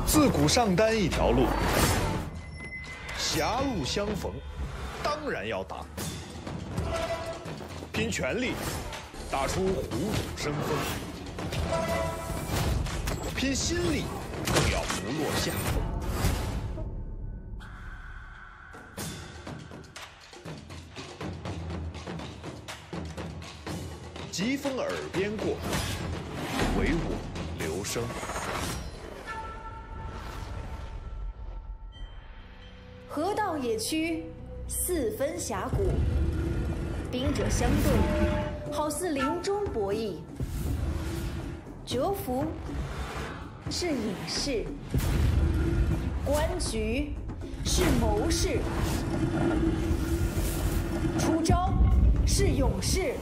自古上单一条路，狭路相逢，当然要打。拼全力，打出虎虎生风；拼心力，更要不落下风。疾风耳边过，唯我留声。 河道野区，四分峡谷，兵者相对，好似林中博弈。蛰伏是隐士，观局是谋士，出招是勇士。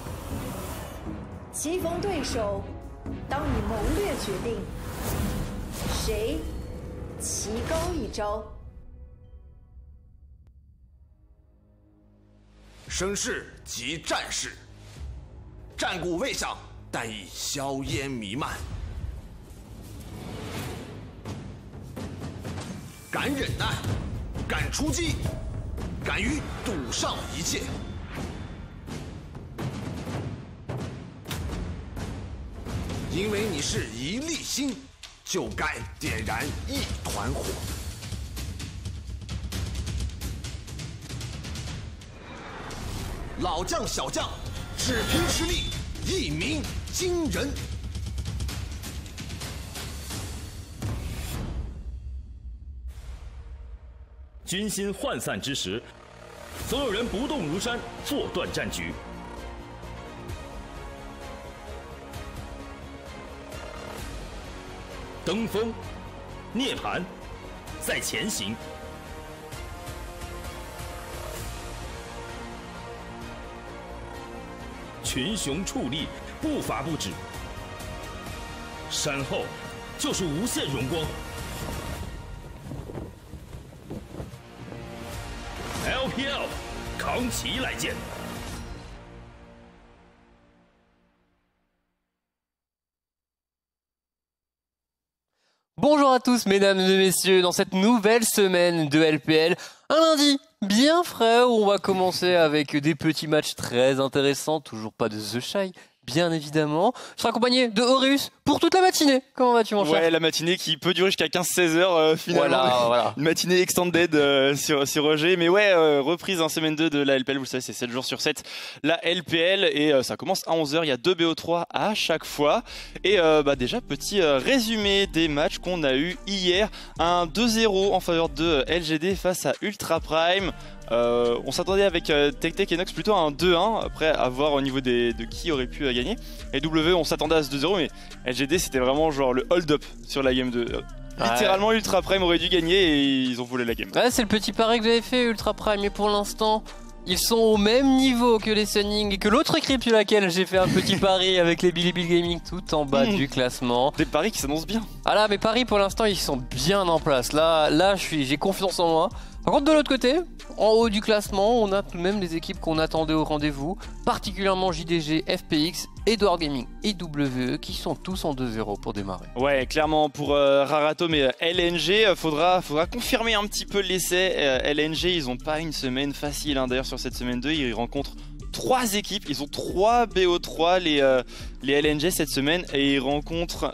棋逢对手，当以谋略决定谁棋高一招。 生士即战士，战鼓未响，但已硝烟弥漫。敢忍耐，敢出击，敢于赌上一切。因为你是一粒星，就该点燃一团火。老将小将，只凭实力，一鸣惊人。 军心涣散之时，所有人不动如山，坐断战局。登峰，涅槃，在前行。群雄矗立，步伐不止。山后就是无限荣光。LPL， 扛旗来见。 Bonjour à tous mesdames et messieurs, dans cette nouvelle semaine de LPL, un lundi bien frais où on va commencer avec des petits matchs très intéressants, toujours pas de The Shy, bien évidemment. Je serai accompagné de Horus pour toute la matinée. Comment vas-tu mon cher? Ouais, la matinée qui peut durer jusqu'à 15-16 heures finalement. Voilà. Une matinée extended sur Roger. Mais ouais, reprise en semaine 2 de la LPL, vous le savez, c'est 7 jours sur 7. La LPL et ça commence à 11 h, il y a 2 BO3 à chaque fois. Et déjà, petit résumé des matchs qu'on a eu hier. Un 2-0 en faveur de LGD face à Ultra Prime. On s'attendait avec TechTech et Nox plutôt à un 2-1, après à voir au niveau de qui aurait pu gagner. Et W, on s'attendait à ce 2-0, mais LGD c'était vraiment genre le hold-up sur la game 2. Littéralement, Ultra Prime aurait dû gagner et ils ont volé la game. Ouais, c'est le petit pari que j'avais fait, Ultra Prime, mais pour l'instant, ils sont au même niveau que les Sunning et que l'autre équipe sur laquelle j'ai fait un petit pari avec les Bilibili Gaming tout en bas du classement. Des paris qui s'annoncent bien. Ah là, mes paris pour l'instant, ils sont bien en place. Là, j'ai confiance en moi. Par contre, de l'autre côté, en haut du classement, on a tout de même les équipes qu'on attendait au rendez-vous, particulièrement JDG, FPX, Edward Gaming et WE qui sont tous en 2-0 pour démarrer. Ouais, clairement pour Rarato, mais LNG, faudra confirmer un petit peu l'essai. LNG, ils ont pas une semaine facile, hein. D'ailleurs sur cette semaine 2, ils rencontrent 3 équipes, ils ont 3 BO3 les LNG cette semaine et ils rencontrent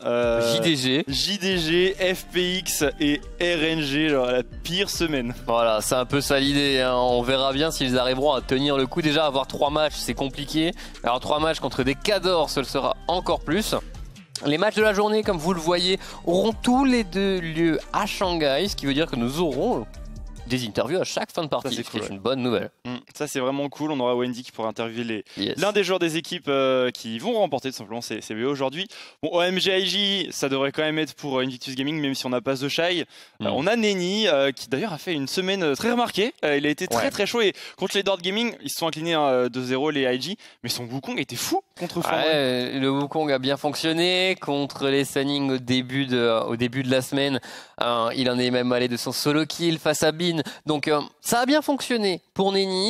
JDG, FPX et RNG, genre la pire semaine. Voilà, c'est un peu ça l'idée, hein. On verra bien s'ils arriveront à tenir le coup. Déjà avoir 3 matchs c'est compliqué, alors 3 matchs contre des Cadors ce le sera encore plus. Les matchs de la journée comme vous le voyez auront tous les 2 lieu à Shanghai, ce qui veut dire que nous aurons des interviews à chaque fin de partie, ce qui est une bonne nouvelle. Ça c'est vraiment cool, on aura Wendy qui pourra interviewer l'un des joueurs des équipes qui vont remporter tout simplement ces BO aujourd'hui. Bon, OMG IG, ça devrait quand même être pour Invictus Gaming, même si on n'a pas The Shy. On a Neni qui d'ailleurs a fait une semaine très remarquée, il a été très chaud et contre les Dord Gaming, ils se sont inclinés 2-0 les IG, mais son Wukong était fou contre Fang. Ouais, le Wukong a bien fonctionné contre les Sunning au début de la semaine. Il en est même allé de son solo kill face à Bin. Donc ça a bien fonctionné pour Neni,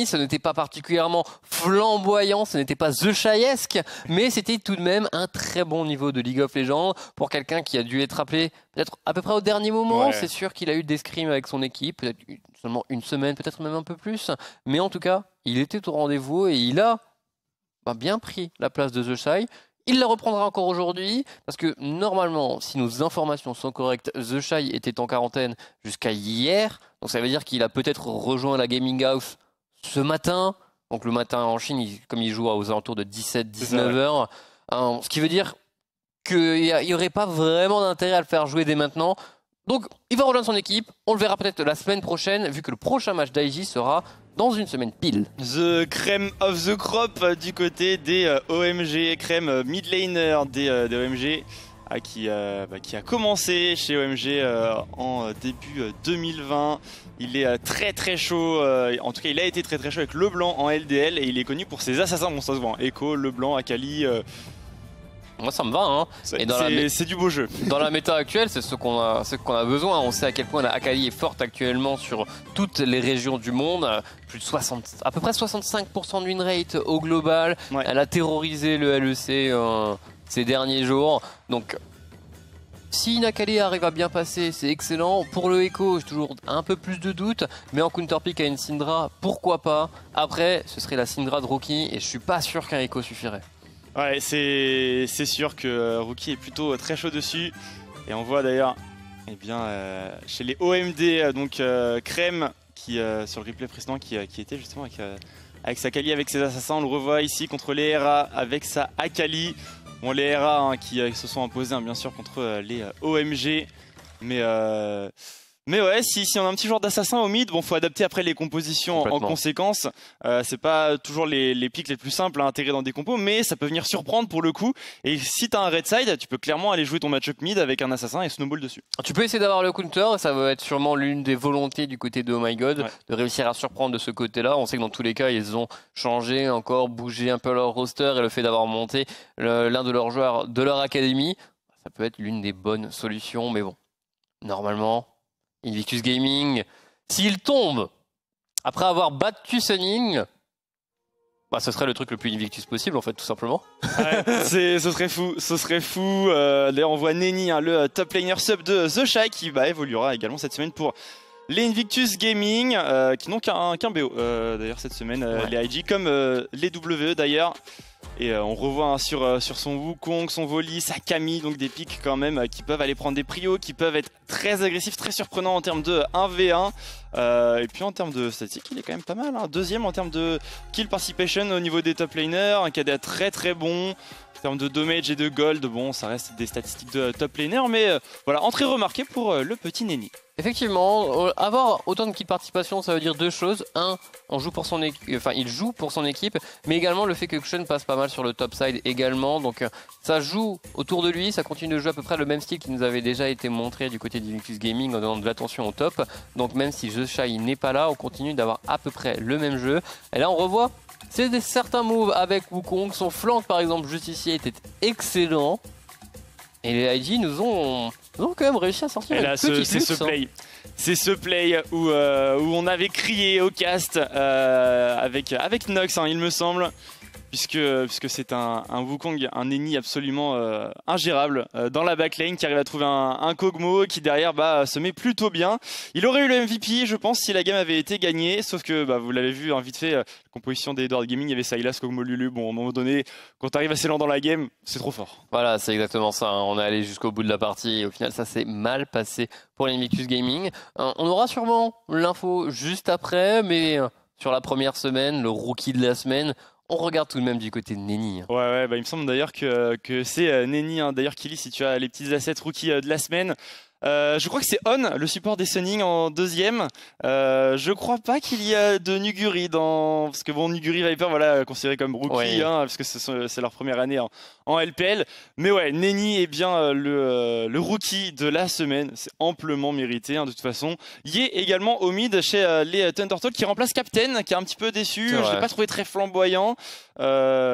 ce n'était pas particulièrement flamboyant, ce n'était pas The Shy-esque, mais c'était tout de même un très bon niveau de League of Legends pour quelqu'un qui a dû être appelé peut-être à peu près au dernier moment. Ouais. C'est sûr qu'il a eu des scrims avec son équipe, peut-être seulement une semaine, peut-être même un peu plus, mais en tout cas, il était au rendez-vous et il a bien pris la place de The Shy. Il la reprendra encore aujourd'hui, parce que normalement, si nos informations sont correctes, The Shy était en quarantaine jusqu'à hier. Donc ça veut dire qu'il a peut-être rejoint la Gaming House ce matin. Donc le matin en Chine, comme il joue aux alentours de 17-19 heures. Ce qui veut dire qu'il n'y aurait pas vraiment d'intérêt à le faire jouer dès maintenant. Donc il va rejoindre son équipe. On le verra peut-être la semaine prochaine, vu que le prochain match d'IG sera dans une semaine pile. The Crème of the Crop du côté des OMG, Crème mid laner des OMG qui a commencé chez OMG en début 2020. Il est très très chaud, en tout cas il a été très très chaud avec LeBlanc en LDL et il est connu pour ses assassins, bon ça se voit, Echo, LeBlanc, Akali. Moi ça me va, hein. C'est du beau jeu. Dans la méta actuelle, c'est ce qu'on a besoin. On sait à quel point la Akali est forte actuellement sur toutes les régions du monde. Plus de à peu près 65% de win rate au global. Ouais. Elle a terrorisé le LEC ces derniers jours. Donc si une Akali arrive à bien passer, c'est excellent. Pour le Echo, j'ai toujours un peu plus de doutes. Mais en counterpick à une Syndra, pourquoi pas. Après, ce serait la Syndra de Rookie et je suis pas sûr qu'un Echo suffirait. Ouais, c'est sûr que Rookie est plutôt très chaud dessus. Et on voit d'ailleurs chez les OMD, donc Crème, qui sur le replay précédent, qui était justement avec sa Akali, avec ses assassins. On le revoit ici contre les ERA avec sa Akali. Bon, les ERA qui se sont imposés bien sûr contre les OMG. Mais ouais, si on a un petit joueur d'assassin au mid, bon, faut adapter après les compositions en conséquence. C'est pas toujours les pics les plus simples à intégrer dans des compos, mais ça peut venir surprendre pour le coup. Et si t'as un red side, tu peux clairement aller jouer ton match-up mid avec un assassin et snowball dessus. Tu peux essayer d'avoir le counter, ça va être sûrement l'une des volontés du côté de Oh My God, de réussir à surprendre de ce côté-là. On sait que dans tous les cas, ils ont changé encore, bougé un peu leur roster et le fait d'avoir monté l'un de leurs joueurs de leur académie, ça peut être l'une des bonnes solutions, mais bon, normalement, Invictus Gaming, s'il tombe après avoir battu Sunning, ce serait le truc le plus Invictus possible en fait, tout simplement. Ouais, ce serait fou. D'ailleurs on voit Neni, le top laner sub de The Shy qui évoluera également cette semaine pour les Invictus Gaming, qui n'ont qu'un BO d'ailleurs cette semaine, les IG comme les WE d'ailleurs. Et on revoit sur son Wukong, son Volley, sa Camille, donc des pics quand même qui peuvent aller prendre des prios, qui peuvent être très agressifs, très surprenants en termes de 1v1. Et puis en termes de statistiques, il est quand même pas mal. Hein. Deuxième en termes de kill participation au niveau des top laners, un KDA très très bon. En termes de damage et de gold, bon, ça reste des statistiques de top laner, mais voilà, entrée remarquée pour le petit Neni. Effectivement, avoir autant de kill participation, ça veut dire deux choses. Un, il joue pour son équipe, mais également le fait que Xun passe pas mal sur le top side également. Donc ça joue autour de lui, ça continue de jouer à peu près le même style qui nous avait déjà été montré du côté d'Invictus Gaming en donnant de l'attention au top. Donc même si The Shy n'est pas là, on continue d'avoir à peu près le même jeu. Et là on revoit, c'est certains moves avec Wukong. Son flank par exemple juste ici était excellent. Et les IG nous ont quand même réussi à sortir une petite luxe. C'est ce play où on avait crié au cast avec Nox, il me semble. Puisque c'est un Wukong, un Neni absolument ingérable dans la backline qui arrive à trouver un Kog'Maw qui derrière se met plutôt bien. Il aurait eu le MVP je pense si la game avait été gagnée, sauf que vous l'avez vu vite fait, la composition des Edward Gaming, il y avait Sylas, Kog'Maw, Lulu. Bon, à un moment donné, quand t'arrives assez lent dans la game, c'est trop fort. Voilà, c'est exactement ça, hein. On est allé jusqu'au bout de la partie et au final ça s'est mal passé pour l'Invictus Gaming. On aura sûrement l'info juste après, mais sur la première semaine, le rookie de la semaine, on regarde tout de même du côté de Neni. Ouais, il me semble d'ailleurs que c'est Neni, d'ailleurs Kili, si tu as les petits assets rookie de la semaine. Je crois que c'est On, le support des Sunning en deuxième. Je crois pas qu'il y a de Nuguri parce que bon, Nuguri Viper, considéré comme rookie, parce que c'est leur première année en LPL. Mais ouais, Neni est bien le rookie de la semaine. C'est amplement mérité, de toute façon. Il est également au mid chez les Thundertale qui remplace Captain, qui est un petit peu déçu. Je l'ai pas trouvé très flamboyant.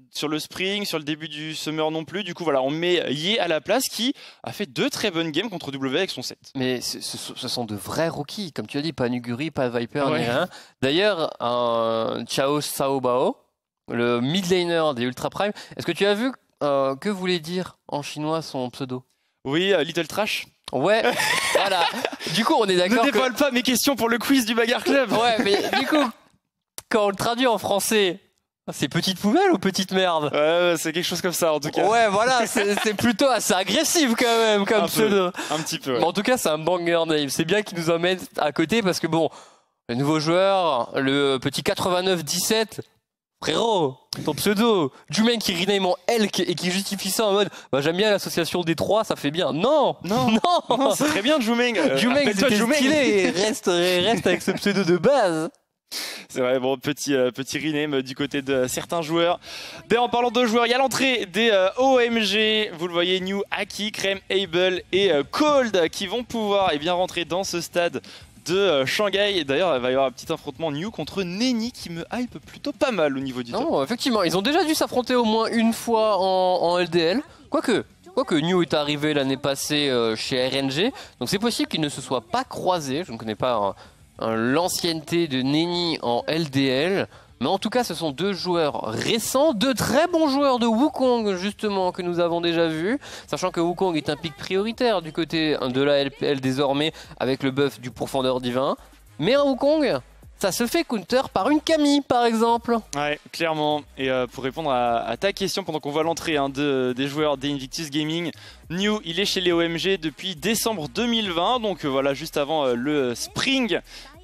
sur le Spring, sur le début du Summer non plus. Du coup, voilà, on met Ye à la place qui a fait 2 très bonnes games contre W avec son set. Mais ce sont de vrais rookies, comme tu as dit, pas Nuguri, pas Viper, Ouais. ni rien. D'ailleurs, Chao Saobao, le mid laner des Ultra Prime, est-ce que tu as vu que voulait dire en chinois son pseudo? Oui, Little Trash. Ouais, voilà. Du coup, on est Ne d'accord que... dévoile pas mes questions pour le quiz du Bagarre Club. Ouais, mais du coup, quand on le traduit en français, c'est petite poubelle ou petite merde? Ouais, c'est quelque chose comme ça en tout cas. Ouais, voilà, c'est plutôt assez agressif quand même comme Un pseudo. peu, un petit peu. Ouais. Mais en tout cas, c'est un banger name. C'est bien qu'il nous emmène à côté parce que bon, le nouveau joueur, le petit 89-17, frérot, ton pseudo, Jumeng qui rename en Elk et qui justifie ça en mode bah, j'aime bien l'association des trois, ça fait bien. Non, Non, non, c'est très bien Jumeng. Jumeng, Appelle-toi c'était Jumeng. stylé. Reste avec ce pseudo de base. C'est vrai, bon, petit rename du côté de certains joueurs. D'ailleurs, en parlant de joueurs, il y a l'entrée des OMG. Vous le voyez, New, Aki, Krem, Able et Cold qui vont pouvoir bien rentrer dans ce stade de Shanghai. D'ailleurs, il va y avoir un petit affrontement New contre Neni qui me hype plutôt pas mal au niveau du top. Non, effectivement, ils ont déjà dû s'affronter au moins une fois en LDL. Quoique New est arrivé l'année passée chez RNG, donc c'est possible qu'ils ne se soient pas croisés. Je ne connais pas l'ancienneté de Neni en LDL. Mais en tout cas, ce sont 2 joueurs récents, 2 très bons joueurs de Wukong, justement, que nous avons déjà vus. Sachant que Wukong est un pick prioritaire du côté de la LPL désormais, avec le buff du pourfendeur divin. Mais un Wukong, ça se fait counter par une Camille, par exemple. Ouais, clairement. Et pour répondre à ta question, pendant qu'on voit l'entrée des joueurs d'Invictus Gaming, New, il est chez les OMG depuis décembre 2020, donc voilà, juste avant le Spring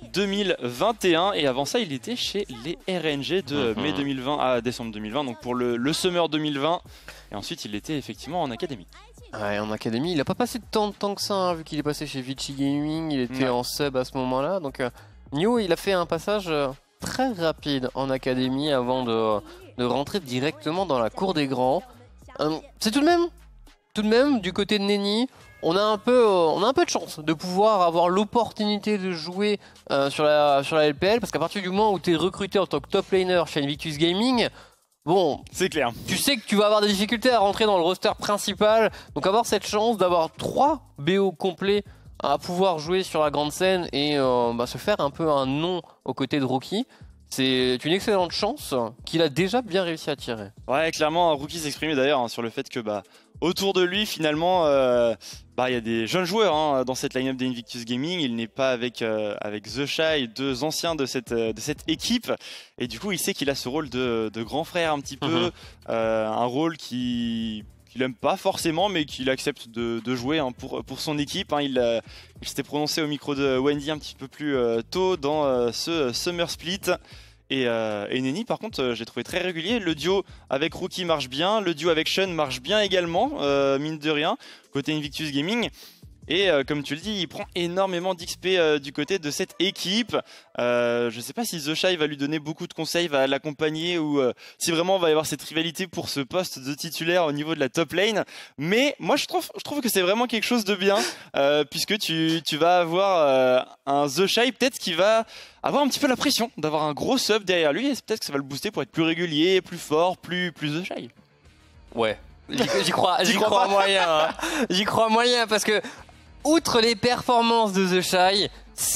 2021. Et avant ça, il était chez les RNG de mai 2020 à décembre 2020, donc pour le Summer 2020. Et ensuite, il était effectivement en académie. Ouais, en académie, il a pas passé tant de temps que ça, hein, vu qu'il est passé chez Vichy Gaming, il était en sub à ce moment-là. Donc New, il a fait un passage très rapide en académie avant de rentrer directement dans la cour des grands. C'est tout de même, du côté de Neni, on a un peu de chance de pouvoir avoir l'opportunité de jouer sur la LPL, parce qu'à partir du moment où tu es recruté en tant que top laner chez Invictus Gaming, bon, c'est clair. Tu sais que tu vas avoir des difficultés à rentrer dans le roster principal, donc avoir cette chance d'avoir 3 BO complets à pouvoir jouer sur la grande scène et se faire un peu un nom aux côtés de Rookie, c'est une excellente chance qu'il a déjà bien réussi à tirer. Ouais, clairement, Rookie s'exprimait d'ailleurs sur le fait que autour de lui, finalement, il y a des jeunes joueurs dans cette line-up d'Invictus Gaming. Il n'est pas avec The Shy, 2 anciens de cette équipe. Et du coup, il sait qu'il a ce rôle de grand frère un petit peu. Un rôle qu'il n'aime pas forcément, mais qu'il accepte de jouer pour son équipe. Il s'était prononcé au micro de Wendy un petit peu plus tôt dans ce Summer Split. Et Neni, par contre, j'ai trouvé très régulier. Le duo avec Rookie marche bien, le duo avec Sean marche bien également, mine de rien, côté Invictus Gaming. Et comme tu le dis, il prend énormément d'XP du côté de cette équipe. Je sais pas si The Shy va lui donner beaucoup de conseils, va l'accompagner, ou si vraiment va y avoir cette rivalité pour ce poste de titulaire au niveau de la top lane. Mais moi je trouve que c'est vraiment quelque chose de bien, puisque tu vas avoir un The Shy peut-être qui va avoir un petit peu la pression d'avoir un gros sub derrière lui, et peut-être que ça va le booster pour être plus régulier, plus fort, plus The Shy. Ouais, j'y crois moyen. Hein. J'y crois moyen parce que outre les performances de The Shy,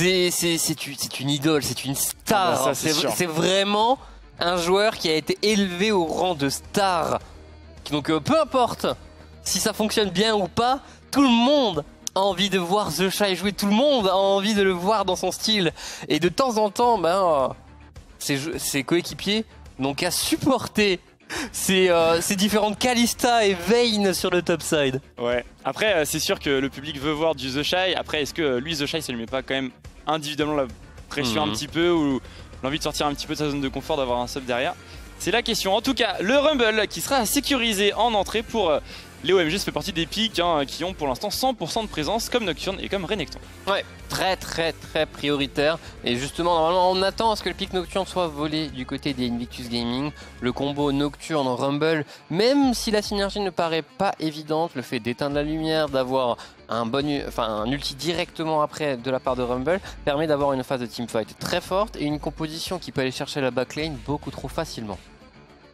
c'est une idole, c'est une star. Ah bah ça, c'est vraiment un joueur qui a été élevé au rang de star. Donc peu importe si ça fonctionne bien ou pas, tout le monde a envie de voir The Shy jouer, tout le monde a envie de le voir dans son style. Et de temps en temps, ses coéquipiers n'ont qu'à supporter ces différentes Kalista et Vayne sur le top side. Ouais, après c'est sûr que le public veut voir du The Shy. Après, est-ce que lui, The Shy, ça lui met pas quand même individuellement la pression un petit peu, ou l'envie de sortir un petit peu de sa zone de confort, d'avoir un sub derrière? C'est la question. En tout cas, le Rumble qui sera sécurisé en entrée pour les OMG, ça fait partie des picks qui ont pour l'instant 100% de présence, comme Nocturne et comme Renekton. Ouais, très prioritaire. Et justement, normalement, on attend à ce que le pick Nocturne soit volé du côté des Invictus Gaming. Le combo Nocturne Rumble, même si la synergie ne paraît pas évidente, le fait d'éteindre la lumière, d'avoir un ulti directement après de la part de Rumble, permet d'avoir une phase de teamfight très forte et une composition qui peut aller chercher la backlane beaucoup trop facilement.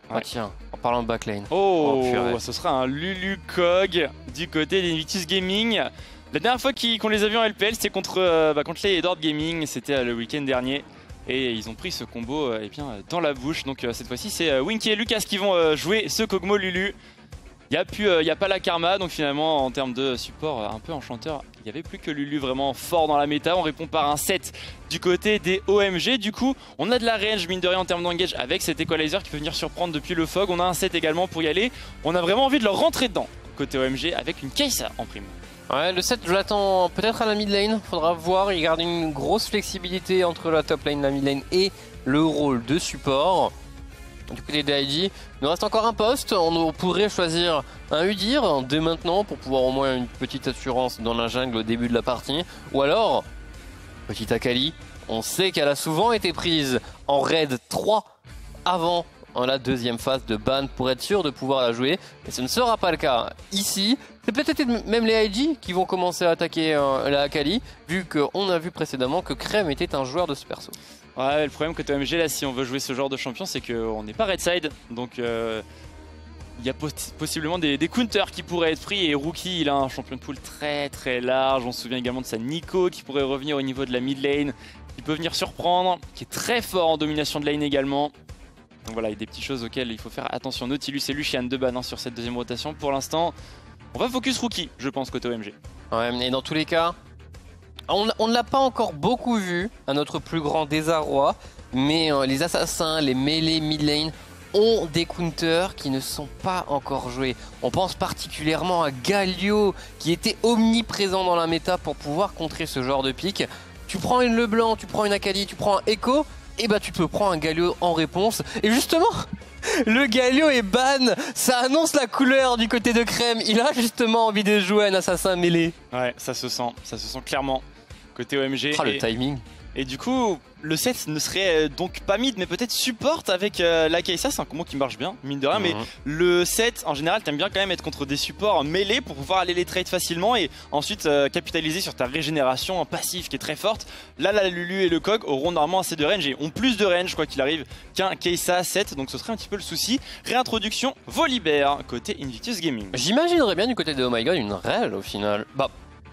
Ah tiens, en parlant de backlane. Oh, purée. ce sera un Lulu Kog du côté d'Invictus Gaming. La dernière fois qu'on les a vus en LPL, c'était contre les Edward Gaming, c'était le week-end dernier. Et ils ont pris ce combo dans la bouche. Donc cette fois-ci, c'est Winky et Lucas qui vont jouer ce Kog'Maw Lulu. Il n'y a pas la karma, donc finalement en termes de support un peu enchanteur, il n'y avait plus que Lulu vraiment fort dans la méta. On répond par un 7 du côté des OMG. Du coup, on a de la range mine de rien en termes d'engage avec cet Equalizer qui peut venir surprendre depuis le Fog. On a un 7 également pour y aller. On a vraiment envie de leur rentrer dedans côté OMG avec une Kai'Sa en prime. Ouais, le 7, je l'attends peut-être à la mid lane. Faudra voir, il garde une grosse flexibilité entre la top lane, la mid lane et le rôle de support. Du côté d'ID, il nous reste encore un poste. On pourrait choisir un Udyr dès maintenant pour pouvoir au moins une petite assurance dans la jungle au début de la partie. Ou alors, petite Akali. On sait qu'elle a souvent été prise en raid 3 avant la deuxième phase de ban pour être sûr de pouvoir la jouer. Et ce ne sera pas le cas ici. C'est peut-être même les IG qui vont commencer à attaquer la Akali, vu qu'on a vu précédemment que Crème était un joueur de ce perso. Ouais, le problème côté OMG là, si on veut jouer ce genre de champion, c'est qu'on n'est pas red side, donc il y a possiblement des counters qui pourraient être pris. Et Rookie, il a un champion de pool très très large. On se souvient également de sa Nico qui pourrait revenir au niveau de la mid lane, qui peut venir surprendre, qui est très fort en domination de lane également. Donc voilà, il y a des petites choses auxquelles il faut faire attention. Nautilus et Lucian de ban sur cette deuxième rotation. Pour l'instant, on va focus Rookie, je pense, côté OMG. Ouais, et dans tous les cas, on ne l'a pas encore beaucoup vu, à notre plus grand désarroi, mais les assassins, les mêlées mid lane ont des counters qui ne sont pas encore joués. On pense particulièrement à Galio, qui était omniprésent dans la méta pour pouvoir contrer ce genre de pick. Tu prends une Leblanc, tu prends une Akali, tu prends un Echo, et bah tu peux prendre un Galio en réponse. Et justement, le Galio est ban. Ça annonce la couleur du côté de Crème. Il a justement envie de jouer un assassin mêlé. Ouais, ça se sent clairement côté OMG. Ah, le timing. Et du coup, le set ne serait donc pas mid, mais peut-être support avec la Kai'Sa. C'est un combo qui marche bien, mine de rien. Mais le set, en général, t'aimes bien quand même être contre des supports mêlés pour pouvoir aller les trade facilement et ensuite capitaliser sur ta régénération en passif qui est très forte. Là, la Lulu et le Kog auront normalement assez de range et ont plus de range, quoi qu'il arrive, qu'un Kai'Sa 7. Donc ce serait un petit peu le souci. Réintroduction Volibear côté Invictus Gaming. J'imaginerais bien du côté de Oh My God une rel au final. Bah.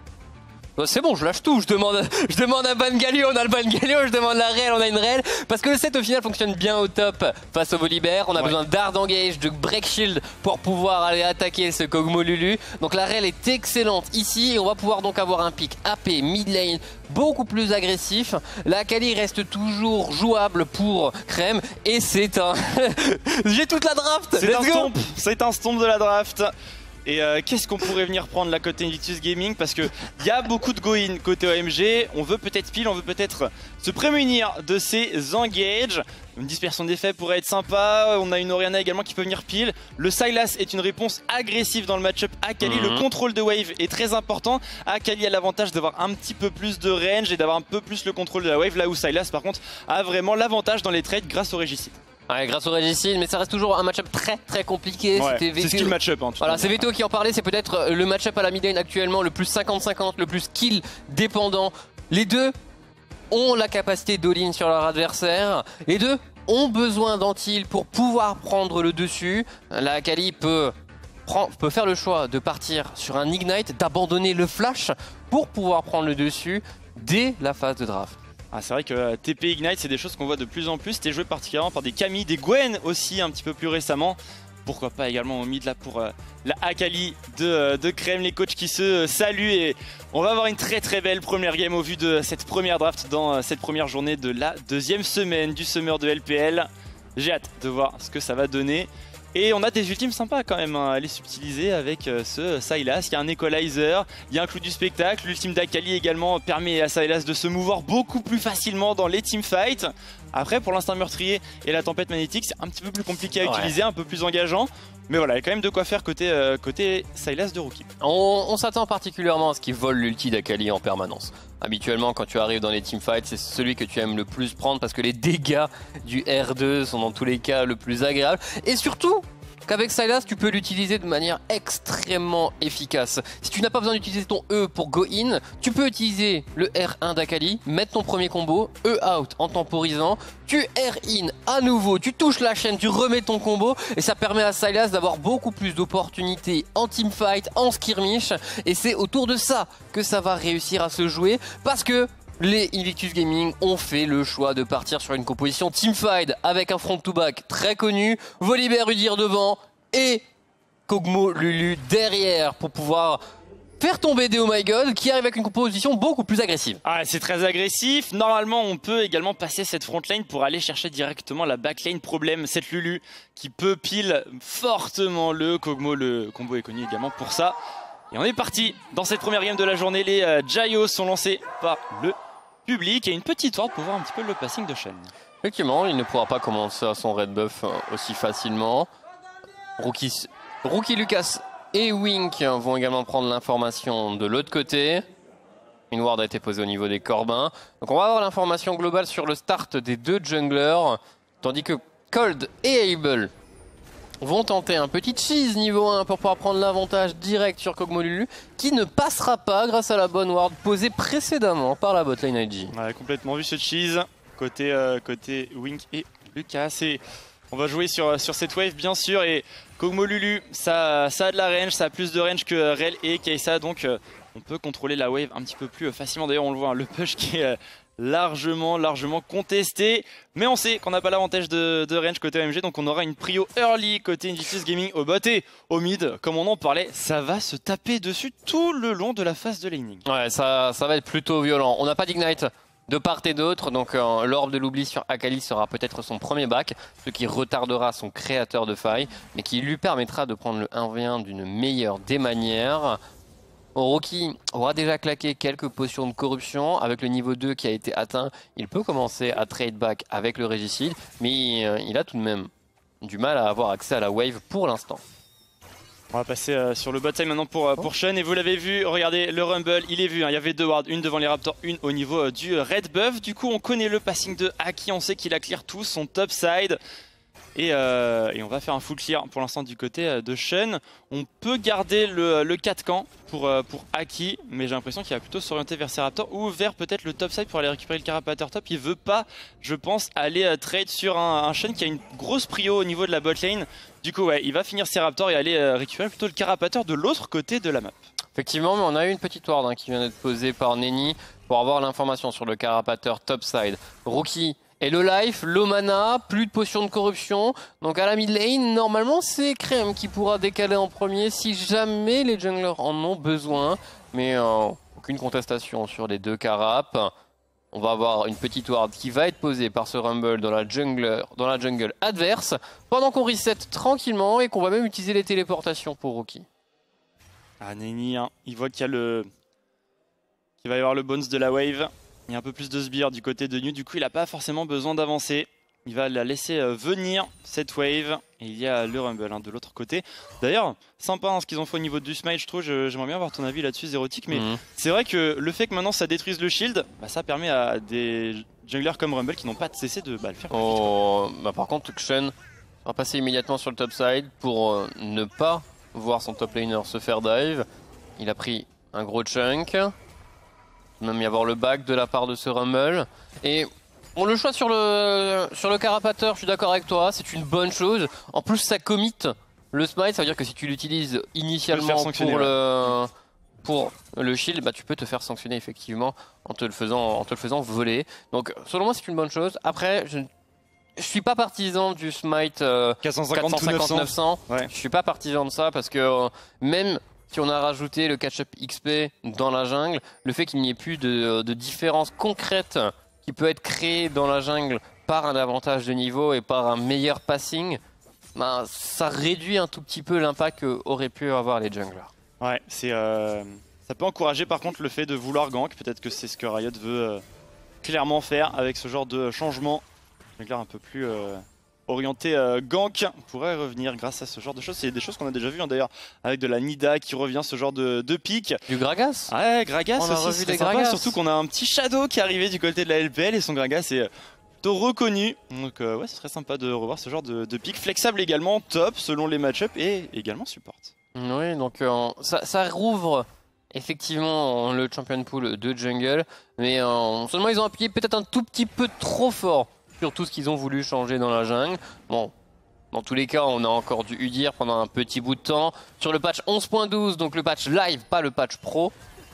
C'est bon, je lâche tout, je demande un ban Galio, on a le ban Galio, je demande la rel, on a une rel. Parce que le set au final fonctionne bien au top face au Volibear. On a besoin d'Hard Engage, de Break Shield pour pouvoir aller attaquer ce Kog'Maw Lulu. Donc la rel est excellente ici et on va pouvoir donc avoir un pick AP mid lane beaucoup plus agressif. La Akali reste toujours jouable pour Crème et c'est un... J'ai toute la draft. C'est un stomp de la draft. Et qu'est-ce qu'on pourrait venir prendre là côté Invictus Gaming, parce que il y a beaucoup de go-in côté OMG. On veut peut-être pile, on veut peut-être se prémunir de ces engages. Une dispersion d'effets pourrait être sympa. On a une Orianna également qui peut venir pile. Le Sylas est une réponse agressive dans le match-up Akali. Le contrôle de wave est très important. Akali a l'avantage d'avoir un petit peu plus de range et d'avoir un peu plus le contrôle de la wave, là où Sylas par contre a vraiment l'avantage dans les trades grâce au Régicide. Ouais, grâce au Régicide, mais ça reste toujours un match-up très très compliqué. Ouais, c'est skill match-up. Hein, voilà, c'est Veto qui en parlait, c'est peut-être le match-up à la mid lane actuellement le plus 50-50, le plus skill dépendant. Les deux ont la capacité d'all-in sur leur adversaire. Les deux ont besoin d'Antil pour pouvoir prendre le dessus. La Akali peut faire le choix de partir sur un Ignite, d'abandonner le flash pour pouvoir prendre le dessus dès la phase de draft. Ah, c'est vrai que TP Ignite, c'est des choses qu'on voit de plus en plus. C'était joué particulièrement par des Camille, des Gwen aussi un petit peu plus récemment. Pourquoi pas également au mid là pour la Akali de Crème, les coachs qui se saluent. Et on va avoir une très très belle première game au vu de cette première draft dans cette première journée de la deuxième semaine du Summer de LPL. J'ai hâte de voir ce que ça va donner. Et on a des ultimes sympas quand même à les subtiliser avec ce Sylas. Il y a un Equalizer, il y a un clou du spectacle. L'ultime d'Akali également permet à Sylas de se mouvoir beaucoup plus facilement dans les teamfights. Après, pour l'instinct meurtrier et la tempête magnétique, c'est un petit peu plus compliqué à utiliser, un peu plus engageant. Mais voilà, il y a quand même de quoi faire côté Sylas de Rookie. On s'attend particulièrement à ce qu'il vole l'ulti d'Akali en permanence. Habituellement, quand tu arrives dans les teamfights, c'est celui que tu aimes le plus prendre parce que les dégâts du R2 sont dans tous les cas le plus agréable. Et surtout, qu'avec Sylas, tu peux l'utiliser de manière extrêmement efficace. Si tu n'as pas besoin d'utiliser ton E pour go in, tu peux utiliser le R1 d'Akali, mettre ton premier combo, E out en temporisant, tu R in à nouveau, tu touches la chaîne, tu remets ton combo et ça permet à Sylas d'avoir beaucoup plus d'opportunités en teamfight, en skirmish et c'est autour de ça que ça va réussir à se jouer parce que les Invictus Gaming ont fait le choix de partir sur une composition teamfight avec un front-to-back très connu, Volibear Udyr devant et Kog'Maw Lulu derrière pour pouvoir faire tomber des Oh My God qui arrive avec une composition beaucoup plus agressive. Ah, c'est très agressif. Normalement, on peut également passer cette front lane pour aller chercher directement la back lane. Problème, cette Lulu qui peut pile fortement le Kog'Maw. Le combo est connu également pour ça. Et on est parti dans cette première game de la journée. Les Jayos sont lancés par le public et une petite ward pour voir un petit peu le passing de Shen. Effectivement, il ne pourra pas commencer à son red buff aussi facilement. Rookie Lucas et Wink vont également prendre l'information de l'autre côté. Une ward a été posée au niveau des Corbins. Donc on va avoir l'information globale sur le start des deux junglers. Tandis que Cold et Able vont tenter un petit cheese niveau 1 pour pouvoir prendre l'avantage direct sur Kog'Maw Lulu qui ne passera pas grâce à la bonne ward posée précédemment par la botlane IG. On a complètement vu ce cheese côté Wink et Lucas et on va jouer sur cette wave bien sûr et Kog'Maw Lulu ça a de la range, ça a plus de range que Rell et Kai'Sa donc on peut contrôler la wave un petit peu plus facilement. D'ailleurs on le voit, hein, le push qui est largement contesté, mais on sait qu'on n'a pas l'avantage de range côté OMG, donc on aura une prio early côté Invictus Gaming au bot et au mid, comme on en parlait, ça va se taper dessus tout le long de la phase de laning. Ouais, ça va être plutôt violent. On n'a pas d'ignite de part et d'autre, donc l'orbe de l'oubli sur Akali sera peut-être son premier back, ce qui retardera son créateur de faille, mais qui lui permettra de prendre le 1v1 d'une meilleure des manières. Rookie aura déjà claqué quelques potions de corruption. Avec le niveau 2 qui a été atteint, il peut commencer à trade back avec le Régicide, mais il a tout de même du mal à avoir accès à la wave pour l'instant. On va passer sur le bot side maintenant pour Shen et vous l'avez vu, regardez le Rumble, il est vu, hein, il y avait deux wards, une devant les Raptors, une au niveau du Red Buff. Du coup on connaît le passing de Aki, on sait qu'il a clear tout son top side. Et on va faire un full clear pour l'instant du côté de Shen. On peut garder le 4 camp pour Aki, mais j'ai l'impression qu'il va plutôt s'orienter vers ses Raptors ou vers peut-être le top side pour aller récupérer le Carapateur top. Il veut pas, je pense, aller trade sur un Shen qui a une grosse prio au niveau de la bot lane. Du coup, ouais, il va finir ses Raptors et aller récupérer plutôt le Carapateur de l'autre côté de la map. Effectivement, mais on a eu une petite ward qui vient d'être posée par Neni pour avoir l'information sur le Carapateur top side. Rookie et le life, low mana, plus de potions de corruption. Donc à la mid lane, normalement c'est Crème qui pourra décaler en premier si jamais les junglers en ont besoin. Mais aucune contestation sur les deux Carap. On va avoir une petite ward qui va être posée par ce Rumble dans la jungle adverse. Pendant qu'on reset tranquillement et qu'on va même utiliser les téléportations pour Rookie. Ah Neni, hein, il voit qu'il va y avoir le bounce de la wave. Il y a un peu plus de sbire du côté de New, du coup il n'a pas forcément besoin d'avancer. Il va la laisser venir cette wave. Et il y a le Rumble de l'autre côté. D'ailleurs, sympa hein, ce qu'ils ont fait au niveau du smite, je trouve. J'aimerais bien avoir ton avis là-dessus, Zérotique. Mais c'est vrai que le fait que maintenant ça détruise le shield, bah, ça permet à des junglers comme Rumble qui n'ont pas cessé de le faire. Par contre, Shen va passer immédiatement sur le top side pour ne pas voir son top laner se faire dive. Il a pris un gros chunk. Même y avoir le back de la part de ce Rumble. Et bon, le choix sur le Carapateur, je suis d'accord avec toi, c'est une bonne chose. En plus ça commit le smite, ça veut dire que si tu l'utilises initialement pour le shield, bah, tu peux te faire sanctionner effectivement en te le faisant voler. Donc selon moi c'est une bonne chose. Après je suis pas partisan du smite 450-900. Ouais. Je suis pas partisan de ça parce que même si on a rajouté le catch-up XP dans la jungle, le fait qu'il n'y ait plus de différence concrète qui peut être créée dans la jungle par un avantage de niveau et par un meilleur passing, bah, ça réduit un tout petit peu l'impact qu'auraient pu avoir les junglers. Ouais, ça peut encourager par contre le fait de vouloir gank. Peut-être que c'est ce que Riot veut clairement faire avec ce genre de changement. Jungler un peu plus orienté gank pourrait revenir grâce à ce genre de choses. C'est des choses qu'on a déjà vu hein, d'ailleurs avec de la Nida qui revient, ce genre de pick. Du Gragas. Ouais, Gragas on a aussi, revu des sympa, Gragas. surtout qu'on a un petit Shadow qui est arrivé du côté de la LPL et son Gragas est plutôt reconnu. Donc ouais, ce serait sympa de revoir ce genre de pick. Flexible également, top selon les match-ups et également support. Oui, donc ça rouvre effectivement le champion pool de jungle, mais seulement ils ont appuyé peut-être un tout petit peu trop fort sur tout ce qu'ils ont voulu changer dans la jungle. Bon, dans tous les cas, on a encore dû Udyr pendant un petit bout de temps. Sur le patch 11.12, donc le patch live, pas le patch pro,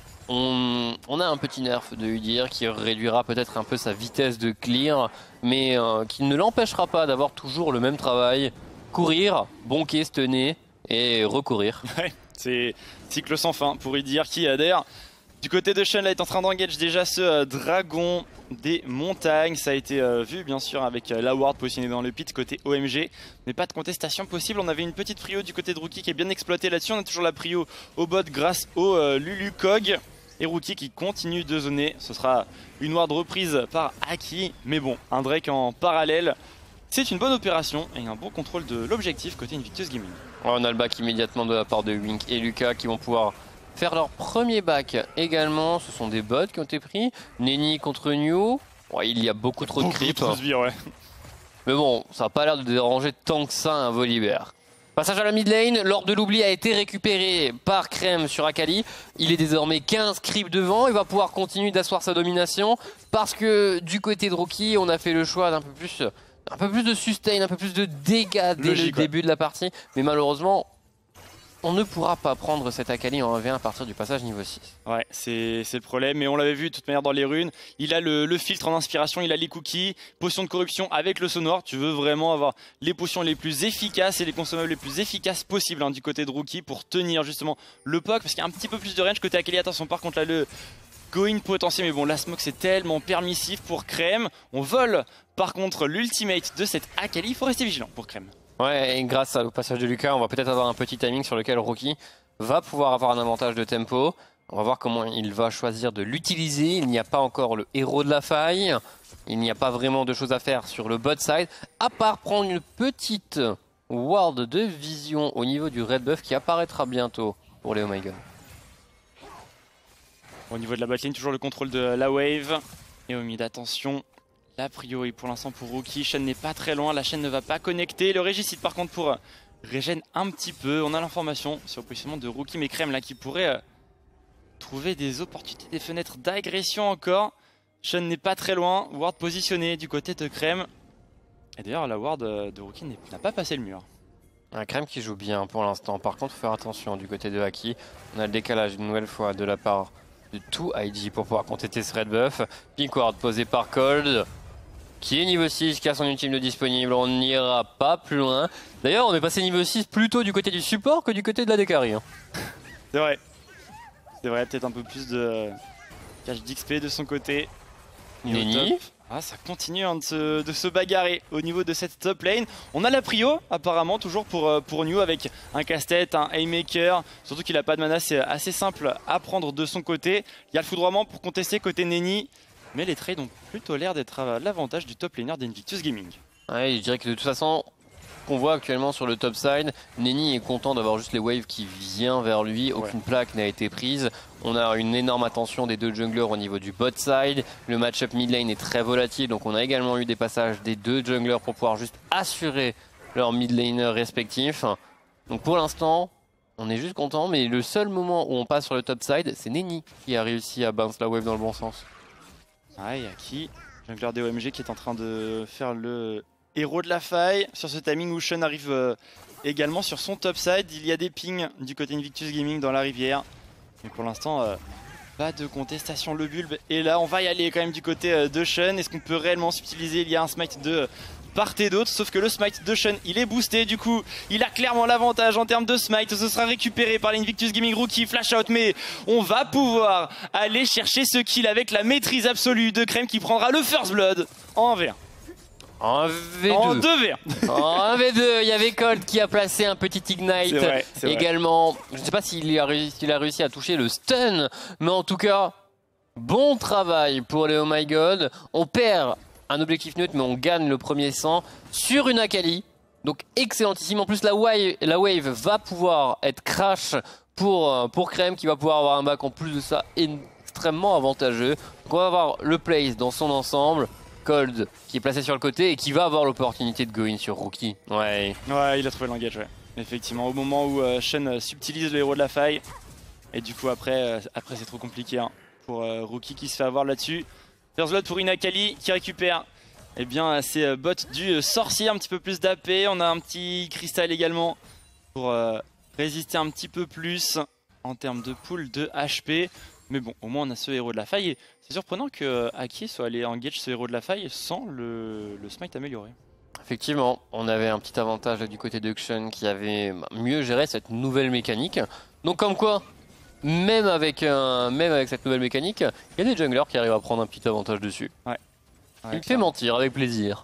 on a un petit nerf de Udyr qui réduira peut-être un peu sa vitesse de clear, mais qui ne l'empêchera pas d'avoir toujours le même travail. Courir, bonker, stunner et recourir. Ouais, c'est cycle sans fin pour Udyr qui adhère. Du côté de Shen, là, est en train d'engage déjà ce dragon des montagnes. Ça a été vu bien sûr avec la ward positionnée dans le pit côté OMG. Mais pas de contestation possible. On avait une petite prio du côté de Rookie qui est bien exploitée là-dessus. On a toujours la prio au bot grâce au Lulu Kog. Et Rookie qui continue de zoner. Ce sera une ward reprise par Aki. Mais bon, un Drake en parallèle. C'est une bonne opération et un bon contrôle de l'objectif côté Invictus Gaming. On a le back immédiatement de la part de Wink et Lucas qui vont pouvoir faire leur premier back également. Ce sont des bots qui ont été pris. Neni contre New. Ouais, il y a beaucoup trop de creep. Ouais. Mais bon, ça n'a pas l'air de déranger tant que ça un Volibear. Passage à la mid lane, l'or de l'oubli a été récupéré par Crème sur Akali. Il est désormais 15 creeps devant, il va pouvoir continuer d'asseoir sa domination parce que du côté de Rookie, on a fait le choix d'un peu plus de sustain, un peu plus de dégâts dès le début de la partie. Mais malheureusement, on ne pourra pas prendre cet Akali en 1v1 à partir du passage niveau 6. Ouais, c'est le problème. Mais on l'avait vu de toute manière dans les runes. Il a le filtre en inspiration, il a les cookies, potion de corruption avec le sonore. Tu veux vraiment avoir les potions les plus efficaces et les consommables les plus efficaces possibles du côté de Rookie pour tenir justement le POC. Parce qu'il y a un petit peu plus de range côté Akali. Attention, par contre là, le going potentiel. Mais bon, la smoke c'est tellement permissif pour Crème. On vole par contre l'ultimate de cette Akali. Il faut rester vigilant pour Crème. Ouais, et grâce au passage de Lucas, on va peut-être avoir un petit timing sur lequel Rookie va pouvoir avoir un avantage de tempo. On va voir comment il va choisir de l'utiliser. Il n'y a pas encore le héros de la faille. Il n'y a pas vraiment de choses à faire sur le bot side, à part prendre une petite ward de vision au niveau du red buff qui apparaîtra bientôt pour les Oh My God. Au niveau de la botlane, toujours le contrôle de la wave. Et au mid, attention. La prio est pour l'instant pour Rookie. Shen n'est pas très loin, la chaîne ne va pas connecter. Le régicide par contre pour régène un petit peu. On a l'information sur le positionnement de Rookie, mais Crème là qui pourrait trouver des opportunités, des fenêtres d'agression encore. Shen n'est pas très loin, ward positionné du côté de Crème. Et d'ailleurs la ward de Rookie n'a pas passé le mur. Un Crème qui joue bien pour l'instant. Par contre, il faut faire attention du côté de Aki. On a le décalage une nouvelle fois de la part de tout IG pour pouvoir contester ce red buff. Pink ward posé par Cold, qui est niveau 6, qui a son ultime de disponible. On n'ira pas plus loin. D'ailleurs, on est passé niveau 6 plutôt du côté du support que du côté de la Dekari. C'est vrai. C'est vrai, peut-être un peu plus de cache d'XP de son côté. Neni. Ah, ça continue de se bagarrer au niveau de cette top lane. On a la prio apparemment toujours pour New avec un casse-tête, un haymaker. Surtout qu'il n'a pas de mana, c'est assez simple à prendre de son côté. Il y a le foudroiement pour contester côté Neni. Mais les trades ont plutôt l'air d'être à l'avantage du top laner d'Invictus Gaming. Ouais, je dirais que de toute façon, qu'on voit actuellement sur le top side, Neni est content d'avoir juste les waves qui viennent vers lui. Aucune plaque n'a été prise. On a une énorme attention des deux junglers au niveau du bot side. Le match-up mid lane est très volatile, donc on a également eu des passages des deux junglers pour pouvoir juste assurer leur mid laner respectifs. Donc pour l'instant, on est juste content, mais le seul moment où on passe sur le top side, c'est Neni qui a réussi à bounce la wave dans le bon sens. Ah, et Aki, jungler des OMG qui est en train de faire le héros de la faille sur ce timing où Shen arrive également sur son top side. Il y a des pings du côté Invictus Gaming dans la rivière. Mais pour l'instant, pas de contestation. Le bulbe est là. On va y aller quand même du côté de Shen. Est-ce qu'on peut réellement s'utiliser? Il y a un smite de part et d'autre, sauf que le smite de Shen il est boosté, du coup il a clairement l'avantage en termes de smite. Ce sera récupéré par l'Invictus Gaming Rookie, flash out, mais on va pouvoir aller chercher ce kill avec la maîtrise absolue de Crème qui prendra le first blood en 1v1. En V2. En 2v1. En V2, il y avait Colt qui a placé un petit ignite. C'est vrai. Également. Je ne sais pas s'il a réussi à toucher le stun, mais en tout cas, bon travail pour les Oh My God. On perd un objectif neutre, mais on gagne le premier 100 sur une Akali. Donc excellentissime. En plus, la wave va pouvoir être crash pour Crème, qui va pouvoir avoir un back en plus de ça extrêmement avantageux. Donc on va avoir le place dans son ensemble. Cold qui est placé sur le côté et qui va avoir l'opportunité de go in sur Rookie. Ouais. Ouais, il a trouvé l'engage, ouais. Effectivement, au moment où Shen subtilise le héros de la faille. Et du coup, après c'est trop compliqué hein, pour Rookie qui se fait avoir là-dessus. First Blood pour une Akali qui récupère ses bots du sorcier, un petit peu plus d'AP. On a un petit cristal également pour résister un petit peu plus en termes de pool de HP. Mais bon, au moins on a ce héros de la faille. Et c'est surprenant que Aki soit allé engage ce héros de la faille sans le smite amélioré. Effectivement, on avait un petit avantage du côté de Xion qui avait mieux géré cette nouvelle mécanique. Donc comme quoi, même avec cette nouvelle mécanique, il y a des junglers qui arrivent à prendre un petit avantage dessus. Ouais. Il me fait mentir avec plaisir.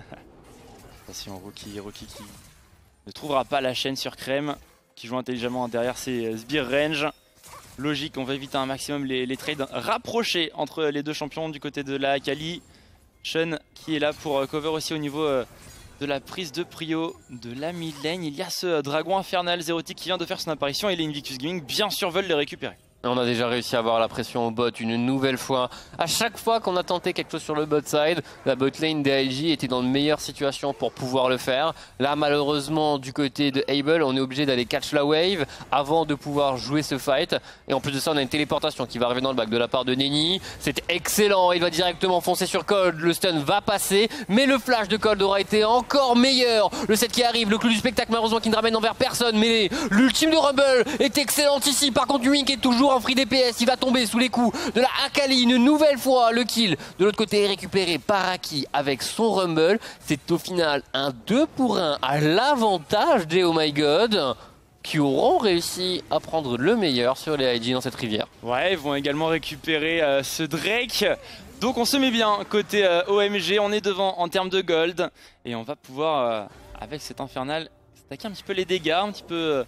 Attention, Rookie qui ne trouvera pas la chaîne sur Crème, qui joue intelligemment derrière ses sbires range. Logique, on va éviter un maximum les trades rapprochés entre les deux champions du côté de la Akali. Shen qui est là pour cover aussi au niveau de la prise de prio de la mid lane. Il y a ce dragon infernal Zérotique qui vient de faire son apparition et les Invictus Gaming bien sûr veulent les récupérer. On a déjà réussi à avoir la pression au bot une nouvelle fois. À chaque fois qu'on a tenté quelque chose sur le bot side, la bot lane d'AIG était dans une meilleure situation pour pouvoir le faire. Là malheureusement du côté de Able, on est obligé d'aller catch la wave avant de pouvoir jouer ce fight. Et en plus de ça on a une téléportation qui va arriver dans le back de la part de Neni. C'est excellent, il va directement foncer sur Cold, le stun va passer. Mais le flash de Cold aura été encore meilleur. Le set qui arrive, le clou du spectacle malheureusement qui ne ramène envers personne. Mais l'ultime de Rumble est excellent ici. Par contre Wink est toujours en free DPS, il va tomber sous les coups de la Akali une nouvelle fois. Le kill de l'autre côté est récupéré par Aki avec son Rumble. C'est au final un 2 pour 1 à l'avantage des Oh My God qui auront réussi à prendre le meilleur sur les IG dans cette rivière. Ouais, ils vont également récupérer ce Drake. Donc on se met bien côté OMG, on est devant en termes de gold et on va pouvoir avec cet infernal stacker un petit peu les dégâts, un petit peu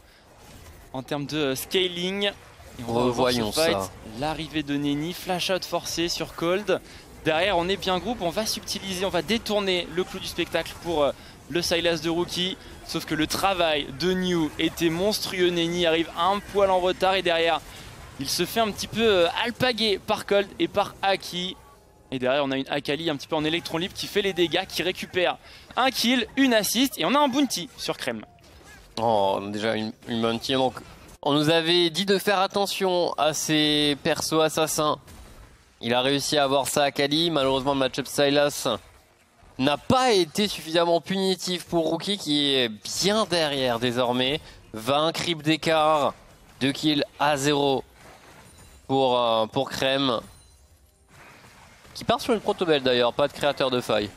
en termes de scaling. Revoyons ça. L'arrivée de Neni, flash out forcé sur Cold. Derrière, on est bien groupe, on va subtiliser, on va détourner le clou du spectacle pour le Sylas de Rookie. Sauf que le travail de New était monstrueux. Neni arrive un poil en retard et derrière, il se fait un petit peu alpaguer par Cold et par Aki. Et derrière, on a une Akali un petit peu en électron libre qui fait les dégâts, qui récupère un kill, une assist et on a un bounty sur Crème. Oh, on a déjà une bounty donc. On nous avait dit de faire attention à ces persos assassins. Il a réussi à avoir ça à Akali. Malheureusement, le match-up Sylas n'a pas été suffisamment punitif pour Rookie qui est bien derrière désormais. 20 creeps d'écart, 2 kills à 0 pour Crème. Qui part sur une protobelle d'ailleurs, pas de créateur de faille.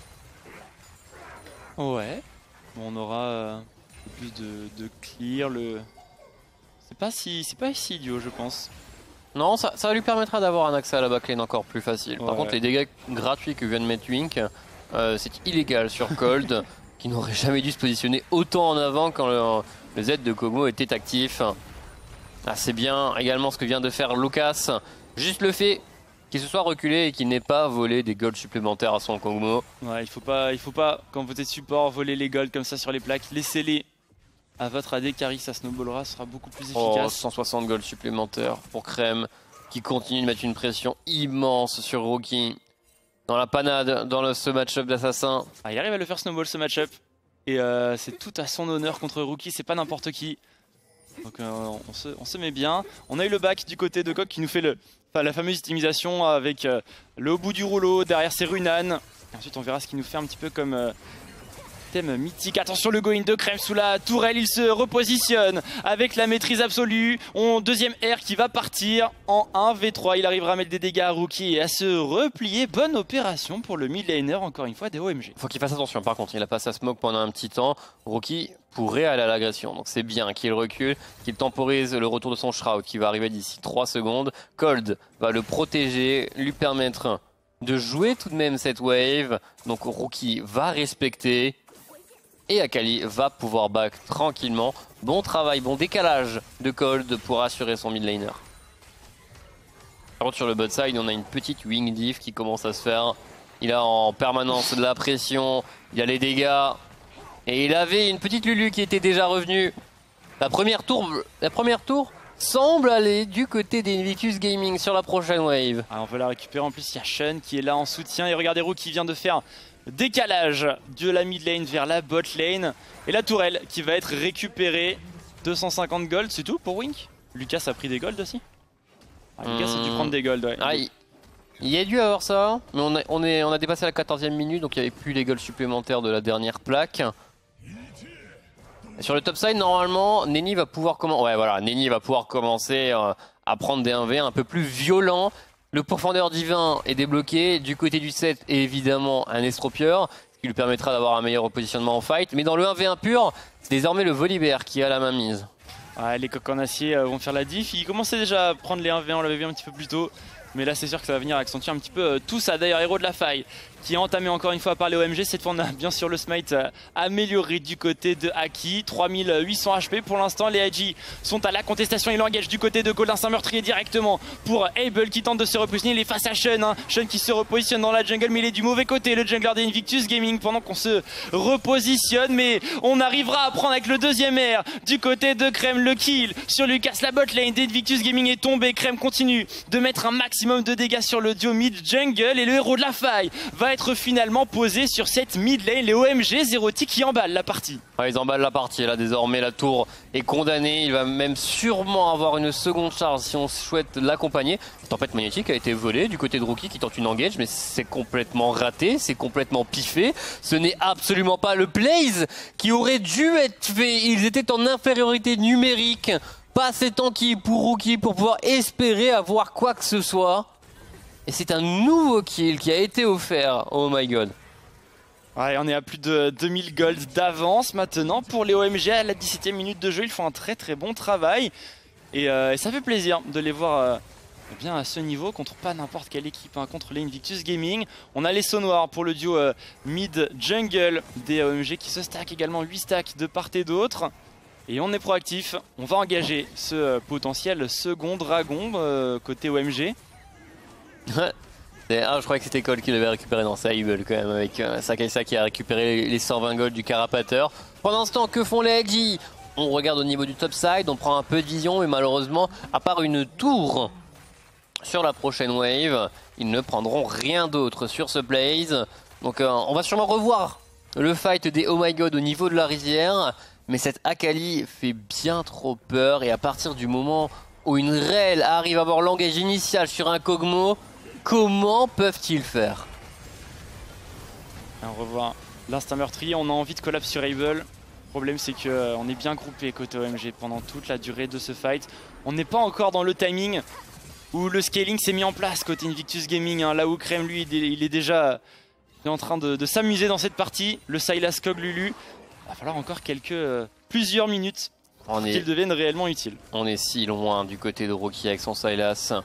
Ouais, on aura plus de clear, C'est pas si idiot je pense. Non, ça lui permettra d'avoir un accès à la backlane encore plus facile. Par contre, les dégâts gratuits que vient de mettre Wink, c'est illégal sur Cold, qui n'aurait jamais dû se positionner autant en avant quand le Z de Como était actif. Ah, c'est bien également ce que vient de faire Lucas. Juste le fait qu'il se soit reculé et qu'il n'ait pas volé des golds supplémentaires à son Como. Ouais, il faut pas, quand vous êtes support, voler les golds comme ça sur les plaques. Laissez-les à votre AD, car ça snowballera, sera beaucoup plus efficace. 160 golds supplémentaires pour Crème, qui continue de mettre une pression immense sur Rookie. Dans la panade, dans ce match-up d'assassin. Ah, il arrive à le faire snowball ce match-up. Et c'est tout à son honneur contre Rookie, c'est pas n'importe qui. Donc on se met bien. On a eu le back du côté de Coq qui nous fait la fameuse optimisation avec le haut bout du rouleau, derrière c'est Runan. Et ensuite on verra ce qu'il nous fait un petit peu comme thème mythique. Attention, le go-in de Crème sous la tourelle, il se repositionne avec la maîtrise absolue. Deuxième R qui va partir en 1v3. Il arrivera à mettre des dégâts à Rookie et à se replier. Bonne opération pour le mid laner, encore une fois, des OMG. Faut qu'il fasse attention, par contre, il a passé à smoke pendant un petit temps. Rookie pourrait aller à l'agression, donc c'est bien qu'il recule, qu'il temporise le retour de son Shroud qui va arriver d'ici 3 secondes. Cold va le protéger, lui permettre de jouer tout de même cette wave. Donc Rookie va respecter. Et Akali va pouvoir back tranquillement. Bon travail, bon décalage de Cold pour assurer son mid laner. Par contre, sur le bot side, on a une petite wing diff qui commence à se faire. Il a en permanence de la pression, il y a les dégâts. Et il avait une petite Lulu qui était déjà revenue. La première tour semble aller du côté des Invictus Gaming sur la prochaine wave. Ah, on veut la récupérer. En plus, il y a Shun qui est là en soutien. Et regardez Roux qui vient de faire décalage de la mid lane vers la bot lane. Et la tourelle qui va être récupérée. 250 gold, c'est tout pour Wink. Lucas a pris des gold aussi. Lucas a dû prendre des gold, ouais. Ah, il y a dû avoir ça, mais on a dépassé la 14e minute, donc il n'y avait plus les gold supplémentaires de la dernière plaque. Et sur le top side, normalement, Neni va pouvoir commencer à prendre des 1v1 un peu plus violents. Le pourfendeur divin est débloqué. Du côté du set, et évidemment un estropieur, ce qui lui permettra d'avoir un meilleur repositionnement en fight. Mais dans le 1v1 pur, c'est désormais le Volibear qui a la main mise. Ouais, les coques en acier vont faire la diff. Ils commençaient déjà à prendre les 1v1, on l'avait vu un petit peu plus tôt. Mais là c'est sûr que ça va venir accentuer un petit peu tout ça. D'ailleurs héros de la faille qui est entamé encore une fois par les OMG. Cette fois on a bien sûr le smite amélioré du côté de Haki. 3800 HP pour l'instant. Les IG sont à la contestation. Il engage du côté de Golden Saint-Meurtrier directement pour Able qui tente de se repositionner. Il est face à Shun, hein. Shun qui se repositionne dans la jungle mais il est du mauvais côté. Le jungler des Invictus Gaming pendant qu'on se repositionne. Mais on arrivera à prendre avec le deuxième air du côté de Crème le kill sur Lucas. La bot lane des Invictus Gaming est tombée. Crème continue de mettre un maximum de dégâts sur le duo mid jungle et le héros de la faille va être finalement posé sur cette mid lane. Les OMG Zerotic qui emballent la partie. Ouais, ils emballent la partie là désormais, la tour est condamnée, il va même sûrement avoir une seconde charge si on souhaite l'accompagner. Tempête magnétique a été volée du côté de Rookie qui tente une engage mais c'est complètement raté, c'est complètement piffé. Ce n'est absolument pas le Blaze qui aurait dû être fait, ils étaient en infériorité numérique. Pas assez tanky pour Rookie pour pouvoir espérer avoir quoi que ce soit. Et c'est un nouveau kill qui a été offert. Oh my god. Ouais, on est à plus de 2000 gold d'avance maintenant pour les OMG à la 17e minute de jeu. Ils font un très très bon travail. Et ça fait plaisir de les voir bien à ce niveau contre pas n'importe quelle équipe, hein, contre les Invictus Gaming. On a les sauts noirs pour le duo mid jungle des OMG qui se stack également 8 stacks de part et d'autre. Et on est proactif, on va engager ce potentiel second dragon côté OMG. Je crois que c'était Cole qui l'avait récupéré dans sa Evil quand même, avec Sakaisa qui a récupéré les 120 gold du carapateur. Pendant ce temps, que font les IG? On regarde au niveau du top side, on prend un peu de vision, mais malheureusement, à part une tour sur la prochaine wave, ils ne prendront rien d'autre sur ce Blaze. Donc on va sûrement revoir le fight des Oh My God au niveau de la rivière. Mais cette Akali fait bien trop peur et à partir du moment où une Rell arrive à avoir l'engage initial sur un Kog'Maw, comment peuvent-ils faire? On revoit l'instinct meurtrier, on a envie de collapse sur Able. Le problème c'est qu'on est bien groupé côté OMG pendant toute la durée de ce fight. On n'est pas encore dans le timing où le scaling s'est mis en place côté Invictus Gaming, hein, là où Crème lui il est déjà en train de s'amuser dans cette partie. Le Sylas Kog Lulu. Il va falloir encore plusieurs minutes pour qu'il devienne réellement utile. On est si loin du côté de Rocky avec son Sylas.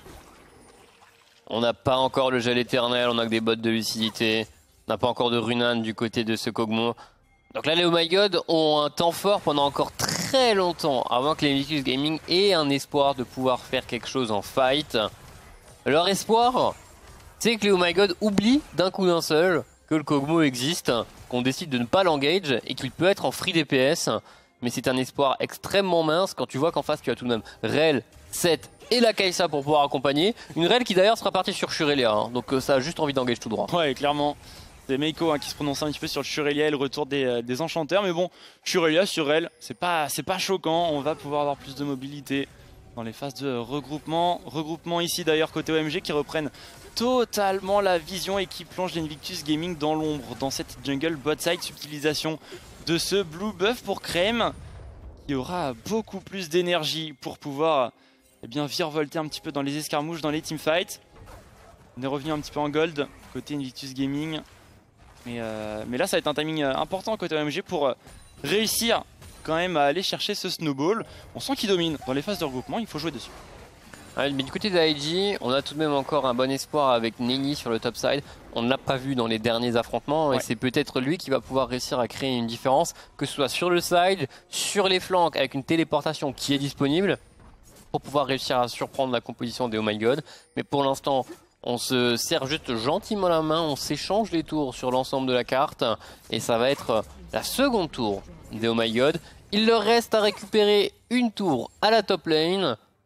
On n'a pas encore le gel éternel, on a que des bottes de lucidité. On n'a pas encore de Runan du côté de ce Kog'Maw. Donc là les Oh My God ont un temps fort pendant encore très longtemps avant que les Invictus Gaming aient un espoir de pouvoir faire quelque chose en fight. Leur espoir, c'est que les Oh My God oublient d'un coup d'un seul que le Kog'Maw existe, qu'on décide de ne pas l'engage et qu'il peut être en free DPS. Mais c'est un espoir extrêmement mince quand tu vois qu'en face tu as tout de même Rell, Sett et la Kai'Sa pour pouvoir accompagner. Une Rell qui d'ailleurs sera partie sur Shurelia, hein, donc ça a juste envie d'engage tout droit. Ouais, clairement. C'est Meiko qui se prononce un petit peu sur le Shurelia et le retour des enchanteurs. Mais bon, Shurelia sur Rell, c'est pas choquant. On va pouvoir avoir plus de mobilité dans les phases de regroupement. Regroupement ici d'ailleurs côté OMG qui reprennent totalement la vision et qui plonge l'Invictus Gaming dans l'ombre dans cette jungle bot side. Subtilisation de ce blue buff pour Crème qui aura beaucoup plus d'énergie pour pouvoir virevolter un petit peu dans les escarmouches, dans les teamfights. On est revenu un petit peu en gold côté Invictus Gaming. Mais là ça va être un timing important côté OMG pour réussir quand même à aller chercher ce snowball. On sent qu'il domine dans les phases de regroupement, il faut jouer dessus. Ouais, mais du côté de IG, on a tout de même encore un bon espoir avec Neni sur le top side. On ne l'a pas vu dans les derniers affrontements et c'est peut-être lui qui va pouvoir réussir à créer une différence, que ce soit sur le side, sur les flancs avec une téléportation qui est disponible pour pouvoir réussir à surprendre la composition des Oh My God. Mais pour l'instant, on se serre juste gentiment la main, on s'échange les tours sur l'ensemble de la carte et ça va être la seconde tour des Oh My God. Il leur reste à récupérer une tour à la top lane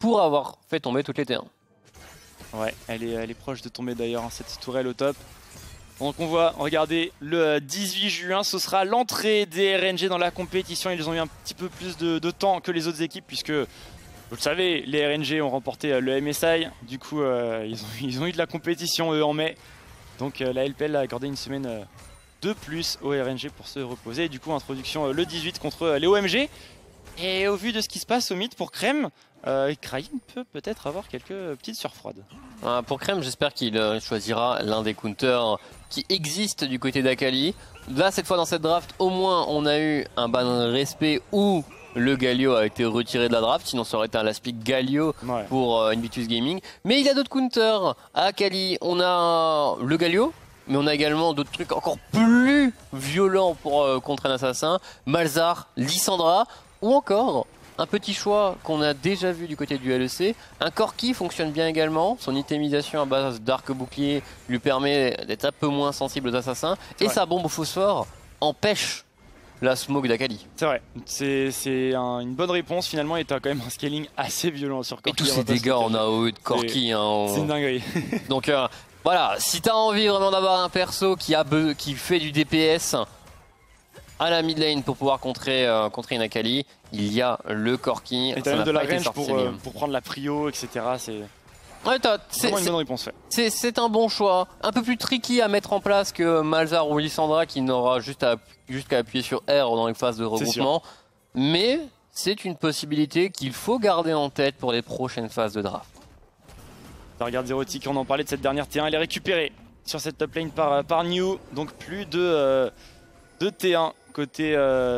pour avoir fait tomber toutes les T1. Ouais, elle est proche de tomber d'ailleurs, hein, cette tourelle au top. Donc on voit, regardez, le 18 juin, ce sera l'entrée des RNG dans la compétition. Ils ont eu un petit peu plus de temps que les autres équipes puisque, vous le savez, les RNG ont remporté le MSI. Du coup, ils ont eu de la compétition eux en mai. Donc la LPL a accordé une semaine de plus aux RNG pour se reposer. Et du coup, introduction le 18 contre les OMG. Et au vu de ce qui se passe au mid pour Crème, Kraïn peut peut-être avoir quelques petites sueurs froides. Pour Crème, j'espère qu'il choisira l'un des counters qui existent du côté d'Akali. Là, cette fois dans cette draft, au moins on a eu un ban respect où le Galio a été retiré de la draft, sinon ça aurait été un last pick Galio pour Invictus Gaming. Mais il y a d'autres counters. À Akali, on a le Galio, mais on a également d'autres trucs encore plus violents pour contre un assassin. Malzahar, Lissandra, ou encore un petit choix qu'on a déjà vu du côté du LEC. Un Corki fonctionne bien également. Son itemisation à base d'arc bouclier lui permet d'être un peu moins sensible aux assassins. Et sa bombe au phosphore empêche la smoke d'Akali. C'est vrai, c'est une bonne réponse finalement, et tu as quand même un scaling assez violent sur Corki. Et tous ces dégâts en AOE de Corki. C'est une dinguerie. Donc voilà, si tu as envie vraiment d'avoir un perso qui fait du DPS à la mid lane pour pouvoir contrer une Akali, il y a le Corki. Et t'as même de la range pour prendre la prio, etc. C'est vraiment une bonne réponse. C'est un bon choix. Un peu plus tricky à mettre en place que Malzahar ou Lissandra qui n'aura juste qu'à appuyer sur R dans les phases de regroupement. Mais c'est une possibilité qu'il faut garder en tête pour les prochaines phases de draft. La regarde Zerotic, on en parlait de cette dernière T1, elle est récupérée sur cette top lane par New. Donc plus de T1 côté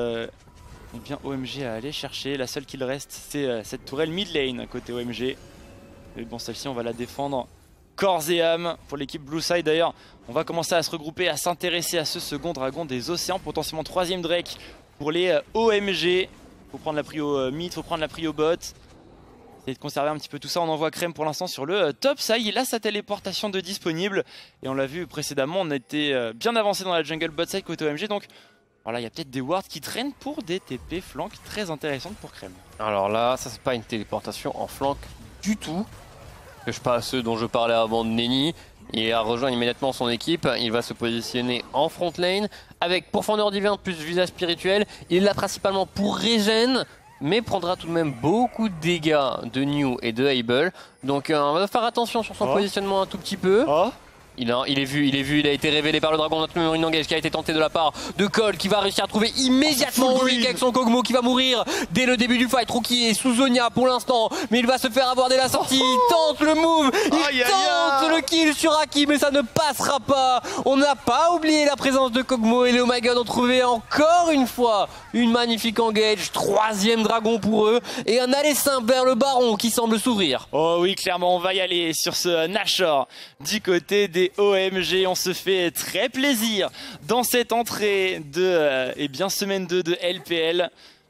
OMG à aller chercher. La seule qu'il reste, c'est cette tourelle mid lane côté OMG. Et bon, celle-ci, on va la défendre corps et âme pour l'équipe Blue Side. D'ailleurs, on va commencer à se regrouper, à s'intéresser à ce second dragon des océans, potentiellement 3ème Drake pour les OMG. Faut prendre la prio mid, faut prendre la prio bot. Essayer de conserver un petit peu tout ça. On envoie Crème pour l'instant sur le top side. Il a sa téléportation de disponible. Et on l'a vu précédemment, on était bien avancé dans la jungle bot side côté OMG. Donc voilà, il y a peut-être des wards qui traînent pour des TP flank très intéressantes pour Crème. Alors là, ça c'est pas une téléportation en flank du tout. Je sais pas ceux dont je parlais avant de Nenny. Il a rejoint immédiatement son équipe. Il va se positionner en front lane avec pourfendeur divin plus visage spirituel. Il est là principalement pour régène, mais prendra tout de même beaucoup de dégâts de New et de Able. Donc on va faire attention sur son positionnement un tout petit peu. Il est vu, il a été révélé par le dragon, notre une engage qui a été tenté de la part de Cole, qui va réussir à trouver immédiatement Weak avec son Kog'Maw qui va mourir dès le début du fight. Rookie est sous Zonia pour l'instant, mais il va se faire avoir dès la sortie. Il tente le move, il tente le kill sur Aki, mais ça ne passera pas. On n'a pas oublié la présence de Kog'Maw et les Oh My God ont trouvé encore une fois une magnifique engage. 3ème dragon pour eux et un aller simple vers le baron qui semble s'ouvrir. Oh oui, clairement, on va y aller sur ce Nashor du côté des OMG. On se fait très plaisir dans cette entrée de semaine 2 de LPL.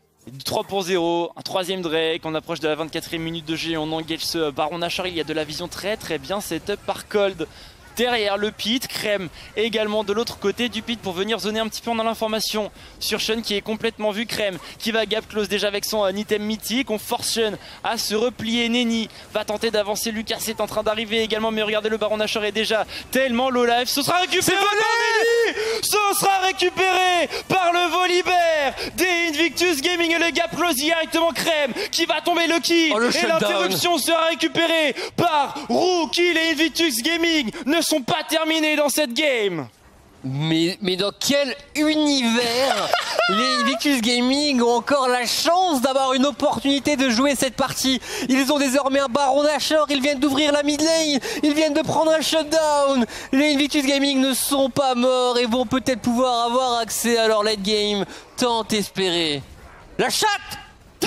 3 pour 0, un 3ème Drake, on approche de la 24ème minute de jeu, on engage ce Baron Nashor. Il y a de la vision très bien setup par Cold. Derrière le pit, Crème également de l'autre côté du pit pour venir zoner un petit peu. On a l'information sur Sean qui est complètement vu. Crème qui va gap close déjà avec son item mythique. On force Sean à se replier. Nenny va tenter d'avancer. Lucas est en train d'arriver également, mais regardez, le Baron Nashor est déjà tellement low life. Ce sera récupéré par Nenny. Ce sera récupéré par le Volibear des Invictus Gaming et le gap close directement. Crème qui va tomber le kill et l'interruption sera récupérée par Rookie. Les Invictus Gaming ne sont pas terminés dans cette game. Mais dans quel univers les Invictus Gaming ont encore la chance d'avoir une opportunité de jouer cette partie? Ils ont désormais un Baron Nashor, ils viennent d'ouvrir la mid lane, ils viennent de prendre un shutdown. Les Invictus Gaming ne sont pas morts et vont peut-être pouvoir avoir accès à leur late game tant espéré. La chatte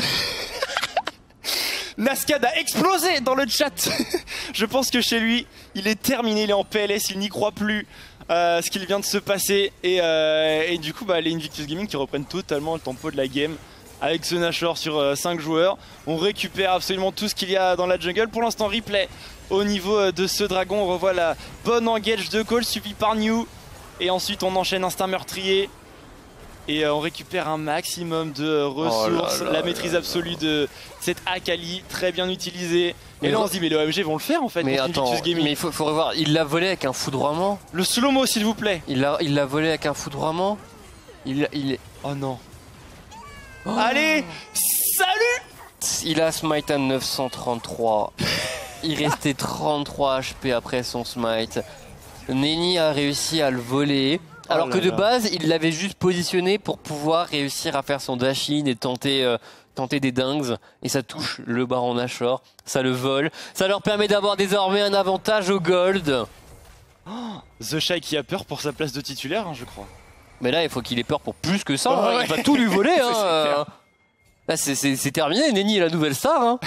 Nascad a explosé dans le chat. Je pense que chez lui, il est terminé, il est en PLS, il n'y croit plus ce qu'il vient de se passer. Et du coup, les Invictus Gaming qui reprennent totalement le tempo de la game avec ce Nashor sur 5 joueurs. On récupère absolument tout ce qu'il y a dans la jungle. Pour l'instant, replay au niveau de ce dragon. On revoit la bonne engage de Cole suivi par New. Et ensuite, on enchaîne instinct meurtrier. Et on récupère un maximum de ressources, la maîtrise absolue de cette Akali, très bien utilisée. Et là on se dit mais les OMG vont le faire en fait. Mais attends, mais il faut revoir, il l'a volé avec un foudroiement. Le slow-mo s'il vous plaît. Il l'a volé avec un foudroiement. Il est... Oh non. Oh. Allez, salut. Il a smite à 933. Il restait 33 HP après son smite. Neni a réussi à le voler. Alors que de base, il l'avait juste positionné pour pouvoir réussir à faire son dash-in et tenter des dingues. Et ça touche le Baron Nashor, ça le vole. Ça leur permet d'avoir désormais un avantage au gold. Oh, The Shy qui a peur pour sa place de titulaire, hein, je crois. Mais là, il faut qu'il ait peur pour plus que ça. Hein. Il va tout lui voler. Hein. Là, c'est terminé. Neni est la nouvelle star. Hein.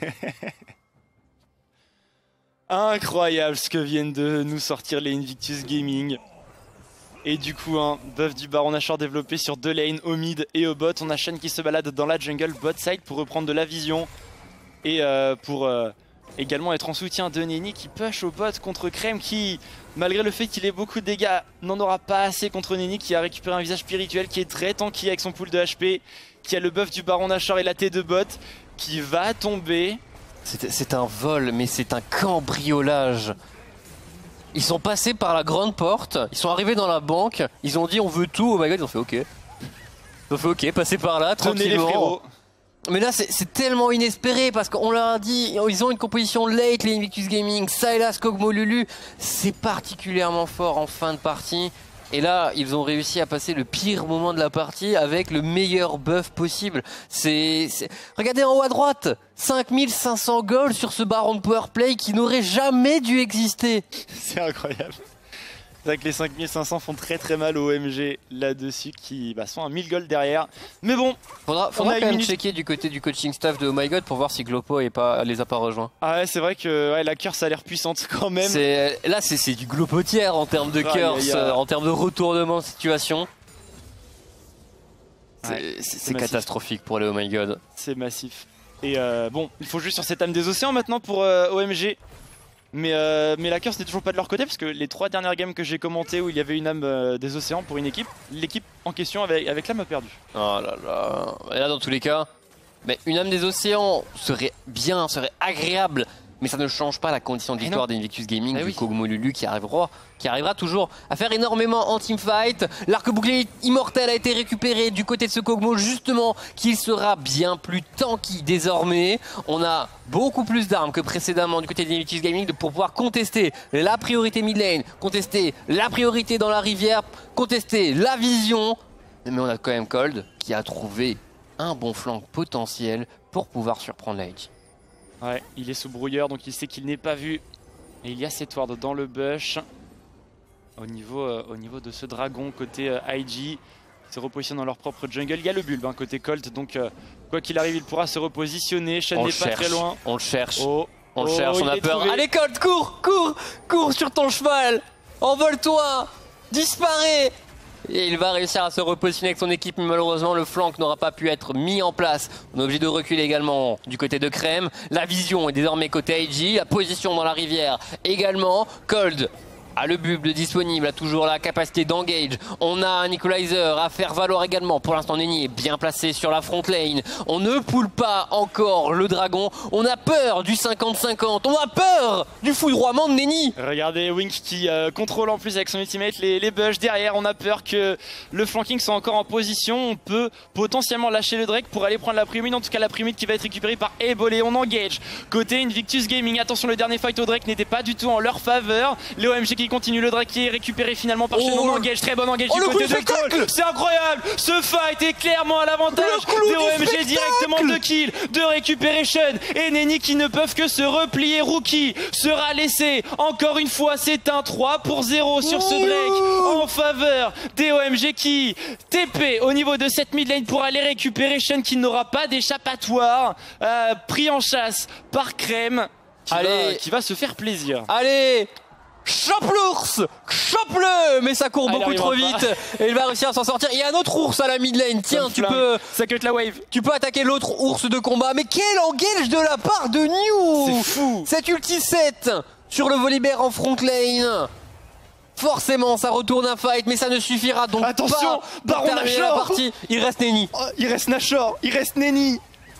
Incroyable ce que viennent de nous sortir les Invictus Gaming. Et du coup, un buff du Baron Nashor développé sur 2 lanes, au mid et au bot. On a Shen qui se balade dans la jungle bot side pour reprendre de la vision. Et pour également être en soutien de Neni qui push au bot contre Crème qui, malgré le fait qu'il ait beaucoup de dégâts, n'en aura pas assez contre Neni qui a récupéré un visage spirituel, qui est très tanky avec son pool de HP, qui a le buff du Baron Nashor et la T de bot, qui va tomber. C'est un vol, mais c'est un cambriolage. Ils sont passés par la grande porte, ils sont arrivés dans la banque, ils ont dit on veut tout, oh my god, ils ont fait ok. Ils ont fait ok, passer par là, tranquillement. Mais là c'est tellement inespéré parce qu'on leur a dit, ils ont une composition late les Invictus Gaming, Sylas, Kog'Maw, Lulu, c'est particulièrement fort en fin de partie. Et là, ils ont réussi à passer le pire moment de la partie avec le meilleur buff possible. Regardez en haut à droite, 5500 gold sur ce Baron de Powerplay qui n'aurait jamais dû exister. C'est incroyable. C'est vrai que les 5500 font très très mal aux OMG là-dessus qui sont à 1000 gold derrière. Mais bon, faudra quand même checker du côté du coaching staff de Oh My God pour voir si Glopo les a pas rejoints. Ah ouais, c'est vrai que la curse a l'air puissante quand même. Là c'est du glopotière en termes de curse, en termes de retournement de situation. C'est catastrophique pour les Oh My God. C'est massif. Et bon, il faut jouer sur cette âme des océans maintenant pour OMG. Mais la curse n'est toujours pas de leur côté parce que les 3 dernières games que j'ai commentées où il y avait une âme des océans pour une équipe, l'équipe en question avec l'âme a perdu. Oh là là. Et là dans tous les cas, une âme des océans serait bien, serait agréable. Mais ça ne change pas la condition de victoire d'Invictus Gaming, du Kog'Maw Lulu qui arrivera toujours à faire énormément en teamfight. L'arc bouclier immortel a été récupéré du côté de ce Kog'Maw, justement, qu'il sera bien plus tanky désormais. On a beaucoup plus d'armes que précédemment du côté d'Invictus Gaming pour pouvoir contester la priorité mid lane, contester la priorité dans la rivière, contester la vision. Mais on a quand même Cold qui a trouvé un bon flanc potentiel pour pouvoir surprendre la Edge. Ouais, il est sous brouilleur donc il sait qu'il n'est pas vu. Et il y a cette ward dans le bush. Au niveau de ce dragon côté IG. Ils se repositionnent dans leur propre jungle. Il y a le bulbe côté Colt. Donc quoi qu'il arrive il pourra se repositionner. Shen n'est pas très loin. On le cherche. On le cherche, on a peur. Trouvé. Allez Colt, cours sur ton cheval. Envole-toi. Disparais. Et il va réussir à se repositionner avec son équipe, mais malheureusement le flanc n'aura pas pu être mis en place. On est obligé de reculer également du côté de Crème. La vision est désormais côté IG, la position dans la rivière également. Cold a le bulbe disponible, a toujours la capacité d'engage. On a un equalizer à faire valoir également. Pour l'instant Neni est bien placé sur la front lane. On ne pull pas encore le dragon. On a peur du 50-50. On a peur du foudroiement de Neni. Regardez Wink qui contrôle en plus avec son ultimate les bush derrière. On a peur que le flanking soit encore en position. On peut potentiellement lâcher le Drake pour aller prendre la primide. En tout cas la primide qui va être récupérée par Ebolé. On engage côté Invictus Gaming. Attention, le dernier fight au Drake n'était pas du tout en leur faveur. Les OMG qui continue, le Drake qui est récupéré finalement par Shen. On engage, très bon engage du côté de Cole. C'est incroyable, ce fight est clairement à l'avantage des OMG, directement 2 kills de récupération. Et Neni qui ne peuvent que se replier. Rookie sera laissé encore une fois, c'est un 3-0 sur ce Drake en faveur des OMG qui TP au niveau de cette mid lane pour aller récupérer Shen qui n'aura pas d'échappatoire, pris en chasse par Crème qui va se faire plaisir. Allez, chope l'ours, chope-le. Mais ça court beaucoup trop vite et il va réussir à s'en sortir. Il y a un autre ours à la mid lane. Tiens, ça cut la wave. Tu peux attaquer l'autre ours de combat. Mais quel engage de la part de New. C'est fou. Cet ulti 7 sur le Volibear en front lane. Forcément, ça retourne un fight, mais ça ne suffira donc attention, pas pour Baron terminer la Nashor. partie. Il reste Nenny. Oh, il reste Nashor, il reste Nenny.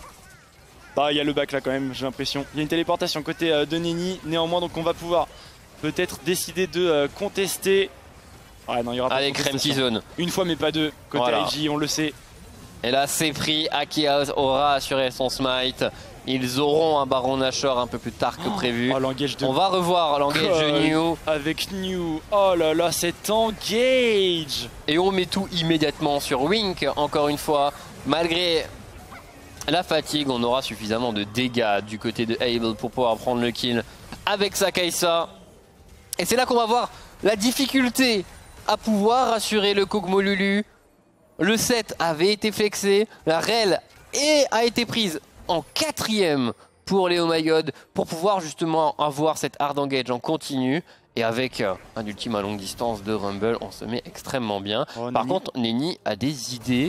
Ah, il y a le back là quand même, j'ai l'impression. Il y a une téléportation côté de Nenny, néanmoins, donc on va pouvoir peut-être décider de contester. Ah non, il y aura pas Allez, de crème contestation. zone. Une fois mais pas deux, côté Voilà. IG, on le sait. Et là, c'est pris. Akiaz aura assuré son smite. Ils auront un Baron Nashor un peu plus tard que prévu. Oh, l'engage de On va revoir l'engage de New. avec New. Oh là là, cet engage. Et on met tout immédiatement sur Wink, encore une fois. Malgré la fatigue, on aura suffisamment de dégâts du côté de Able pour pouvoir prendre le kill avec sa Kai'Sa. Et c'est là qu'on va voir la difficulté à pouvoir assurer le Kog'Maw Lulu. Le set avait été flexé, la rel a été prise en 4ème pour les Oh My God pour pouvoir justement avoir cette hard engage en continu. Et avec un ultime à longue distance de Rumble, on se met extrêmement bien. Oh, Par Nenny. contre, Nenny a des idées,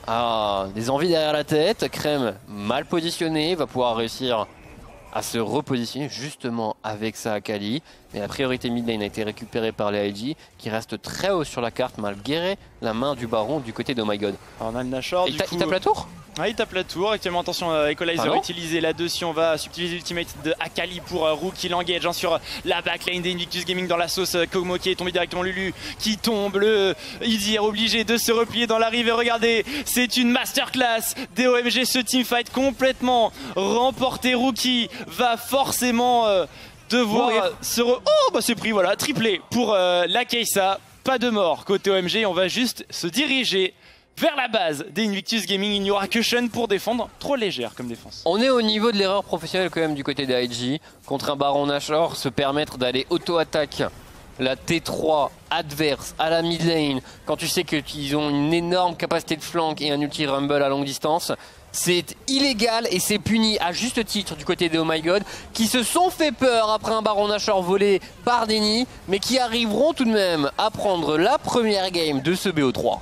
a des envies derrière la tête. Crème mal positionné, va pouvoir réussir à se repositionner justement avec sa Akali. Mais la priorité mid lane a été récupérée par les IG qui restent très haut sur la carte malgré la main du baron du côté de Oh My God. Alors, on a le Nashor. Et du il coup, tape la tour? Ah, il tape la tour. Actuellement, attention, Equalizer Pardon utilisé là-dessus. On va subtiliser l'ultimate de Akali pour Rookie l'engage hein, sur la backline d'Invictus Gaming dans la sauce. Kog'Maw qui est tombé directement, Lulu qui tombe. Le Izir obligé de se replier dans la rive. Et regardez, c'est une masterclass des OMG. Ce teamfight complètement remporté. Rookie va forcément devoir Oh, bah c'est pris, voilà, triplé pour la Kai'Sa. Pas de mort côté OMG. On va juste se diriger vers la base des Invictus Gaming. Il n'y aura que Shen pour défendre. Trop légère comme défense. On est au niveau de l'erreur professionnelle quand même du côté des IG. Contre un Baron Nashor, se permettre d'aller auto-attaque la T3 adverse à la mid lane quand tu sais qu'ils ont une énorme capacité de flank et un ulti rumble à longue distance. C'est illégal et c'est puni à juste titre du côté des Oh My God qui se sont fait peur après un Baron Nashor volé par Nenny mais qui arriveront tout de même à prendre la première game de ce BO3.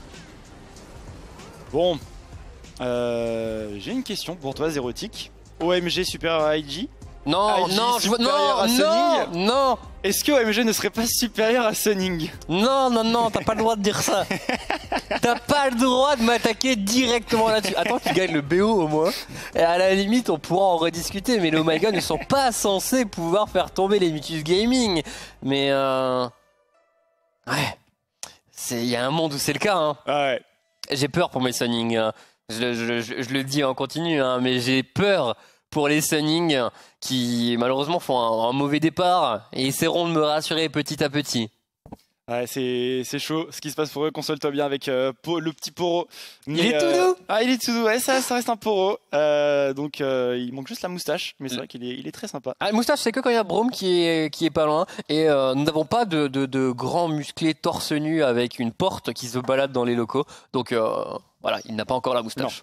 Bon, j'ai une question pour toi, Zérotique. OMG supérieur à IG. Non, IG non, supérieur à non, Sunning. non, Est-ce que OMG ne serait pas supérieur à Sunning? non, t'as pas le droit de dire ça. T'as pas le droit de m'attaquer directement là-dessus. Attends qu'il gagne le BO au moins. Et à la limite, on pourra en rediscuter. Mais les Oh My God ne sont pas censés pouvoir faire tomber les Invictus Gaming. Mais ouais, il y a un monde où c'est le cas. Hein. Ah ouais. J'ai peur pour mes Sunning. Je le dis en continu, hein, mais j'ai peur pour les Sunning qui malheureusement font un mauvais départ et essaieront de me rassurer petit à petit. Ouais, c'est chaud ce qui se passe pour eux. Console-toi bien avec le petit Poro. Il est tout doux. Ah, il est tout doux. Ouais, ça reste un Poro. Donc, il manque juste la moustache. Mais c'est vrai qu'il est très sympa. Ah, le moustache, c'est que quand il y a Braum qui est pas loin. Et nous n'avons pas de grands musclés torse nu avec une porte qui se balade dans les locaux. Donc voilà, il n'a pas encore la moustache.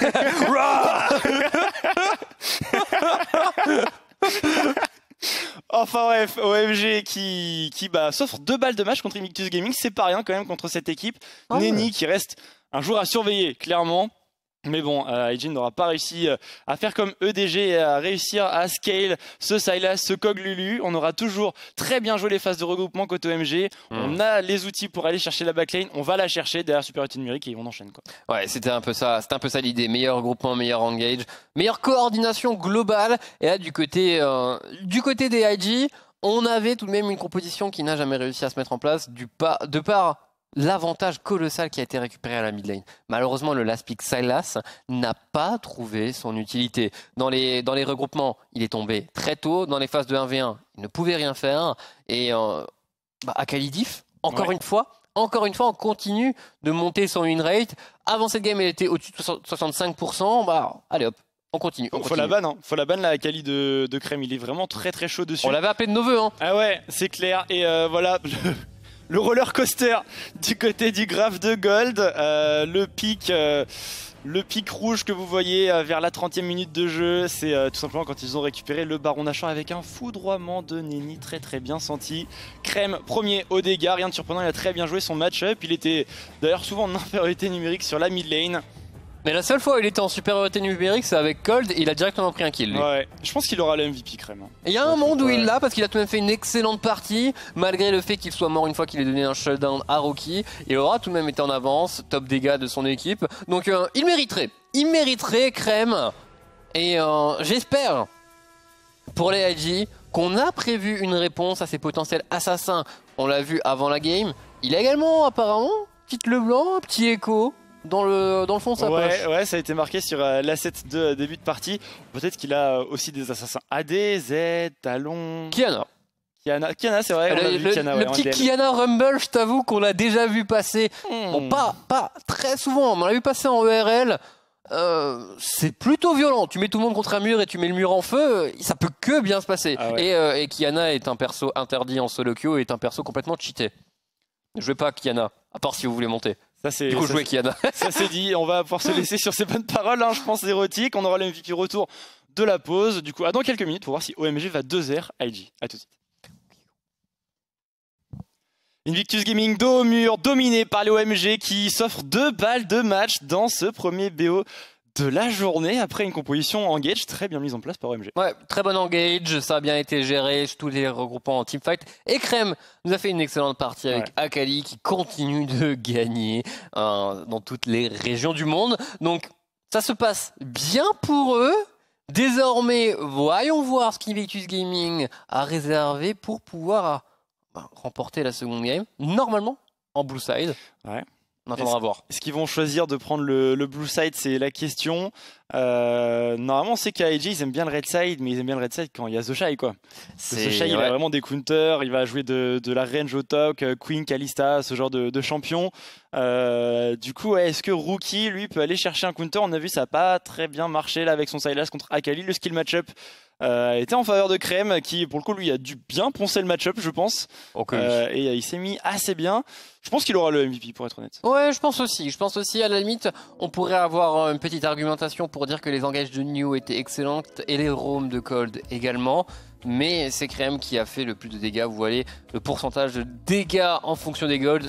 Enfin bref, OMG qui s'offre 2 balles de match contre Invictus Gaming, c'est pas rien quand même contre cette équipe. Ah ouais. Nenny qui reste un joueur à surveiller, clairement. Mais bon, IG n'aura pas réussi à faire comme EDG et à réussir à scale ce Sylas, ce Kog Lulu. On aura toujours très bien joué les phases de regroupement côté OMG. On a les outils pour aller chercher la backline. On va la chercher derrière supériorité numérique et on enchaîne quoi. Ouais, c'était un peu ça l'idée. Meilleur regroupement, meilleur engage, meilleure coordination globale. Et là, du côté des IG, on avait tout de même une composition qui n'a jamais réussi à se mettre en place de par l'avantage colossal qui a été récupéré à la mid lane. Malheureusement, le last pick Sylas n'a pas trouvé son utilité. Dans les regroupements, il est tombé très tôt. Dans les phases de 1v1, il ne pouvait rien faire. Et Akali diff, encore une fois, on continue de monter son win rate. Avant cette game, elle était au-dessus de 65%. Allez hop, on continue. Faut la ban, hein. Faut la ban la Akali de Crème. Il est vraiment très très chaud dessus. On l'avait appelé de nos voeux. Hein. Ah ouais, c'est clair. Et voilà. Le roller coaster du côté du graphe de Gold, le pic rouge que vous voyez vers la 30e minute de jeu, c'est tout simplement quand ils ont récupéré le Baron Nashor avec un foudroiement de Nenny très très bien senti. Crème premier au dégâts, rien de surprenant, il a très bien joué son match-up, il était d'ailleurs souvent en infériorité numérique sur la mid lane. Mais la seule fois où il était en supériorité numérique, c'est avec Cold et il a directement pris un kill. Lui. Ouais, je pense qu'il aura le MVP Crème. Il y a un monde où il l'a parce qu'il a tout de même fait une excellente partie, malgré le fait qu'il soit mort une fois qu'il ait donné un shutdown à Rookie. Il aura tout de même été en avance, top dégâts de son équipe. Donc il mériterait Crème. Et j'espère pour les IG qu'on a prévu une réponse à ces potentiels assassins. On l'a vu avant la game. Il a également apparemment, petite Leblanc, un petit écho. Dans le fond de sa poche. Ouais, ça a été marqué sur l'asset de début de partie. Peut-être qu'il a aussi des assassins AD, Z, Talon. Kiana, c'est vrai. Le petit Kiana Rumble, je t'avoue qu'on l'a déjà vu passer. Bon, pas très souvent, mais on l'a vu passer en ERL. C'est plutôt violent. Tu mets tout le monde contre un mur et tu mets le mur en feu, ça peut que bien se passer. Ah ouais. Et Kiana est un perso interdit en solo queue et est un perso complètement cheaté. Jouez pas Kiana, à part si vous voulez monter. Du coup, jouer Kiana. Ça c'est dit, on va pouvoir se laisser sur ces bonnes paroles, hein, je pense, érotiques. On aura le MVP retour de la pause. Du coup, dans quelques minutes pour voir si OMG va 2-0 IG. A tout de suite. Invictus Gaming dos au mur, dominé par les OMG qui s'offre 2 balles de match dans ce premier BO de la journée après une composition engage très bien mise en place par OMG. Ouais, très bon engage, ça a bien été géré, tous les regroupants en teamfight. Et Crème nous a fait une excellente partie avec Akali qui continue de gagner dans toutes les régions du monde. Donc ça se passe bien pour eux. Désormais, voyons voir ce qu'Invictus Gaming a réservé pour pouvoir remporter la seconde game. Normalement, en blue side. Ouais. On attendra à voir. Est-ce qu'ils vont choisir de prendre le blue side? C'est la question. Normalement, on sait qu'à IG, ils aiment bien le red side, mais ils aiment bien le red side quand il y a Zoshai, quoi. Zoshai, il a vraiment des counters, il va jouer de la range au top, Queen, Kalista, ce genre de champion. Du coup, est-ce que Rookie, lui, peut aller chercher un counter? On a vu, ça n'a pas très bien marché là avec son Sylas contre Akali. Le skill match-up était en faveur de Crème, qui pour le coup, lui, a dû bien poncer le match-up, je pense. Et il s'est mis assez bien. Je pense qu'il aura le MVP, pour être honnête. Ouais, je pense aussi, à la limite, on pourrait avoir une petite argumentation pour dire que les engages de New étaient excellentes et les roams de Cold également. Mais c'est Crème qui a fait le plus de dégâts. Vous voyez le pourcentage de dégâts en fonction des golds,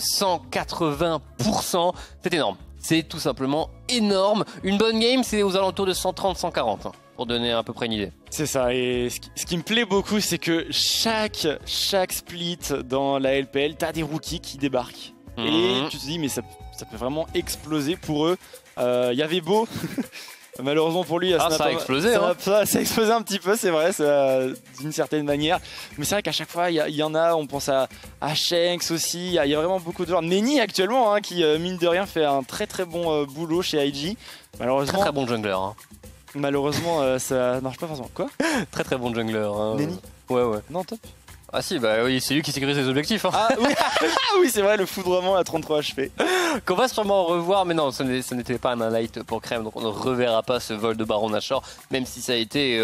180%. C'est énorme. C'est tout simplement énorme. Une bonne game, c'est aux alentours de 130-140. Pour donner à peu près une idée. C'est ça, et ce qui me plaît beaucoup, c'est que chaque split dans la LPL, t'as des rookies qui débarquent. Et tu te dis, mais ça peut vraiment exploser pour eux. Y avait Beau, malheureusement pour lui, ça a explosé. Ça a explosé un petit peu, c'est vrai, d'une certaine manière. Mais c'est vrai qu'à chaque fois, il y en a, on pense à Shanks aussi, il y a vraiment beaucoup de joueurs. Nenny actuellement, hein, qui mine de rien fait un très très bon boulot chez IG. Malheureusement, très bon jungler. Hein. Malheureusement, ça marche pas forcément. Quoi? Très très bon jungler. Hein. Nenny? Ouais. Non, top. Ah si, bah oui, c'est lui qui sécurise les objectifs. Hein. Ah oui, oui c'est vrai, le foudrement à 33 HP. Qu'on va sûrement revoir, mais non, ce n'était pas un highlight pour Crème, donc on ne reverra pas ce vol de Baron Nashor, même si ça a été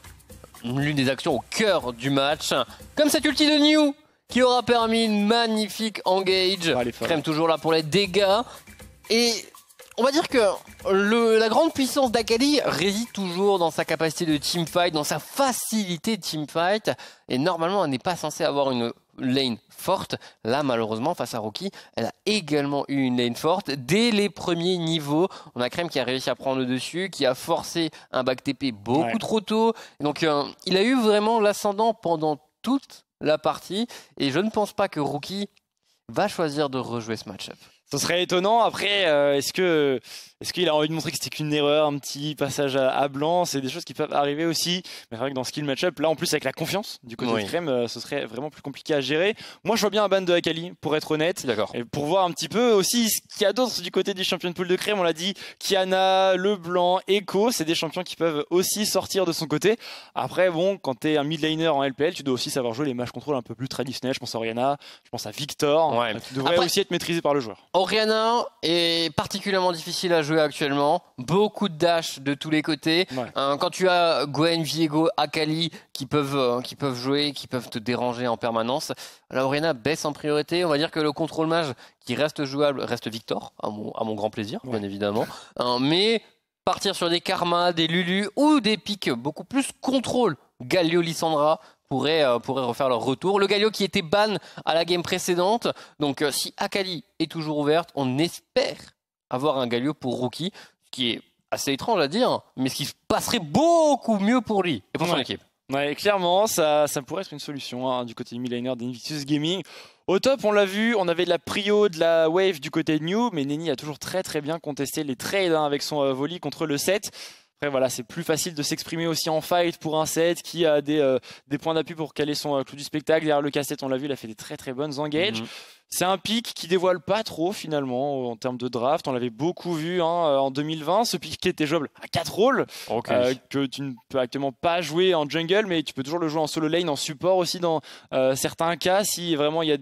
l'une des actions au cœur du match. Comme cette ulti de New, qui aura permis une magnifique engage. Crème toujours là pour les dégâts. Et on va dire que la grande puissance d'Akali réside toujours dans sa capacité de teamfight, dans sa facilité de teamfight. Et normalement, elle n'est pas censée avoir une lane forte. Là, malheureusement, face à Rookie, elle a également eu une lane forte. Dès les premiers niveaux, on a Crème qui a réussi à prendre le dessus, qui a forcé un back TP beaucoup trop tôt. Et donc, il a eu vraiment l'ascendant pendant toute la partie. Et je ne pense pas que Rookie va choisir de rejouer ce match-up. Ce serait étonnant. Après, est-ce qu'il a envie de montrer que c'était qu'une erreur, un petit passage à blanc? C'est des choses qui peuvent arriver aussi. Mais c'est vrai que dans skill match-up, là en plus avec la confiance du côté de Crème, ce serait vraiment plus compliqué à gérer. Moi je vois bien un ban de Akali, pour être honnête. D'accord. Et pour voir un petit peu aussi ce qu'il y a d'autre du côté du champion pool de Crème. On l'a dit, Kiana, Leblanc, Echo, c'est des champions qui peuvent aussi sortir de son côté. Après, bon, quand t'es un mid laner en LPL, tu dois aussi savoir jouer les match control un peu plus traditionnels. Je pense à Orianna, je pense à Victor, qui devrait aussi être maîtrisé par le joueur. Orianna est particulièrement difficile à jouer actuellement. Beaucoup de dash de tous les côtés. Quand tu as Gwen, Viego, Akali qui peuvent jouer, qui peuvent te déranger en permanence, la Orianna baisse en priorité. On va dire que le contrôle mage qui reste jouable reste Victor, à mon grand plaisir, bien évidemment. Mais partir sur des Karma, des Lulu ou des pics beaucoup plus contrôle, Galio, Lissandra pourraient refaire leur retour. Le Galio qui était ban à la game précédente. Donc si Akali est toujours ouverte, on espère avoir un Galio pour Rookie, ce qui est assez étrange à dire, mais ce qui se passerait beaucoup mieux pour lui et pour son équipe. Ouais, clairement, ça pourrait être une solution hein, du côté midlaner d'Invictus Gaming. Au top, on l'a vu, on avait de la prio, de la wave du côté de New, mais Neny a toujours très bien contesté les trades hein, avec son volley contre le set. Après voilà, c'est plus facile de s'exprimer aussi en fight pour un set qui a des points d'appui pour caler son clou du spectacle. Derrière le casse-tête, on l'a vu, il a fait des très bonnes engages. C'est un pick qui dévoile pas trop finalement en termes de draft. On l'avait beaucoup vu hein, en 2020. Ce pick qui était jouable à 4 rôles, que tu ne peux actuellement pas jouer en jungle, mais tu peux toujours le jouer en solo lane, en support aussi dans certains cas. Si vraiment il y a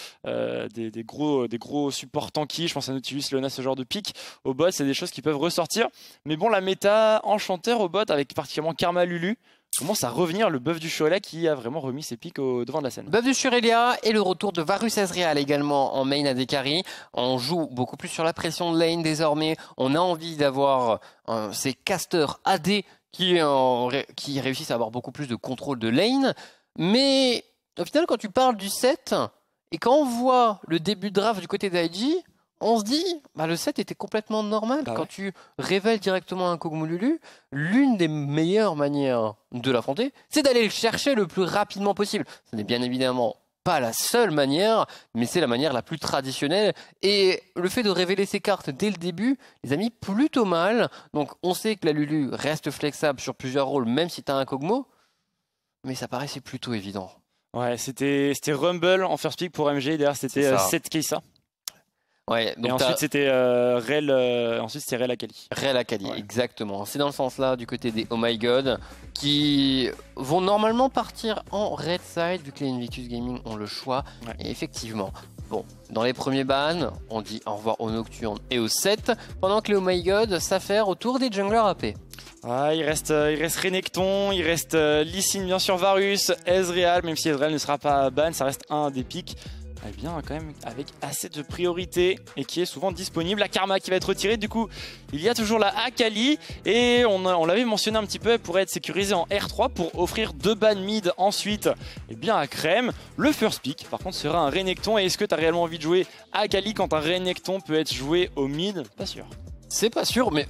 des gros supports tanky, je pense à Nautilus, Leona, ce genre de pick au bot, c'est des choses qui peuvent ressortir. Mais bon, la méta enchanteur au bot avec particulièrement Karma Lulu commence à revenir, le buff du Shurelia qui a vraiment remis ses pics au devant de la scène. Buff du Shurelia et le retour de Varus Ezreal également en main AD carry. On joue beaucoup plus sur la pression de lane désormais. On a envie d'avoir ces casters AD qui réussissent à avoir beaucoup plus de contrôle de lane. Mais au final, quand tu parles du set et quand on voit le début de draft du côté d'IG, on se dit, le set était complètement normal. Quand tu révèles directement un Kog'Maw Lulu, l'une des meilleures manières de l'affronter, c'est d'aller le chercher le plus rapidement possible. Ce n'est bien évidemment pas la seule manière, mais c'est la manière la plus traditionnelle. Et le fait de révéler ses cartes dès le début les a mis plutôt mal. Donc on sait que la Lulu reste flexible sur plusieurs rôles, même si tu as un Kog'Maw, mais ça paraissait plutôt évident. Ouais, c'était Rumble en first pick pour MG, derrière c'était 7 Kai'Sa. Ouais, donc et ensuite c'était Rel Akali. Rel Akali, exactement. C'est dans le sens là du côté des Oh My God qui vont normalement partir en red side vu que les Invictus Gaming ont le choix. Et effectivement, bon, dans les premiers bans, on dit au revoir aux Nocturnes et aux 7 pendant que les Oh My God s'affairent autour des junglers AP. Il reste Renekton, il reste Lee Sin bien sûr, Varus, Ezreal, même si Ezreal ne sera pas ban, ça reste un des pics. Bien quand même avec assez de priorité et qui est souvent disponible. La Karma qui va être retirée, du coup il y a toujours la Akali et on l'avait mentionné un petit peu, elle pourrait être sécurisée en R3 pour offrir 2 bans mid ensuite et bien à Crème. Le first pick par contre sera un Renekton, et est-ce que tu as réellement envie de jouer Akali quand un Renekton peut être joué au mid? Pas sûr. C'est pas sûr, mais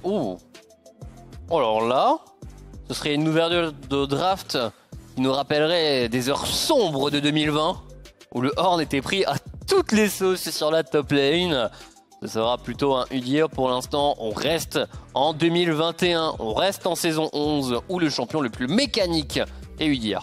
alors là ce serait une ouverture de draft qui nous rappellerait des heures sombres de 2020 où le Horn était pris à toutes les sauces sur la top lane. Ce sera plutôt un Udyr pour l'instant. On reste en 2021, on reste en saison 11 où le champion le plus mécanique est Udyr.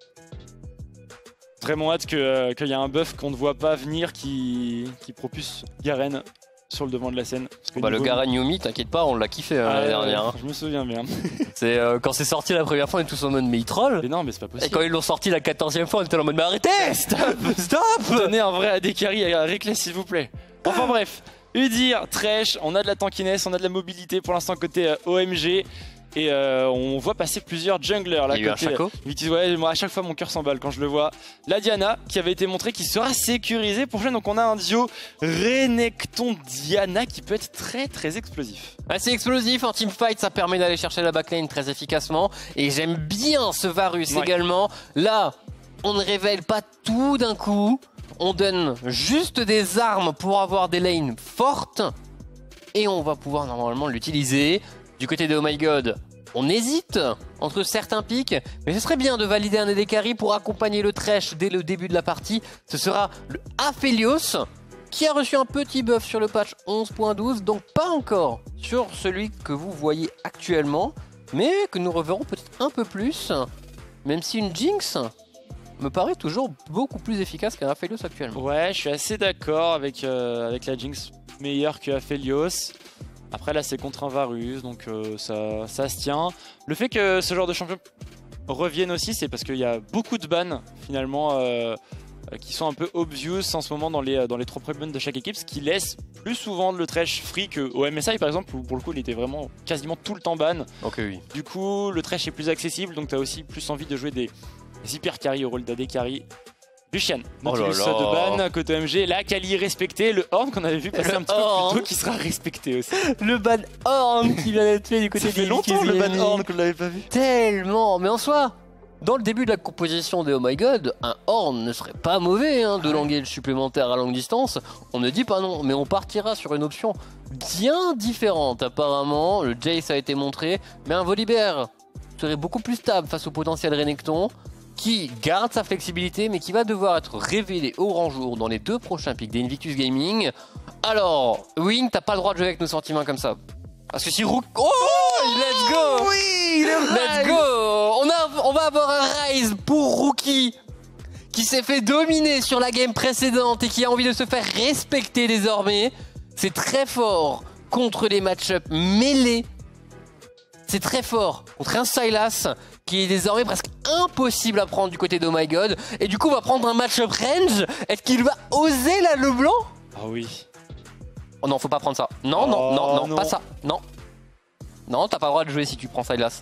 Vraiment hâte qu'il y ait un buff qu'on ne voit pas venir qui propulse Garen sur le devant de la scène. Le Garen Yumi, t'inquiète pas, on l'a kiffé l'année dernière. Je me souviens bien. C'est quand c'est sorti la première fois, on est tous en mode mais il troll. Mais non, mais c'est pas possible. Et quand ils l'ont sorti la 14e fois, on était en mode mais arrêtez, stop. Donnez un vrai AD carry à Reckless s'il vous plaît. Enfin bref, Udyr, Thresh, on a de la tankiness, on a de la mobilité pour l'instant côté OMG. Et on voit passer plusieurs junglers là. Il y a eu un Shaco. Moi à chaque fois mon cœur s'emballe quand je le vois. La Diana qui avait été montrée, qui sera sécurisée pour prochaine. Donc on a un duo Renekton Diana qui peut être très explosif. C'est explosif en teamfight, ça permet d'aller chercher la backlane très efficacement. Et j'aime bien ce Varus également. Là, on ne révèle pas tout d'un coup. On donne juste des armes pour avoir des lanes fortes. Et on va pouvoir normalement l'utiliser. Du côté de Oh My God, on hésite entre certains pics, mais ce serait bien de valider un AD carry pour accompagner le Thresh dès le début de la partie. Ce sera le Aphelios qui a reçu un petit buff sur le patch 11.12, donc pas encore sur celui que vous voyez actuellement, mais que nous reverrons peut-être un peu plus, même si une Jinx me paraît toujours beaucoup plus efficace qu'un Aphelios actuellement. Ouais, je suis assez d'accord avec la Jinx meilleure que Aphelios. Après là c'est contre un Varus, donc ça se tient. Le fait que ce genre de champion revienne aussi, c'est parce qu'il y a beaucoup de bans finalement qui sont un peu obvious en ce moment dans les 3 premiers bans de chaque équipe, ce qui laisse plus souvent le Thresh free que au MSI par exemple, où pour le coup il était vraiment quasiment tout le temps ban. Ok, oui. Du coup le Thresh est plus accessible, donc tu as aussi plus envie de jouer des hyper carry au rôle d'AD carry. Lucian, Nautilus de ban côté OMG, la Kali respecté, le Horn qu'on avait vu passer un petit peu plus tôt qui sera respecté aussi. Le ban Horn qui vient d'être fait du côté des. Ça fait longtemps le ban Horn que vous l'avez pas vu. Tellement, mais en soi, Dans le début de la composition des Oh My God, un Horn ne serait pas mauvais de l'engage supplémentaire à longue distance. On ne dit pas non, mais on partira sur une option bien différente apparemment. Le Jace a été montré, mais un Volibear serait beaucoup plus stable face au potentiel Renekton, qui garde sa flexibilité, mais qui va devoir être révélé au grand jour dans les 2 prochains pics d'Invictus Gaming. Alors, Wing, t'as pas le droit de jouer avec nos sentiments comme ça. Parce que si Rook... Oh, let's go. Oui, let's go. On va avoir un Rise pour Rookie qui s'est fait dominer sur la game précédente et qui a envie de se faire respecter désormais. C'est très fort contre les match-up mêlés. C'est très fort contre un Sylas qui est désormais presque impossible à prendre du côté de Oh My God. Et du coup, on va prendre un match-up range. Est-ce qu'il va oser la Leblanc? Ah oui. Oh non, faut pas prendre ça. Non, non, pas ça. Non. Non, t'as pas le droit de jouer si tu prends Sylas.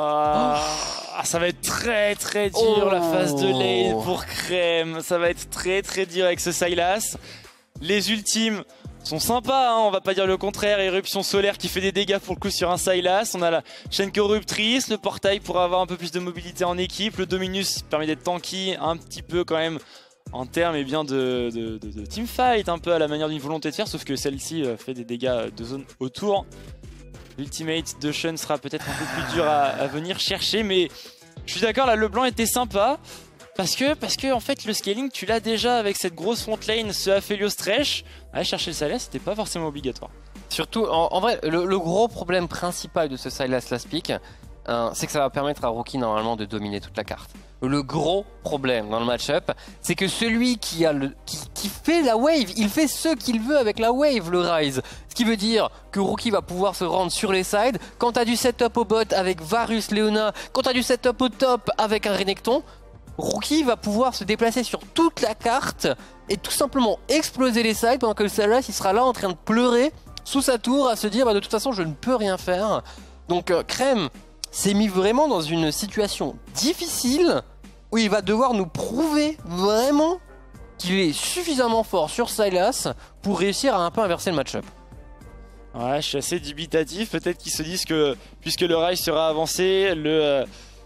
Ça va être très très dur la phase de lane pour Crème. Ça va être très très dur avec ce Sylas. Les ultimes sont sympas, on va pas dire le contraire. Éruption solaire qui fait des dégâts pour le coup sur un Sylas. On a la chaîne corruptrice, le portail pour avoir un peu plus de mobilité en équipe. Le Dominus permet d'être tanky un petit peu quand même en termes de teamfight, un peu à la manière d'une volonté de faire, sauf que celle-ci fait des dégâts de zone autour. L'ultimate de Shen sera peut-être un peu plus dur à venir chercher, mais je suis d'accord, là le blanc était sympa. Parce que en fait le scaling tu l'as déjà avec cette grosse front lane, ce Aphelios Thresh. Aller chercher le Sylas c'était pas forcément obligatoire. Surtout, en vrai, le gros problème principal de ce Sylas Last Pick, c'est que ça va permettre à Rookie normalement de dominer toute la carte. Le gros problème dans le match-up, c'est que celui qui fait la wave, il fait ce qu'il veut avec la wave, le Rise. Ce qui veut dire que Rookie va pouvoir se rendre sur les sides. Quand t'as du setup au bot avec Varus, Leona, quand t'as du setup au top avec un Renekton, Rookie va pouvoir se déplacer sur toute la carte et tout simplement exploser les sides pendant que le Sylas il sera là en train de pleurer sous sa tour à se dire de toute façon je ne peux rien faire. Donc Crème s'est mis vraiment dans une situation difficile où il va devoir nous prouver vraiment qu'il est suffisamment fort sur Sylas pour réussir à un peu inverser le match-up. Ouais, je suis assez dubitatif. Peut-être qu'ils se disent que puisque le Rise sera avancé, le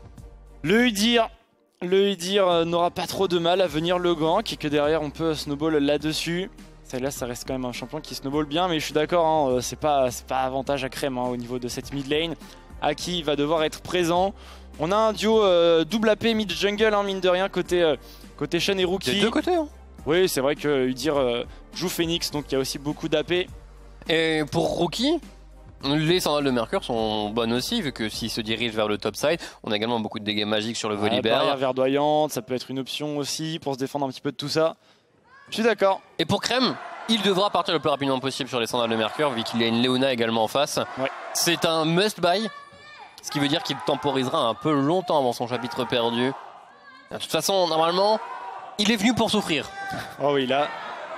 Udyr n'aura pas trop de mal à venir le gank et que derrière on peut snowball là-dessus. Sylas ça reste quand même un champion qui snowball bien, mais je suis d'accord, c'est pas avantage à Crème au niveau de cette mid lane. Aki va devoir être présent. On a un duo double AP mid jungle, mine de rien, côté Shen et Rookie. Des deux côtés. Oui, c'est vrai que Udyr joue Phoenix, donc il y a aussi beaucoup d'AP. Et pour Rookie, les sandales de Mercure sont bonnes aussi, vu que s'il se dirige vers le top side, on a également beaucoup de dégâts magiques sur le Volibear. Barrière verdoyante, ça peut être une option aussi pour se défendre un petit peu de tout ça. Je suis d'accord. Et pour Crème, il devra partir le plus rapidement possible sur les sandales de Mercure, vu qu'il y a une Leona également en face. Ouais. C'est un must-buy, ce qui veut dire qu'il temporisera un peu longtemps avant son chapitre perdu. De toute façon, normalement, il est venu pour souffrir. Oh oui, là...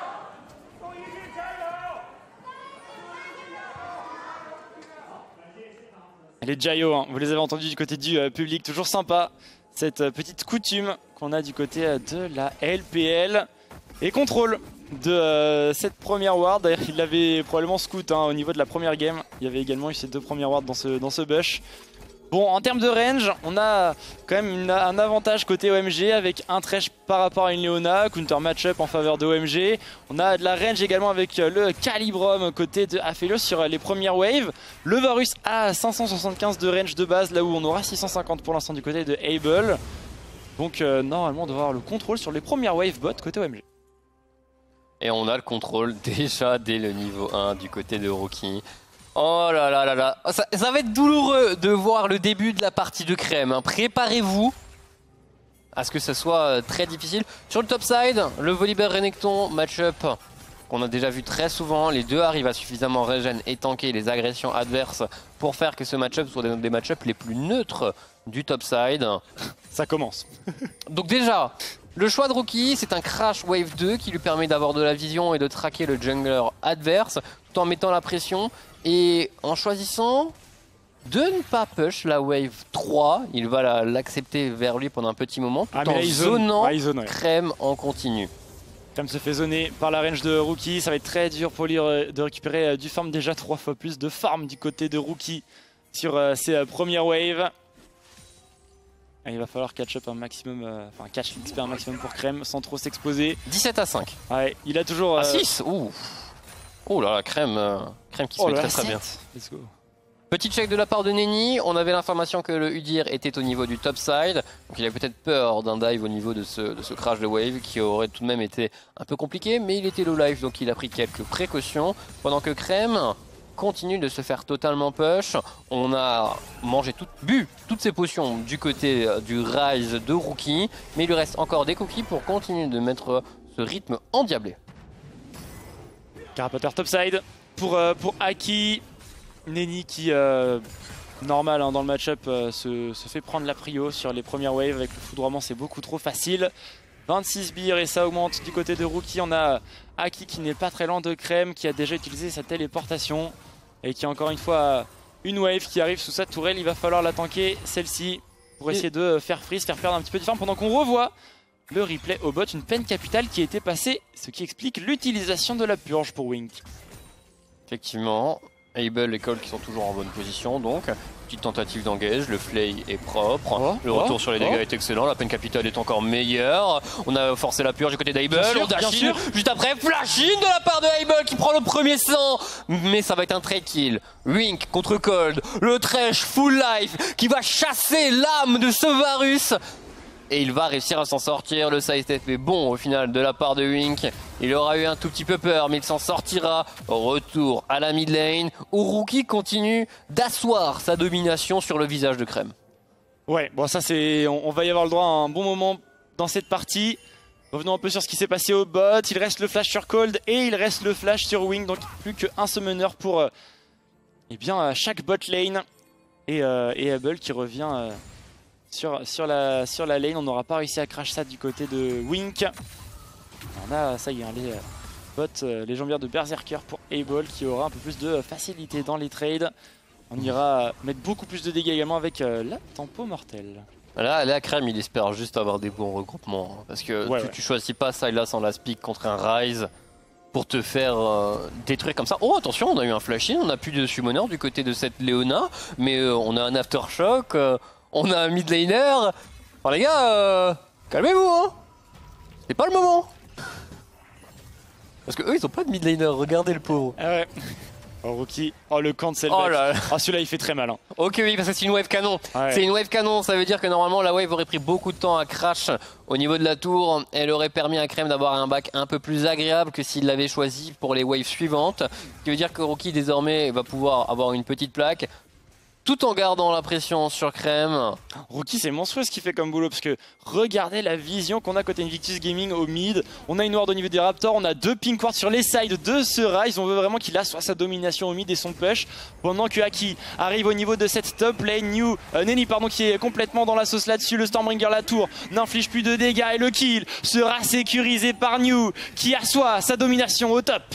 Les Jayo, vous les avez entendus du côté du public, toujours sympa. Cette petite coutume qu'on a du côté de la LPL. Et contrôle de cette première ward. D'ailleurs, il l'avait probablement scout au niveau de la première game. Il y avait également eu ces 2 premières wards dans ce bush. Bon, en termes de range, on a quand même un avantage côté OMG avec un Thresh par rapport à une Leona, counter match-up en faveur de OMG. On a de la range également avec le Calibrum côté de Aphelios sur les premières waves. Le Varus a 575 de range de base, là où on aura 650 pour l'instant du côté de Able. Donc normalement, on doit avoir le contrôle sur les premières waves bot côté OMG. Et on a le contrôle déjà dès le niveau 1 du côté de Rookie. Oh là là là là, ça va être douloureux de voir le début de la partie de Crème. Préparez-vous à ce que ça soit très difficile. Sur le top side, le Volibear Renekton match-up qu'on a déjà vu très souvent. Les deux arrivent à suffisamment regen et tanker les agressions adverses pour faire que ce match-up soit des match-up les plus neutres du top side. Ça commence. Donc déjà, le choix de Rookie, c'est un Crash Wave 2 qui lui permet d'avoir de la vision et de traquer le jungler adverse tout en mettant la pression. Et en choisissant de ne pas push la wave 3, il va l'accepter vers lui pendant un petit moment tout en zonant Crème en continu. Crème se fait zoner par la range de Rookie, ça va être très dur pour lui de récupérer du farm, déjà 3 fois plus de farm du côté de Rookie sur ses premières waves. Et il va falloir catch up un maximum, enfin catch l'XP un maximum pour Crème sans trop s'exposer. 17 à 5. Ouais, il a toujours. 6. Ouh. Oh là là, Crème qui se met très bien. Let's go. Petit check de la part de Nenny, on avait l'information que le Udyr était au niveau du top side, donc il a peut-être peur d'un dive au niveau de ce crash de wave qui aurait tout de même été un peu compliqué, mais il était low life donc il a pris quelques précautions, pendant que Crème continue de se faire totalement push. On a bu toutes ces potions du côté du Rise de Rookie, mais il lui reste encore des cookies pour continuer de mettre ce rythme endiablé. Carapateur topside pour Aki. Nenny qui, normal hein, dans le match-up, se fait prendre la prio sur les premières waves. Avec le foudroiement, c'est beaucoup trop facile. 26 sbires et ça augmente du côté de Rookie. On a Aki qui n'est pas très loin de Crème, qui a déjà utilisé sa téléportation et qui a encore une fois une wave qui arrive sous sa tourelle. Il va falloir la tanker, celle-ci, pour essayer de faire freeze, faire perdre un petit peu de farm pendant qu'on revoit le replay au bot. Une peine capitale qui a été passée, ce qui explique l'utilisation de la purge pour Wink. Effectivement. Able et Cole qui sont toujours en bonne position, donc petite tentative d'engage, le flay est propre, le retour sur les dégâts est excellent, la peine capitale est encore meilleure, on a forcé la purge du côté d'Able, on dash in, juste après flash in de la part de Able qui prend le premier sang, mais ça va être un trade kill. Wink contre Cold, le trash full life qui va chasser l'âme de ce Varus. Et il va réussir à s'en sortir, le sidestep est bon au final de la part de Wink. Il aura eu un tout petit peu peur mais il s'en sortira. Retour à la mid lane où Rookie continue d'asseoir sa domination sur le visage de Crème. Ouais, bon ça c'est, on va y avoir le droit à un bon moment dans cette partie. Revenons un peu sur ce qui s'est passé au bot. Il reste le flash sur Cold et il reste le flash sur Wink. Donc plus qu'un summoner pour chaque bot lane. Et Able qui revient... Sur la lane, on n'aura pas réussi à crash ça du côté de Wink. On a, ça y est, hein, les bots légendaires de Berserker pour Able qui aura un peu plus de facilité dans les trades. On ira mettre beaucoup plus de dégâts également avec la tempo mortelle. Là, Crème, il espère juste avoir des bons regroupements. Hein, parce que tu choisis pas Sylas en last pick contre un Rise pour te faire détruire comme ça. Oh, attention, on a eu un flash-in, on n'a plus de summoner du côté de cette Léona, mais on a un aftershock. On a un mid laner. Enfin les gars, calmez-vous hein. C'est pas le moment. Parce que eux ils ont pas de mid laner, regardez le pauvre. Ah ouais. Oh Rookie, oh le cancel. Oh là là. Ah celui-là il fait très mal hein. Ok oui parce que c'est une wave canon. Ouais. C'est une wave canon, ça veut dire que normalement la wave aurait pris beaucoup de temps à crash au niveau de la tour. Elle aurait permis à Crème d'avoir un back un peu plus agréable que s'il l'avait choisi pour les waves suivantes. Ce qui veut dire que Rookie désormais va pouvoir avoir une petite plaque. Tout en gardant la pression sur Crème. Rookie c'est monstrueux ce qu'il fait comme boulot parce que regardez la vision qu'on a côté Invictus Gaming au mid. On a une ward au niveau des Raptors, on a 2 pink wards sur les sides de ce Rise. On veut vraiment qu'il assoie sa domination au mid et son push. Pendant que Aki arrive au niveau de cette top lane. Nenny qui est complètement dans la sauce là-dessus. Le Stormbringer la tour n'inflige plus de dégâts et le kill sera sécurisé par New qui assoit sa domination au top.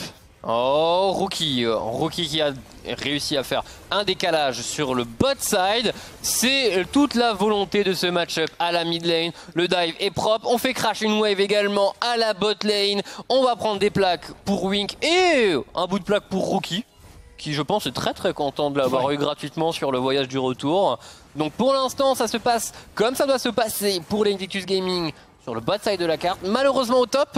Oh, Rookie qui a réussi à faire un décalage sur le bot side. C'est toute la volonté de ce match-up à la mid lane. Le dive est propre. On fait crash une wave également à la bot lane. On va prendre des plaques pour Wink et un bout de plaque pour Rookie, qui je pense est très content de l'avoir eu gratuitement sur le voyage du retour. Donc pour l'instant, ça se passe comme ça doit se passer pour les Invictus Gaming sur le bot side de la carte. Malheureusement au top,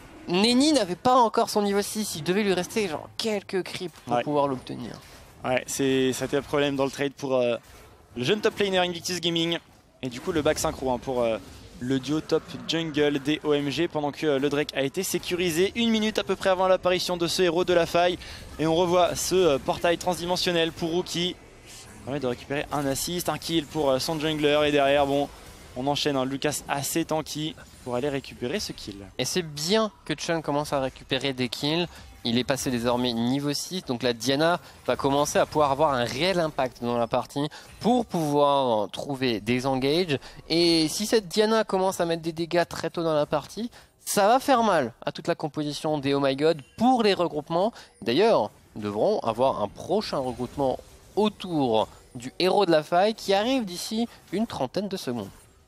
Nenny n'avait pas encore son niveau 6, il devait lui rester genre quelques creeps pour pouvoir l'obtenir. Ouais, c'était un problème dans le trade pour le jeune top laner Invictus Gaming. Et du coup le back synchro pour le duo top jungle des OMG pendant que le Drake a été sécurisé 1 minute à peu près avant l'apparition de ce héros de la faille. Et on revoit ce portail transdimensionnel pour Rookie. Ça permet de récupérer un assist, un kill pour son jungler et derrière bon on enchaîne un Lucas assez tanky pour aller récupérer ce kill. Et c'est bien que Chun commence à récupérer des kills. Il est passé désormais niveau 6, donc la Diana va commencer à pouvoir avoir un réel impact dans la partie pour pouvoir trouver des engages. Et si cette Diana commence à mettre des dégâts très tôt dans la partie, ça va faire mal à toute la composition des Oh My God pour les regroupements. D'ailleurs, nous devrons avoir un prochain regroupement autour du héros de la faille qui arrive d'ici une trentaine de secondes.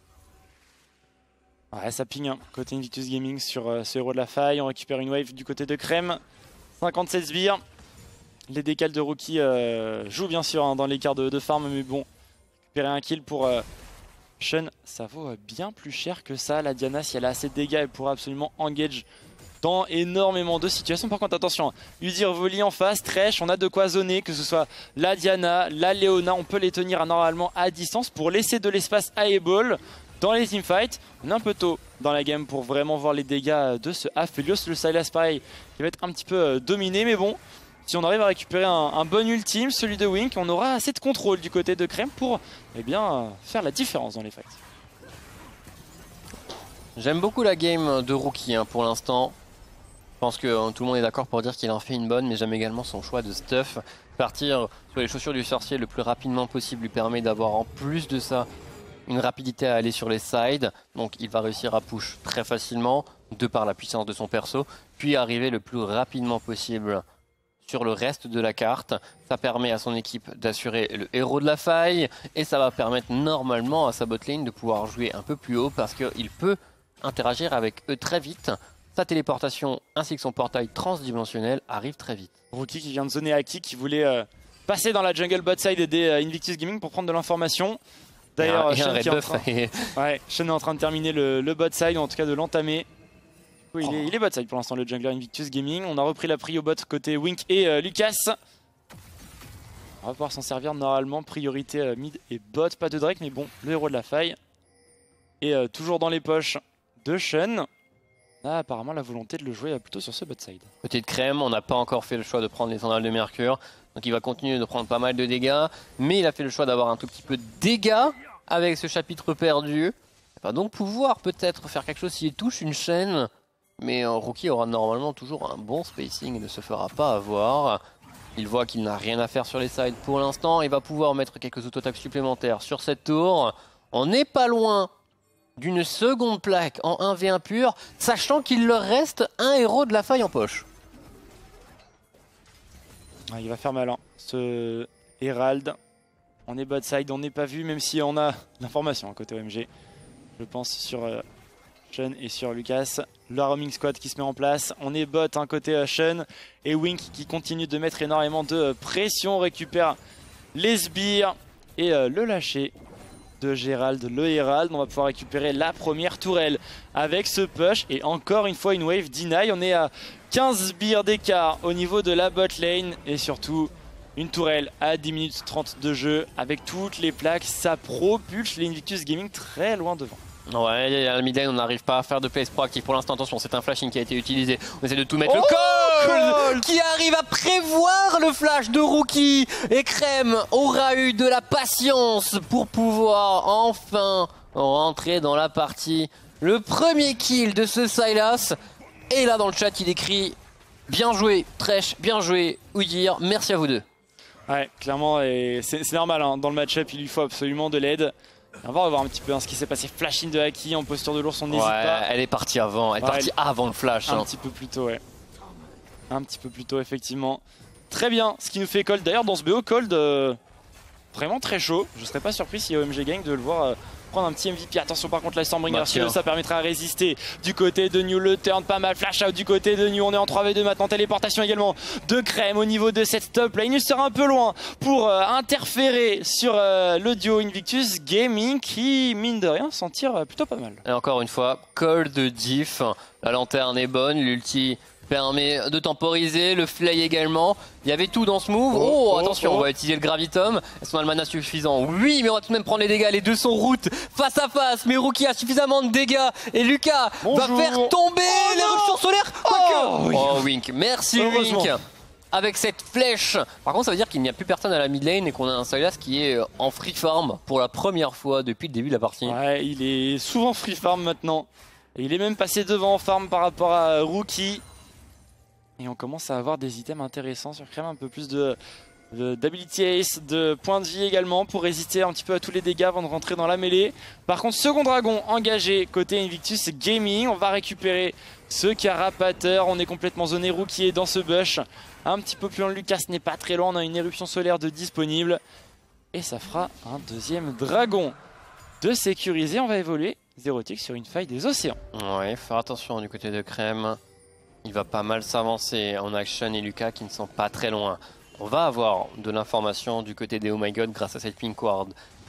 Ouais, ça ping hein, côté Invictus Gaming sur ce héros de la faille. On récupère une wave du côté de Crème. 57 sbires. Les décals de Rookie jouent bien sûr hein, dans l'écart de farm, mais bon, récupérer un kill pour Shun, ça vaut bien plus cher que ça. La Diana, si elle a assez de dégâts, elle pourra absolument engage dans énormément de situations. Par contre, attention, Udyr Volley en face, Thresh, on a de quoi zoner, que ce soit la Diana, la Leona, on peut les tenir normalement à distance pour laisser de l'espace à Ebol dans les teamfights. On est un peu tôt dans la game pour vraiment voir les dégâts de ce Aphelios. Le Sylas, pareil, qui va être un petit peu dominé, mais bon, si on arrive à récupérer un bon ultime, celui de Wink, on aura assez de contrôle du côté de Crème pour faire la différence dans les fights. J'aime beaucoup la game de Rookie pour l'instant. Je pense que tout le monde est d'accord pour dire qu'il en fait une bonne, mais j'aime également son choix de stuff. Partir sur les chaussures du sorcier le plus rapidement possible lui permet d'avoir en plus de ça une rapidité à aller sur les sides. Donc il va réussir à push très facilement de par la puissance de son perso, puis arriver le plus rapidement possible sur le reste de la carte. Ça permet à son équipe d'assurer le héros de la faille et ça va permettre normalement à sa botlane de pouvoir jouer un peu plus haut parce qu'il peut interagir avec eux très vite. Sa téléportation ainsi que son portail transdimensionnel arrivent très vite. Rookie qui vient de zoner Aki, qui voulait passer dans la jungle bot side et des Invictus Gaming pour prendre de l'information. D'ailleurs, Shun est en train de terminer le bot side, ou en tout cas de l'entamer. Oui, il est bot side pour l'instant, le jungler Invictus Gaming. On a repris la prio bot côté Wink et Lucas. On va pouvoir s'en servir normalement. Priorité mid et bot, pas de Drake, mais bon, le héros de la faille. Et toujours dans les poches de Shun. On a apparemment la volonté de le jouer plutôt sur ce bot side. Côté de Crème, on n'a pas encore fait le choix de prendre les sandales de Mercure. Donc il va continuer de prendre pas mal de dégâts. Mais il a fait le choix d'avoir un tout petit peu de dégâts avec ce chapitre perdu. Il va donc pouvoir peut-être faire quelque chose s'il touche une chaîne. Mais Rookie aura normalement toujours un bon spacing et ne se fera pas avoir. Il voit qu'il n'a rien à faire sur les sides pour l'instant. Il va pouvoir mettre quelques auto-attaques supplémentaires sur cette tour. On n'est pas loin d'une seconde plaque en 1v1 pur, sachant qu'il leur reste un héros de la faille en poche. Il va faire mal, ce Herald. On est bot side, on n'est pas vu, même si on a l'information côté OMG. Je pense sur Shun et sur Lucas. Le roaming squad qui se met en place. On est bot côté Shun et Wink qui continue de mettre énormément de pression. On récupère les sbires et le lâcher de Gérald, le Herald. On va pouvoir récupérer la première tourelle avec ce push et encore une fois une wave deny. On est à 15 sbires d'écart au niveau de la bot lane et surtout une tourelle à 10 minutes 30 de jeu avec toutes les plaques. Ça propulse les Invictus Gaming très loin devant. Ouais, à la mid lane, on n'arrive pas à faire de plays proactifs pour l'instant. Attention, c'est un flashing qui a été utilisé. On essaie de tout mettre. Le call qui arrive à prévoir le flash de Rookie. Et Crème aura eu de la patience pour pouvoir enfin rentrer dans la partie. Le premier kill de ce Sylas. Et là, dans le chat, il écrit bien joué, Thresh, bien joué, Udyr, merci à vous deux. Ouais, clairement, c'est normal. Dans le match-up, il lui faut absolument de l'aide. On va revoir un petit peu ce qui s'est passé. Flash in de Aki en posture de l'ours, on n'hésite pas. Elle est partie avant, elle est partie avant le flash. Un petit peu plus tôt, ouais. Un petit peu plus tôt, effectivement. Très bien, ce qui nous fait Cold. D'ailleurs, dans ce BO, Cold, vraiment très chaud. Je serais pas surpris si OMG Gang de le voir prendre un petit MVP. Attention, par contre, la Stormbringer, ça permettra à résister. Du côté de New, le turn, pas mal. Flash out du côté de New. On est en 3v2 maintenant. Téléportation également de Crème au niveau de cette top lane. Il sera un peu loin pour interférer sur le duo Invictus Gaming qui, mine de rien, s'en tire plutôt pas mal. Et encore une fois, Cold de diff. La lanterne est bonne, l'ulti permet de temporiser, le flay également. Il y avait tout dans ce move. Attention, on va utiliser le gravitum. Est-ce qu'on a le mana suffisant? Oui, mais on va tout de même prendre les dégâts. Les deux sont route face à face. Mais Rookie a suffisamment de dégâts. Et Lucas va faire tomber l'éruption solaire. Wink. Merci Wink. Avec cette flèche. Par contre, ça veut dire qu'il n'y a plus personne à la mid lane et qu'on a un Sylas qui est en free farm pour la première fois depuis le début de la partie. Ouais, il est souvent free farm maintenant. Et il est même passé devant en farm par rapport à Rookie. Et on commence à avoir des items intéressants sur Crème, un peu plus d'ability ace, de points de vie également pour résister un petit peu à tous les dégâts avant de rentrer dans la mêlée. Par contre, second dragon engagé côté Invictus Gaming. On va récupérer ce carapateur. On est complètement zoné. Rookie est dans ce bush. Un petit peu plus loin, Lucas n'est pas très loin. On a une éruption solaire de disponible. Et ça fera un deuxième dragon de sécuriser. On va évoluer Zérotique sur une faille des océans. Ouais, faire attention du côté de Crème. Il va pas mal s'avancer. On a Shun et Lucas qui ne sont pas très loin. On va avoir de l'information du côté des Oh My God grâce à cette pink ward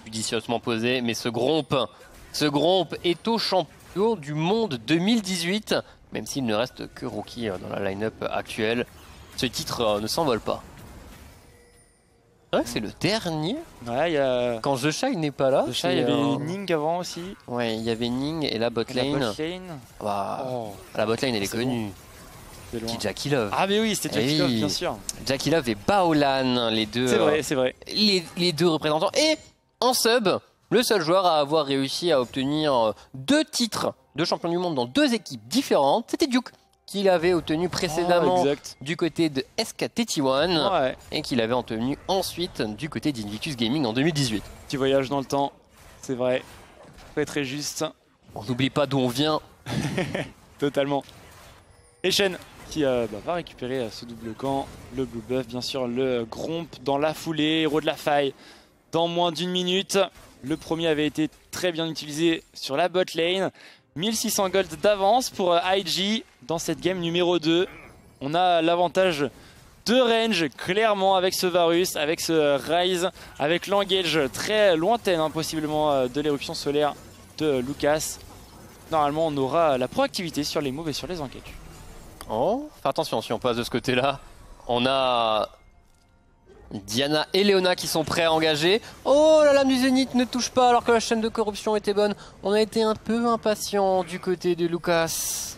judicieusement posé, mais ce Gromp est au champion du monde 2018, même s'il ne reste que rookie dans la line-up actuelle. Ce titre ne s'envole pas. C'est vrai que c'est le dernier. Ouais, il y a... Quand The Shy n'est pas là. The Shy, il y avait Ning avant aussi. Ouais, il y avait Ning et la botlane. La botlane, elle est connue. Petit Jackie Love. Ah mais oui, c'était Jackie Love, bien sûr. Jackie Love et Baolan, les deux. C'est vrai. Les deux représentants. Et en sub, le seul joueur à avoir réussi à obtenir 2 titres de champion du monde dans 2 équipes différentes, c'était Duke, qu'il avait obtenu précédemment du côté de SKT1 et qu'il avait obtenu ensuite du côté d'Invictus Gaming en 2018. Petit voyage dans le temps, c'est vrai. Très juste. On n'oublie pas d'où on vient. Totalement. Et Shen qui va récupérer ce double camp, le Blue Buff, bien sûr, le Gromp dans la foulée, héros de la faille dans moins d'1 minute. Le premier avait été très bien utilisé sur la bot lane. 1600 gold d'avance pour IG dans cette game numéro 2. On a l'avantage de range clairement avec ce Varus, avec ce Rise, avec l'engage très lointaine possiblement de l'éruption solaire de Lucas. Normalement on aura la proactivité sur les moves et sur les engages. Oh, fais attention, si on passe de ce côté-là, on a Diana et Leona qui sont prêts à engager. Oh, la lame du Zénith ne touche pas alors que la chaîne de corruption était bonne. On a été un peu impatient du côté de Lucas.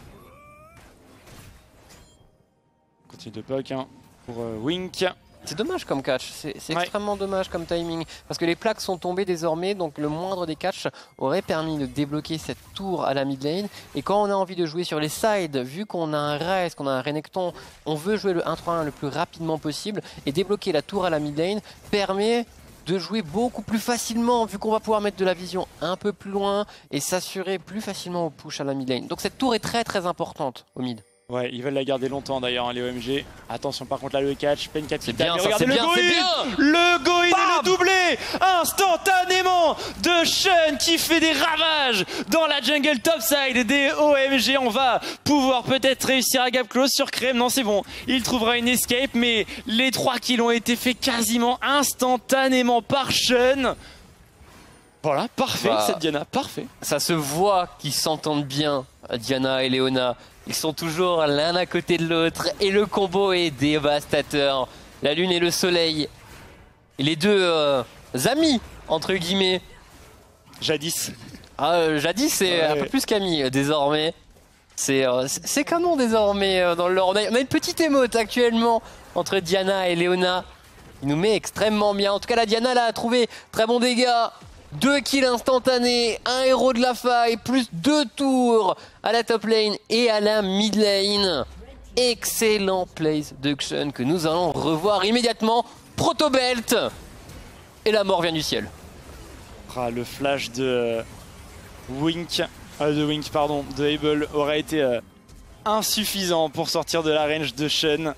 Continue de poke pour Wink. C'est dommage comme catch, c'est extrêmement dommage comme timing. Parce que les plaques sont tombées désormais, donc le moindre des catchs aurait permis de débloquer cette tour à la mid lane. Et quand on a envie de jouer sur les sides, vu qu'on a un Rise, qu'on a un Renekton, on veut jouer le 1-3-1 le plus rapidement possible. Et débloquer la tour à la mid lane permet de jouer beaucoup plus facilement, vu qu'on va pouvoir mettre de la vision un peu plus loin et s'assurer plus facilement au push à la mid lane. Donc cette tour est très importante au mid. Ouais, ils veulent la garder longtemps d'ailleurs, les OMG. Attention par contre là le catch, peine 4 c'est bien, ça, regardez le go-in. Le go-in et le doublé instantanément de Shen qui fait des ravages dans la jungle topside des OMG. On va pouvoir peut-être réussir à gap close sur Crème. Non, c'est bon, il trouvera une escape, mais les 3 kills ont été faits quasiment instantanément par Shen. Voilà, parfait cette Diana, parfait. Ça se voit qu'ils s'entendent bien, Diana et Leona. Ils sont toujours l'un à côté de l'autre et le combo est dévastateur. La lune et le soleil. Et les deux amis, entre guillemets. Jadis. Jadis, c'est un peu plus qu'amis désormais. C'est canon désormais dans le lore. On a une petite émote actuellement entre Diana et Leona. Il nous met extrêmement bien. En tout cas, la Diana là, a trouvé très bon dégâts. 2 kills instantanés, un héros de la faille, plus 2 tours à la top lane et à la mid lane. Excellent place de Xun que nous allons revoir immédiatement. Protobelt et la mort vient du ciel. Le flash de Wink, de Able aurait été insuffisant pour sortir de la range de Shen.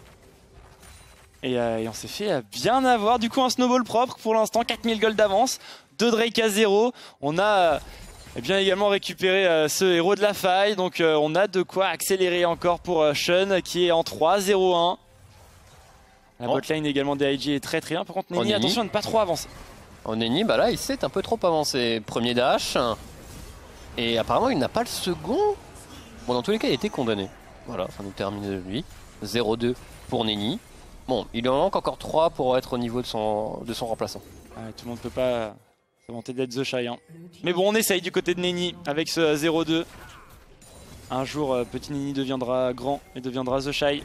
Et on s'est fait bien avoir. Du coup, un snowball propre pour l'instant, 4000 gold d'avance. 2 Drake à 0. On a bien également récupéré ce héros de la faille. Donc on a de quoi accélérer encore pour Shen qui est en 3-0-1. La botlane également des IG est très bien. Par contre, Neni, attention à ne pas trop avancer. Neni, bah là, il s'est un peu trop avancé. Premier dash. Et apparemment, il n'a pas le second. Bon, dans tous les cas, il a été condamné. Voilà, ça nous termine de lui. 0-2 pour Neni. Bon, il en manque encore 3 pour être au niveau de son remplaçant. Tout le monde peut pas vanter d'être The Shy. Mais bon, on essaye du côté de Neni avec ce 0-2. Un jour, petit Neni deviendra grand et deviendra The Shy.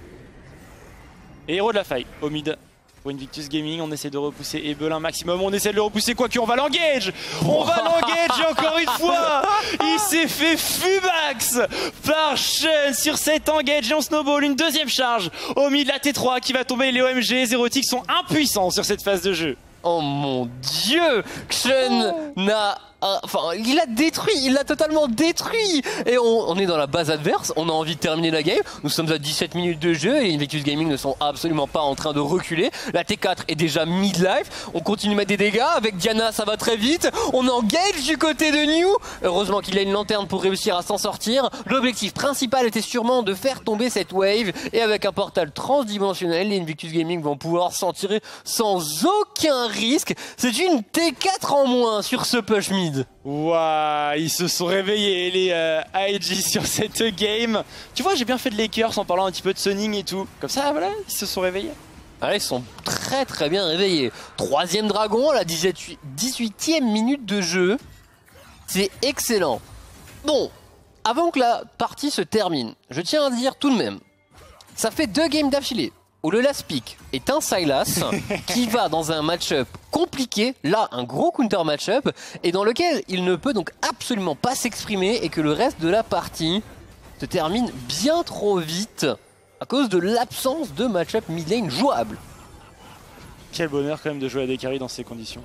Et héros de la faille au mid pour Invictus Gaming. On essaie de repousser Able un maximum. On essaie de le repousser quoi qu'on va l'engage. On va l'engage encore une fois. Il s'est fait fumax par Shen sur cet engage et on snowball. Une deuxième charge au mid, la T3 qui va tomber. Les OMG Zerotic sont impuissants sur cette phase de jeu. Oh mon dieu, Xun n'a Enfin, il l'a détruit, il l'a totalement détruit. Et on est dans la base adverse, on a envie de terminer la game. Nous sommes à 17 minutes de jeu et Invictus Gaming ne sont absolument pas en train de reculer. La T4 est déjà mid-life, on continue à mettre des dégâts. Avec Diana, ça va très vite. On engage du côté de New. Heureusement qu'il a une lanterne pour réussir à s'en sortir. L'objectif principal était sûrement de faire tomber cette wave. Et avec un portal transdimensionnel, les Invictus Gaming vont pouvoir s'en tirer sans aucun risque. C'est une T4 en moins sur ce push mid. Waouh, ils se sont réveillés les IG sur cette game. Tu vois, j'ai bien fait de Lakers en parlant un petit peu de Sunning et tout. Comme ça, voilà, ils se sont réveillés. Ah, ils sont très bien réveillés. 3e dragon à la 18e minute de jeu. C'est excellent. Bon, avant que la partie se termine, je tiens à dire tout de même, ça fait 2 games d'affilée où le last pick est un Sylas qui va dans un match-up compliqué, là un gros counter match-up, et dans lequel il ne peut donc absolument pas s'exprimer et que le reste de la partie se termine bien trop vite à cause de l'absence de match-up mid lane jouable. Quel bonheur quand même de jouer à des carries dans ces conditions.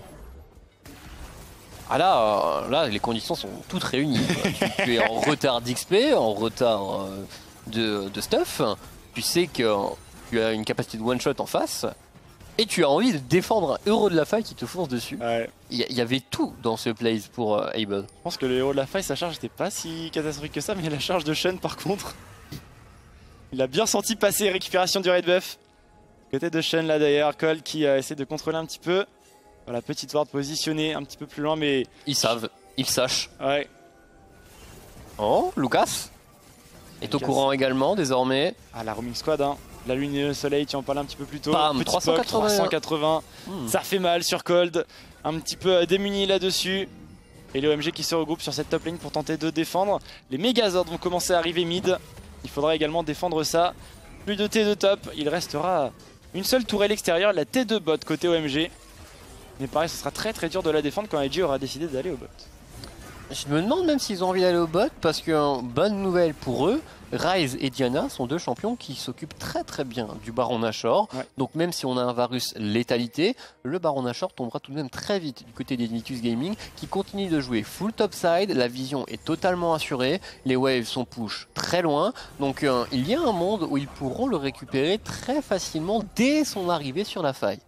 Ah là, les conditions sont toutes réunies. tu es en retard d'XP, en retard de stuff, tu sais que tu as une capacité de one-shot en face, et tu as envie de défendre un héros de la faille qui te fonce dessus. Ouais. Il y avait tout dans ce plays pour Able. Je pense que le héros de la faille, sa charge n'était pas si catastrophique que ça, mais la charge de Shen par contre... Il a bien senti passer récupération du red buff. Côté de Shen là d'ailleurs, Cole qui essaie de contrôler un petit peu. Voilà, petite ward positionnée un petit peu plus loin, mais... Ils savent, ils sachent. Ouais. Oh, Lucas est au courant également désormais. Ah, la roaming squad, hein. La lune et le soleil, tu en parlais un petit peu plus tôt. Bam, Petit 380. Ça fait mal sur Cold. Un petit peu démuni là-dessus. Et le OMG qui se regroupe sur cette top lane pour tenter de défendre. Les Megazords vont commencer à arriver mid. Il faudra également défendre ça. Plus de T2 top. Il restera une seule tourelle extérieure, la T2 bot côté OMG. Mais pareil, ce sera très dur de la défendre quand IG aura décidé d'aller au bot. Je me demande même s'ils ont envie d'aller au bot parce que, bonne nouvelle pour eux, Ryze et Diana sont 2 champions qui s'occupent très bien du Baron Nashor. Ouais. Donc même si on a un Varus létalité, le Baron Nashor tombera tout de même très vite du côté des Invictus Gaming qui continue de jouer full topside. La vision est totalement assurée, les waves sont push très loin. Donc il y a un monde où ils pourront le récupérer très facilement dès son arrivée sur la faille.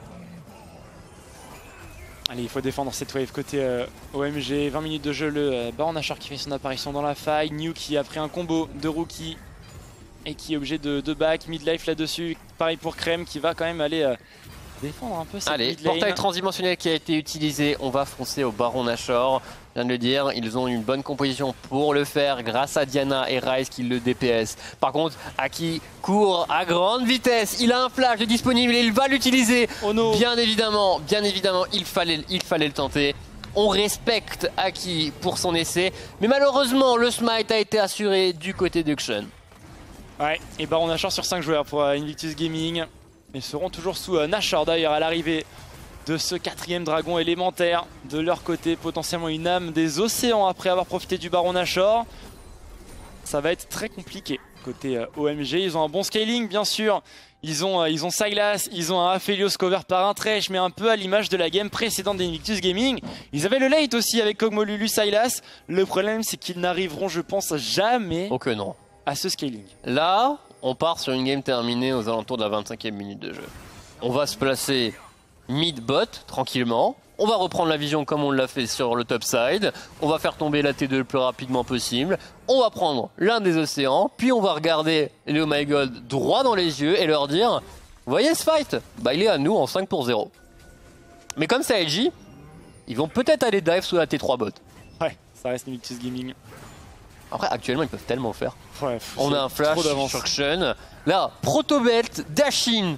Allez, il faut défendre cette wave côté OMG. 20 minutes de jeu, le Baron Nashor qui fait son apparition dans la faille. New qui a pris un combo de rookie et qui est obligé de back. Midlife là-dessus. Pareil pour Crème qui va quand même aller défendre un peu cette mid lane. Portail transdimensionnel qui a été utilisé. On va foncer au Baron Nashor. Je viens de le dire, ils ont une bonne composition pour le faire grâce à Diana et Ryze qui le DPS. Par contre, Aki court à grande vitesse. Il a un flash de disponible et il va l'utiliser. Oh no. Bien évidemment, il fallait le tenter. On respecte Aki pour son essai. Mais malheureusement, le smite a été assuré du côté de Xion. Ouais, et Baron Nashor sur 5 joueurs pour Invictus Gaming. Ils seront toujours sous Nashor d'ailleurs à l'arrivée de ce 4e dragon élémentaire. De leur côté, potentiellement une âme des océans après avoir profité du Baron Nashor. Ça va être très compliqué côté OMG. Ils ont un bon scaling bien sûr. Ils ont Sylas, ils ont un Aphelios cover par un Thresh, mais un peu à l'image de la game précédente d'Invictus Gaming. Ils avaient le late aussi avec Kog'Maw, Sylas. Le problème c'est qu'ils n'arriveront je pense jamais à ce scaling. Là, on part sur une game terminée aux alentours de la 25e minute de jeu. On va se placer mid-bot tranquillement. On va reprendre la vision comme on l'a fait sur le top side. On va faire tomber la T2 le plus rapidement possible. On va prendre l'un des océans. Puis on va regarder les Oh My God droit dans les yeux et leur dire: vous voyez ce fight? Bah il est à nous en 5 pour 0. Mais comme c'est LG, ils vont peut-être aller dive sous la T3 bot. Ouais, ça reste Invictus Gaming. Après, actuellement, ils peuvent tellement faire. Ouais, on a un flash sur Xion. Là, Protobelt, Dashin.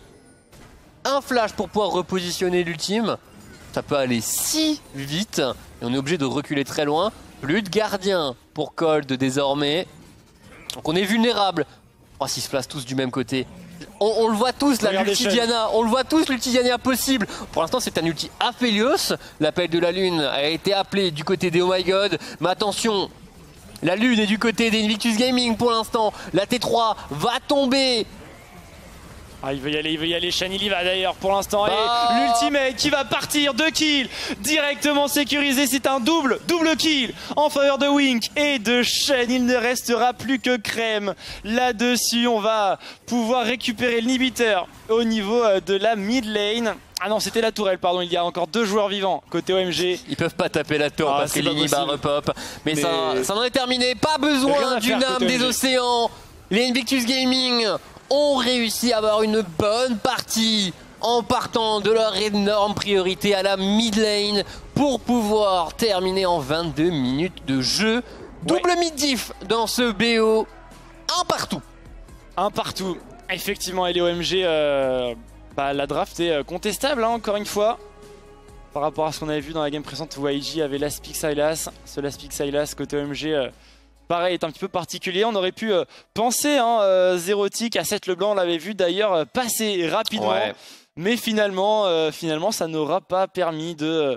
Un flash pour pouvoir repositionner l'ultime. Ça peut aller si vite. Et on est obligé de reculer très loin. Plus de gardien pour Cold désormais. Donc on est vulnérable. Oh, s'ils se placent tous du même côté. On le voit tous, la l'ulti Diana. On le voit tous, l'ulti Diana possible. Pour l'instant, c'est un ulti Aphelios. L'appel de la lune a été appelé du côté des Oh My God. Mais attention, la lune est du côté des Invictus Gaming pour l'instant. La T3 va tomber. Ah, il veut y aller, Shen il y va d'ailleurs pour l'instant. Bah. Et l'ultimate qui va partir, 2 kills, directement sécurisé, c'est un double kill en faveur de Wink et de Shen. Il ne restera plus que Crème. Là-dessus, on va pouvoir récupérer l'inhibiteur au niveau de la mid lane. Ah non, c'était la tourelle, pardon, il y a encore 2 joueurs vivants côté OMG. Ils peuvent pas taper la tour parce que c'est pas l'Inhiba possible. repop. Mais ça en est terminé, pas besoin Rien à d'une faire âme côté des OMG. océans. Les Invictus Gaming ont réussi à avoir une bonne partie en partant de leur énorme priorité à la mid lane pour pouvoir terminer en 22 minutes de jeu. Double mid diff dans ce BO, un partout. Un partout. Effectivement, et les OMG, la draft est contestable, hein, encore une fois. Par rapport à ce qu'on avait vu dans la game précédente où IG avait Laspic Sylas. Ce Laspic Sylas côté OMG, pareil, est un petit peu particulier. On aurait pu penser, hein, Zérotic à 7 Leblanc, on l'avait vu d'ailleurs passer rapidement. Ouais. Mais finalement, ça n'aura pas permis de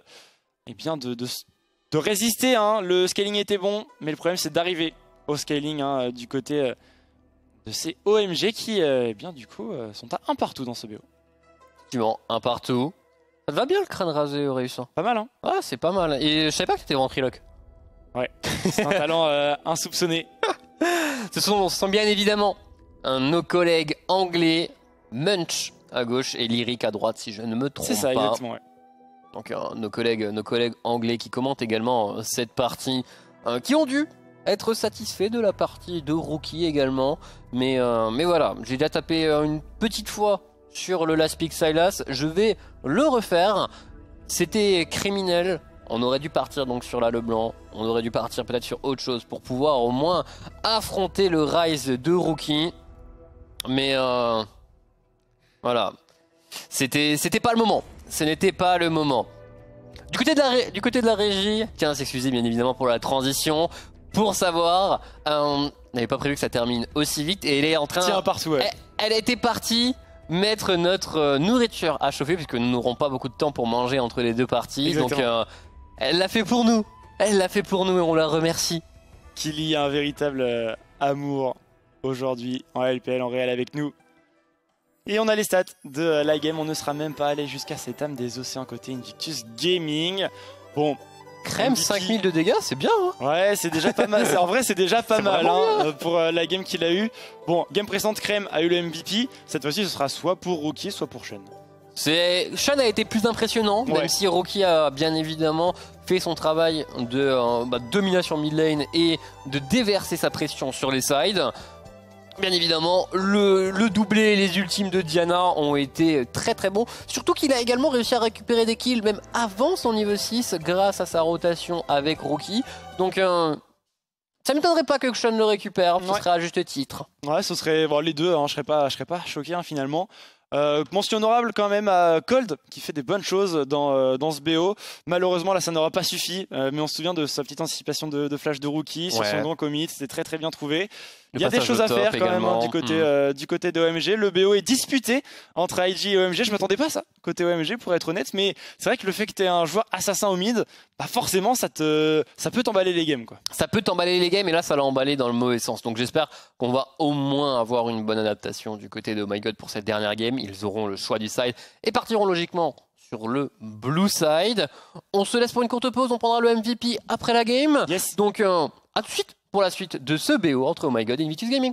résister. Hein. Le scaling était bon, mais le problème c'est d'arriver au scaling, hein, du côté de ces OMG qui, du coup, sont à un partout dans ce BO. Effectivement, un partout. Ça te va bien le crâne rasé, Eurus? Pas mal, hein? Ouais, c'est pas mal. Et je savais pas que t'étais ventriloque. Ouais, c'est un talent insoupçonné. Ce sont bien évidemment nos collègues anglais, Munch à gauche et Lyric à droite, si je ne me trompe pas. C'est ça, exactement, ouais. Donc nos collègues anglais qui commentent également cette partie, qui ont dû être satisfaits de la partie de Rookie également. Mais voilà, j'ai déjà tapé une petite fois sur le Laspic Sylas, je vais le refaire. C'était criminel. On aurait dû partir donc sur la Leblanc, on aurait dû partir peut-être sur autre chose pour pouvoir au moins affronter le Rise de Rookie. Mais voilà, c'était pas le moment. Ce n'était pas le moment. Du côté de la régie, tiens, à s'excuser bien évidemment pour la transition, pour savoir, on n'avait pas prévu que ça termine aussi vite et elle est en train. Tiens, partout, ouais. Elle était partie mettre notre nourriture à chauffer puisque nous n'aurons pas beaucoup de temps pour manger entre les deux parties. Exactement. Donc elle l'a fait pour nous. Elle l'a fait pour nous et on la remercie. Qu'il y a un véritable amour aujourd'hui en LPL, en réel avec nous. Et on a les stats de la game, on ne sera même pas allé jusqu'à cette âme des océans côté Invictus Gaming. Bon, Crème, MVP. 5000 de dégâts, c'est bien, hein. Ouais, c'est déjà pas mal. En vrai, c'est déjà pas C'est mal, vraiment hein, pour la game qu'il a eu. Bon, game précédente, Crème a eu le MVP. Cette fois-ci, ce sera soit pour Rookie, soit pour Shen. Shen a été plus impressionnant, même si Rookie a bien évidemment fait son travail de domination mid lane et de déverser sa pression sur les sides. Bien évidemment, le doublé et les ultimes de Diana ont été très très bons. Surtout qu'il a également réussi à récupérer des kills même avant son niveau 6 grâce à sa rotation avec Rookie. Donc ça ne m'étonnerait pas que Shen le récupère, ce serait à juste titre. Ouais, ce serait les deux, hein, je serais pas choqué, hein, finalement. Mention honorable quand même à Cold qui fait des bonnes choses dans ce BO. Malheureusement là ça n'aura pas suffi, mais on se souvient de sa petite anticipation de flash de Rookie sur son grand commit, c'était très très bien trouvé. Il y a des choses à faire quand même, hein, du côté de OMG. Le BO est disputé entre IG et OMG, je m'attendais pas à ça côté OMG pour être honnête, mais c'est vrai que le fait que tu aies un joueur assassin au mid, bah forcément ça peut t'emballer les games, quoi. Ça peut t'emballer les games et là ça l'a emballé dans le mauvais sens, donc j'espère qu'on va au moins avoir une bonne adaptation du côté de Oh My God pour cette dernière game. Ils auront le choix du side et partiront logiquement sur le blue side. On se laisse pour une courte pause, on prendra le MVP après la game. Yes. Donc à tout de suite pour la suite de ce BO entre Oh My God et Invictus Gaming.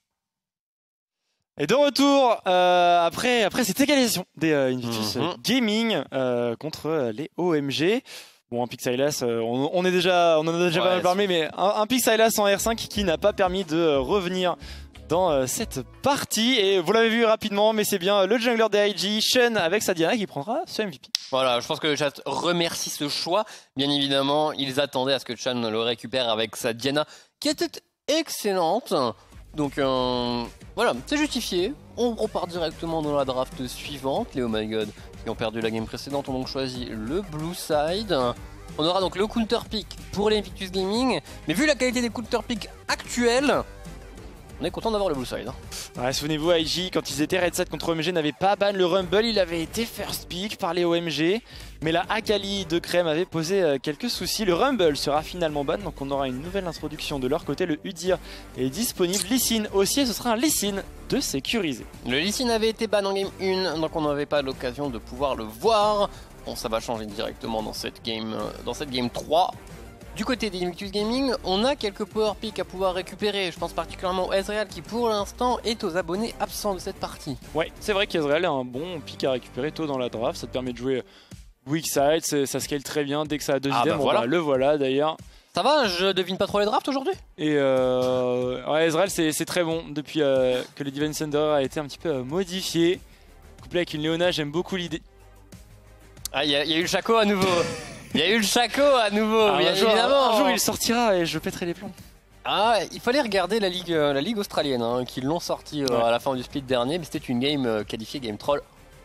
Et de retour après cette égalisation des Invictus Gaming contre les OMG. Bon, un Pixylas, on en a déjà pas mal parlé, mais un Pixylas en R5 qui n'a pas permis de revenir dans cette partie. Et vous l'avez vu rapidement, mais c'est bien le jungler des IG, Shen avec sa Diana qui prendra ce MVP. Voilà, je pense que le chat remercie ce choix. Bien évidemment, ils attendaient à ce que Shen le récupère avec sa Diana qui était excellente. Donc voilà, c'est justifié. On repart directement dans la draft suivante. Les Oh My God qui ont perdu la game précédente ont donc choisi le blue side. On aura donc le counter pick pour les Invictus Gaming. Mais vu la qualité des counter pick actuels, On est content d'avoir le blue side. Hein. Ouais, souvenez-vous, IG, quand ils étaient Red 7 contre OMG, n'avait pas ban le Rumble. Il avait été first pick par les OMG. Mais la Akali de Crème avait posé quelques soucis. Le Rumble sera finalement ban. Donc on aura une nouvelle introduction de leur côté. Le Udyr est disponible. Lee Sin aussi. Et ce sera un Lee Sin de sécuriser. Le Lee Sin avait été ban en game 1. Donc on n'avait pas l'occasion de pouvoir le voir. Bon, ça va changer directement dans cette game 3. Du côté des Invictus Gaming, on a quelques power picks à pouvoir récupérer. Je pense particulièrement au Ezreal qui pour l'instant est aux abonnés absents de cette partie. Ouais, c'est vrai qu'Ezreal est un bon pick à récupérer tôt dans la draft. Ça te permet de jouer weak side, ça scale très bien dès que ça a 2 items. Voilà. Le voilà d'ailleurs. Ça va, je devine pas trop les drafts aujourd'hui. Et ouais, Ezreal c'est très bon depuis que le Divine Thunder a été un petit peu modifié. Couplé avec une Leona, j'aime beaucoup l'idée. Ah, il y a eu le Shaco à nouveau. Il y a eu le Shaco à nouveau, bien évidemment. Un jour il sortira et je pèterai les plombs. Ah, il fallait regarder la ligue australienne, hein, qui l'ont sorti à la fin du split dernier, mais c'était une game qualifiée game troll.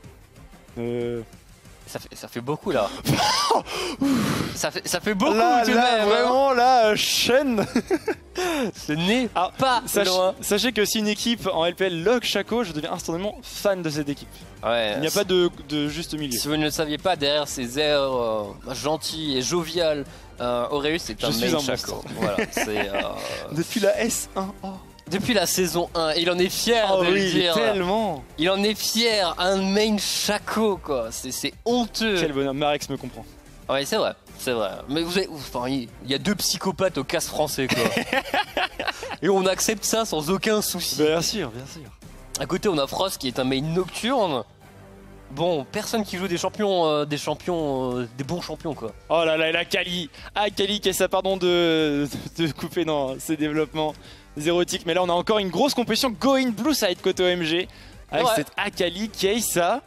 Ça fait beaucoup là. ça fait beaucoup là, tout de même. Vraiment là, Shen. Ce n'est pas loin. Sachez que si une équipe en LPL log Shaco, je deviens instantanément fan de cette équipe. Ouais, il n'y a pas de juste milieu. Si vous ne le saviez pas, derrière ces airs gentils et jovial, Aureus c'est un main Shaco. Voilà, depuis la S1. Depuis la saison 1, il en est fier de le dire. Tellement. Il en est fier, un main Shaco quoi, c'est honteux. Quel bonheur, Marex me comprend. Ouais, c'est vrai. Mais il y a 2 psychopathes au casse français quoi. Et on accepte ça sans aucun souci. Bien sûr. À côté, on a Frost qui est un main nocturne. Bon, personne qui joue des champions, des bons champions quoi. Oh là là, et la Kali. Kali qui a ça pardon de couper dans ses développements érotiques. Mais là, on a encore une grosse compétition going blue side côté OMG. Avec cette Akali qui a ça.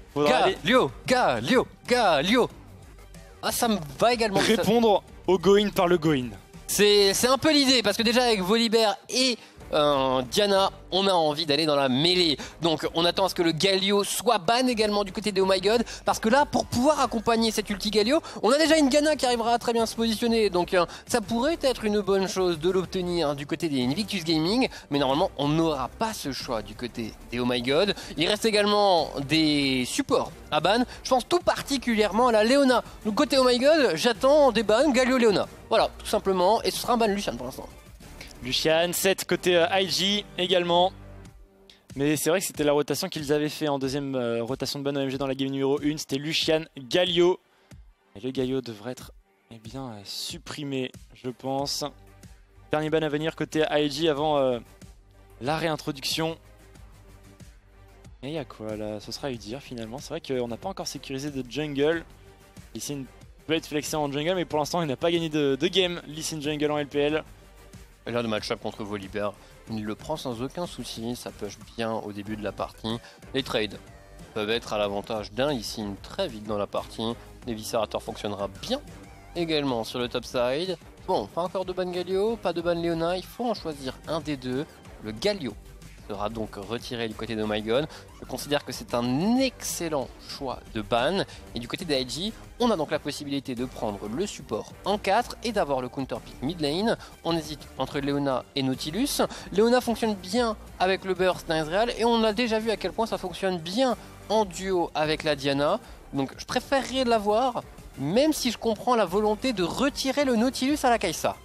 Galio. Ah, ça me va également. Répondre au going par le going. C'est un peu l'idée, parce que déjà avec Volibear et Diana, on a envie d'aller dans la mêlée. Donc on attend à ce que le Galio soit ban également du côté de Oh My God, parce que là, pour pouvoir accompagner cet ulti Galio, on a déjà une Diana qui arrivera à très bien se positionner. Donc ça pourrait être une bonne chose de l'obtenir du côté des Invictus Gaming, mais normalement on n'aura pas ce choix du côté des Oh My God. Il reste également des supports à ban. Je pense tout particulièrement à la Leona. Du côté Oh My God, j'attends des bans Galio Leona. Voilà, tout simplement, et ce sera un ban Lucian pour l'instant. Lucian, 7 côté IG également. Mais c'est vrai que c'était la rotation qu'ils avaient fait en deuxième rotation de ban OMG dans la game numéro 1. C'était Lucian, Galio. Et le Galio devrait être supprimé, je pense. Dernier ban à venir côté IG avant la réintroduction. Et il y a quoi là? Ce sera Udyr finalement. C'est vrai qu'on n'a pas encore sécurisé de jungle. Lee Sin peut être flexé en jungle, mais pour l'instant il n'a pas gagné de game. Lee Sin jungle en LPL. Et là, le match-up contre Volibear, il le prend sans aucun souci, ça push bien au début de la partie. Les trades peuvent être à l'avantage d'un Lee Sin très vite dans la partie. L'éviscérateur fonctionnera bien également sur le top side. Bon, pas encore de ban Galio, pas de ban Leona, il faut en choisir un des deux. Le Galio sera donc retiré du côté de Oh My God. Je considère que c'est un excellent choix de ban. Et du côté des IG, on a donc la possibilité de prendre le support en 4 et d'avoir le counter pick mid lane. On hésite entre Leona et Nautilus. Leona fonctionne bien avec le burst d'un Ezreal et on a déjà vu à quel point ça fonctionne bien en duo avec la Diana. Donc je préférerais l'avoir, même si je comprends la volonté de retirer le Nautilus à la Kai'Sa.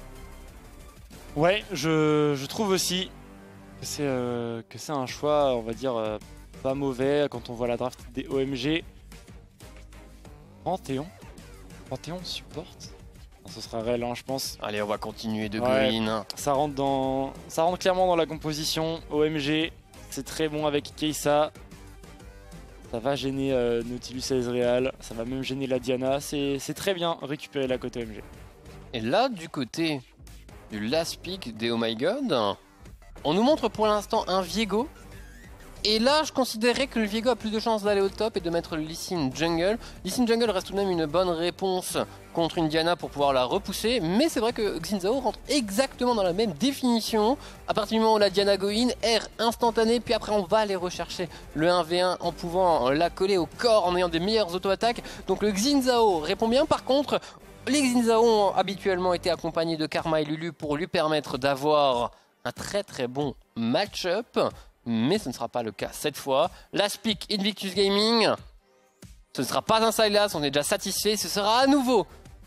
Ouais, je trouve aussi que c'est un choix, on va dire, pas mauvais quand on voit la draft des OMG. Panthéon support. Ce sera réel, hein, je pense. Allez, on va continuer de green. Ça rentre clairement dans la composition. OMG, c'est très bon avec Kai'Sa. Ça va gêner Nautilus et Ezreal. Ça va même gêner la Diana. C'est très bien récupéré la côté OMG. Et là, du côté du last pick des Oh My God, on nous montre pour l'instant un Viego. Et là, je considérais que le Viego a plus de chances d'aller au top et de mettre le Lee Sin jungle. Lee Sin jungle reste tout de même une bonne réponse contre une Diana pour pouvoir la repousser. Mais c'est vrai que Xin Zhao rentre exactement dans la même définition. À partir du moment où la Diana go in, R instantané, puis après on va aller rechercher le 1v1 en pouvant la coller au corps, en ayant des meilleures auto-attaques. Donc le Xin Zhao répond bien. Par contre, les Xin Zhao ont habituellement été accompagnés de Karma et Lulu pour lui permettre d'avoir un très très bon match-up, mais ce ne sera pas le cas cette fois. Last pick Invictus Gaming, ce ne sera pas un Sylas, on est déjà satisfait, ce sera à nouveau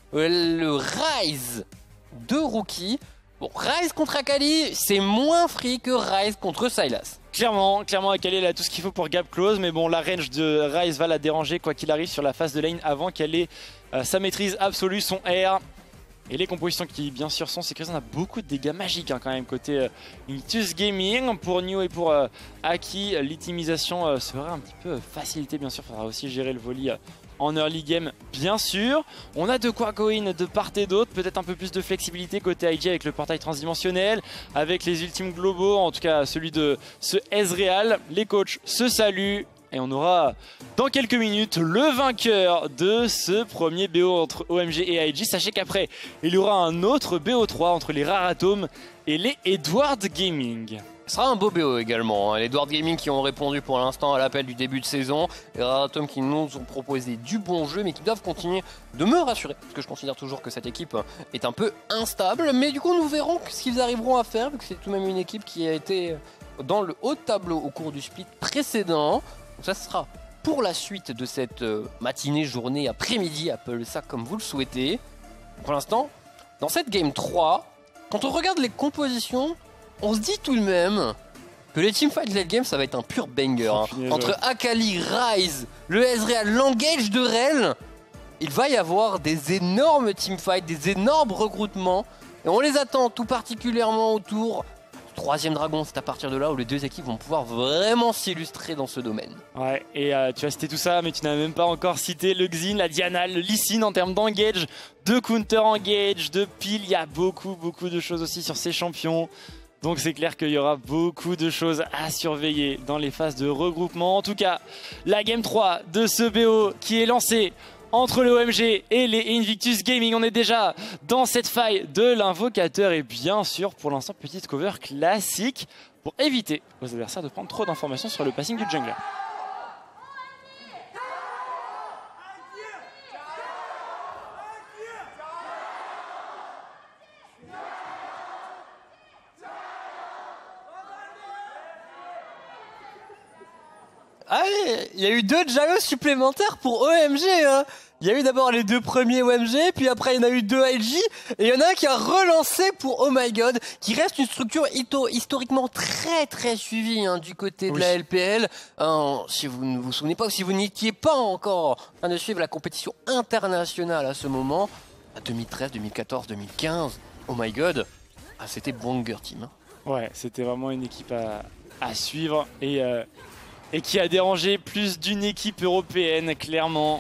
le Ryze de Rookie. Bon, Ryze contre Akali, c'est moins free que Ryze contre Sylas. Clairement, Akali elle a tout ce qu'il faut pour gap close, mais bon, la range de Ryze va la déranger quoi qu'il arrive sur la phase de lane avant qu'elle ait sa maîtrise absolue, son R. Et les compositions qui bien sûr sont sécurisées, on a beaucoup de dégâts magiques quand même côté Invictus Gaming. Pour New et pour Aki, l'itemisation serait un petit peu facilitée bien sûr, il faudra aussi gérer le volley en early game bien sûr. On a de quoi go in de part et d'autre, peut-être un peu plus de flexibilité côté IG avec le portail transdimensionnel, avec les ultimes globaux, en tout cas celui de ce Ezreal. Les coachs se saluent. Et on aura dans quelques minutes le vainqueur de ce premier BO entre OMG et IG. Sachez qu'après, il y aura un autre BO3 entre les Raratom et les Edward Gaming. Ce sera un beau BO également, hein. Les Edward Gaming qui ont répondu pour l'instant à l'appel du début de saison. Les Raratom qui nous ont proposé du bon jeu mais qui doivent continuer de me rassurer. Parce que je considère toujours que cette équipe est un peu instable. Mais du coup nous verrons ce qu'ils arriveront à faire. Vu que c'est tout de même une équipe qui a été dans le haut de tableau au cours du split précédent. Donc ça sera pour la suite de cette matinée, journée, après-midi, appelez ça comme vous le souhaitez. Pour l'instant, dans cette game 3, quand on regarde les compositions, on se dit tout de même que les teamfights late game, ça va être un pur banger. Hein. Entre Akali, Ryze, le Ezreal, l'engage de Rel, il va y avoir des énormes teamfights, des énormes regroupements. Et on les attend tout particulièrement autour. Troisième dragon, c'est à partir de là où les deux équipes vont pouvoir vraiment s'illustrer dans ce domaine. Ouais, et tu as cité tout ça, mais tu n'as même pas encore cité le Xin, la Diana, le Lee Sin en termes d'engage, de counter engage, de pile. Il y a beaucoup de choses aussi sur ces champions. Donc c'est clair qu'il y aura beaucoup de choses à surveiller dans les phases de regroupement. En tout cas, la game 3 de ce BO qui est lancée entre le OMG et les Invictus Gaming. On est déjà dans cette faille de l'invocateur et bien sûr pour l'instant petite cover classique pour éviter aux adversaires de prendre trop d'informations sur le passing du jungler. Ah oui, il y a eu 2 Jalos supplémentaires pour OMG. Hein. Il y a eu d'abord les 2 premiers OMG, puis après il y en a eu 2 IG, et il y en a un qui a relancé pour Oh My God, qui reste une structure historiquement très suivie hein, du côté de la LPL. Si vous ne vous souvenez pas, ou si vous n'étiez pas encore en train de suivre la compétition internationale à ce moment, 2013, 2014, 2015, Oh My God, c'était banger team. Hein. Ouais, c'était vraiment une équipe à suivre et qui a dérangé plus d'une équipe européenne, clairement.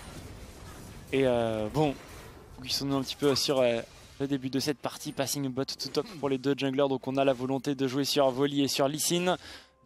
Et bon, ils sont un petit peu sur le début de cette partie. Passing bot to top pour les deux junglers. Donc on a la volonté de jouer sur Volley et sur Lee Sin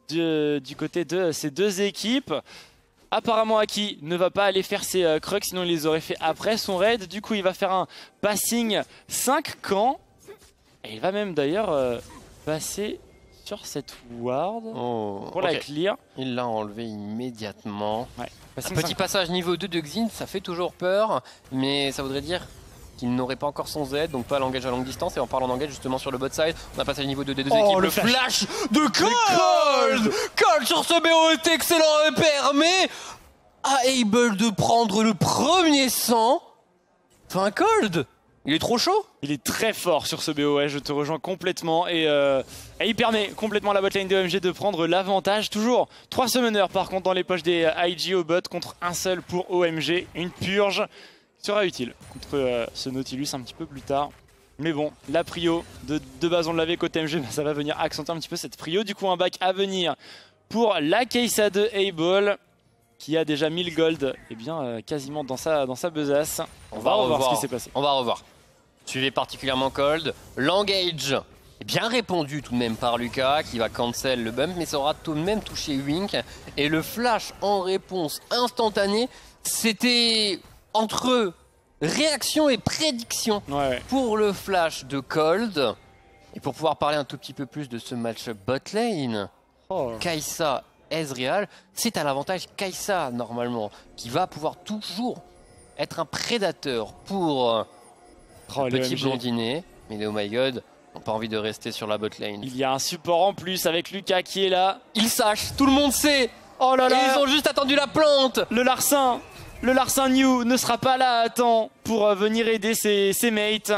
du côté de ces deux équipes. Apparemment Aki ne va pas aller faire ses crucks, sinon il les aurait fait après son raid. Du coup il va faire un passing 5 camps. Et il va même d'ailleurs passer sur cette ward pour la clear. Il l'a enlevé immédiatement. Ouais. Un petit passage niveau 2 de Xin, ça fait toujours peur, mais ça voudrait dire qu'il n'aurait pas encore son Z, donc pas l'engage à longue distance. Et en parlant d'engage justement sur le bot side, on a passé le niveau 2 des deux équipes. Le flash de Cold. Cold sur ce BO est excellent et permet à Able de prendre le premier 100. Enfin Cold, il est trop chaud. Il est très fort sur ce BO, ouais, je te rejoins complètement. Et il permet complètement à la botlane de OMG de prendre l'avantage. Toujours 3 summoners par contre dans les poches des IG au bot contre un seul pour OMG. Une purge sera utile contre ce Nautilus un petit peu plus tard. Mais bon, la prio de base on l'avait côté MG, ça va venir accentuer un petit peu cette prio. Du coup un back à venir pour la Kai'Sa de Able, qui a déjà 1000 gold et bien quasiment dans sa besace. On va revoir ce qui s'est passé. On va revoir. Suivi particulièrement Cold. L'engage est bien répondu tout de même par Lucas qui va cancel le bump, mais ça aura tout de même touché Wink. Et le flash en réponse instantanée, c'était entre réaction et prédiction pour le flash de Cold. Et pour pouvoir parler un tout petit peu plus de ce match bot lane, Kai'Sa Ezreal, c'est à l'avantage Kai'Sa normalement, qui va pouvoir toujours être un prédateur pour le petit blondinet. Mais Oh My God, Ils n'ont pas envie de rester sur la bot lane. Il y a un support en plus avec Lucas qui est là. Ils sachent, tout le monde sait. Oh là Et là, ils ont juste attendu la plante. le Larcin New ne sera pas là à temps pour venir aider ses mates.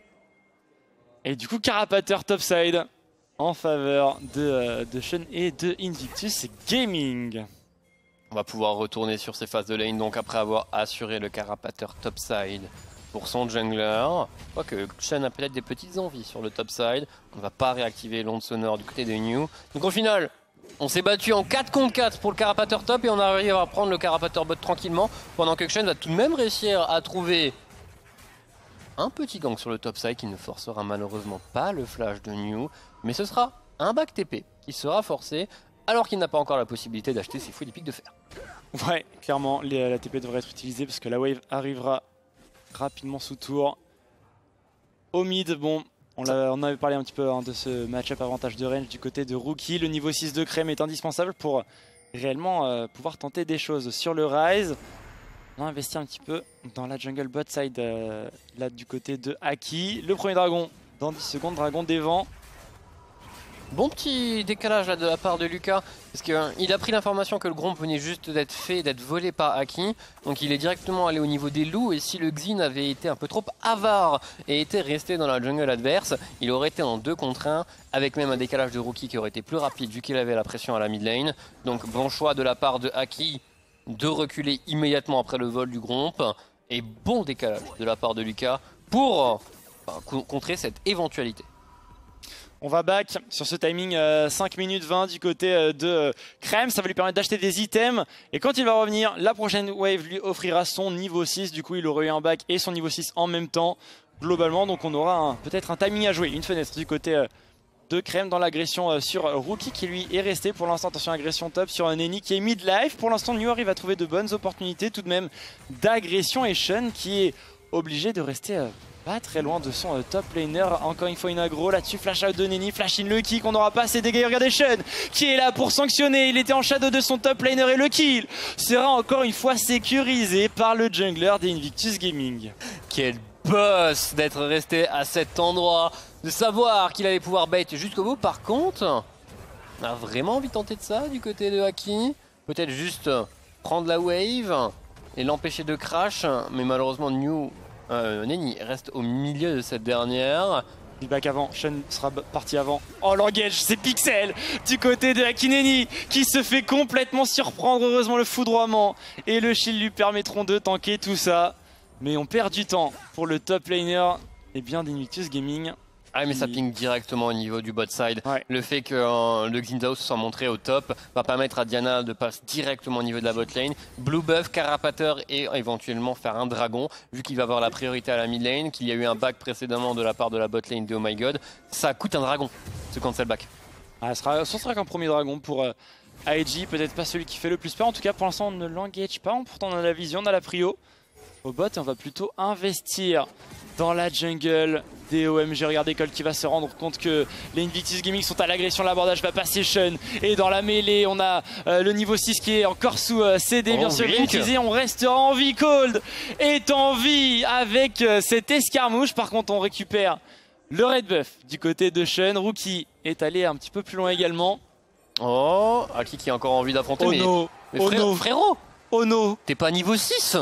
Et du coup, Carapateur topside en faveur de Sean et de Invictus Gaming. On va pouvoir retourner sur ces phases de lane, donc après avoir assuré le Carapateur topside pour son jungler. Je crois que Sean a peut-être des petites envies sur le topside. On ne va pas réactiver l'onde sonore du côté des New. Donc au final, on s'est battu en 4 contre 4 pour le Carapateur top et on arrive à prendre le Carapateur bot tranquillement pendant que Sean va tout de même réussir à trouver un petit gang sur le topside qui ne forcera malheureusement pas le flash de New, mais ce sera un back TP qui sera forcé alors qu'il n'a pas encore la possibilité d'acheter ses fouilles des pics de fer. Ouais, clairement, la TP devrait être utilisée parce que la wave arrivera rapidement sous tour. Au mid, bon, on avait parlé un petit peu de ce match-up avantage de range du côté de Rookie. Le niveau 6 de Crème est indispensable pour réellement pouvoir tenter des choses sur le Rise. On a investi un petit peu dans la jungle bot side là du côté de Aki. Le premier dragon dans 10 secondes, dragon des vents. Bon petit décalage là de la part de Lucas, parce qu'il a pris l'information que le Gromp venait juste d'être volé par Aki, donc il est directement allé au niveau des loups, et si le Xin avait été un peu trop avare et était resté dans la jungle adverse, il aurait été en 2 contre 1, avec même un décalage de Rookie qui aurait été plus rapide vu qu'il avait la pression à la mid lane. Donc bon choix de la part de Aki de reculer immédiatement après le vol du Gromp, et bon décalage de la part de Lucas pour contrer cette éventualité. On va back sur ce timing 5 minutes 20 du côté de Crème. Ça va lui permettre d'acheter des items. Et quand il va revenir, la prochaine wave lui offrira son niveau 6. Du coup, il aurait eu un back et son niveau 6 en même temps, globalement. Donc on aura peut-être un timing à jouer. Une fenêtre du côté de Crème dans l'agression sur Rookie qui lui est resté. Pour l'instant, attention, agression top sur un Nenny qui est mid-life. Pour l'instant, New arrive à trouver de bonnes opportunités tout de même d'agression. Et Sean qui est obligé de rester... pas très loin de son top laner. Encore une fois une aggro là-dessus, flash out de Nenny, flash in le kick, on n'aura pas assez dégâts. Regardez Sean qui est là pour sanctionner, il était en shadow de son top laner et le kill sera encore une fois sécurisé par le jungler des Invictus Gaming. Quel boss d'être resté à cet endroit, de savoir qu'il allait pouvoir bait jusqu'au bout. Par contre, on a vraiment envie de tenter de ça du côté de Aki. Peut-être juste prendre la wave et l'empêcher de crash, mais malheureusement Nenny reste au milieu de cette dernière. Il back avant, Sean sera parti avant. Oh l'engage, c'est Pixel du côté de Akineni qui se fait complètement surprendre. Heureusement le foudroiement et le shield lui permettront de tanker tout ça. Mais on perd du temps pour le top laner et bien d'Invictus Gaming. Ah mais ça ping directement au niveau du bot side. Ouais. Le fait que le Xindao se soit montré au top va permettre à Diana de passer directement au niveau de la bot lane. Blue buff, Carapateur et éventuellement faire un dragon, vu qu'il va avoir la priorité à la mid lane, qu'il y a eu un back précédemment de la part de la bot lane de Oh My God. Ça coûte un dragon, ce cancel back. Ah, ce sera qu'un premier dragon pour IG, peut-être pas celui qui fait le plus peur. En tout cas pour l'instant on ne l'engage pas, pourtant on a la vision, on a la prio. Au bot et on va plutôt investir dans la jungle des OMG. Regardez Cole qui va se rendre compte que les Invictus Gaming sont à l'agression, l'abordage va passer Sean. Et dans la mêlée, on a le niveau 6 qui est encore sous CD, bien sûr, bien utilisé. On restera en vie. Cold est en vie avec cette escarmouche. Par contre, on récupère le red buff du côté de Sean. Rookie est allé un petit peu plus loin également. Oh, Aki qui a encore envie d'affronter. Oh no, oh no, frérot, oh no, t'es pas niveau 6.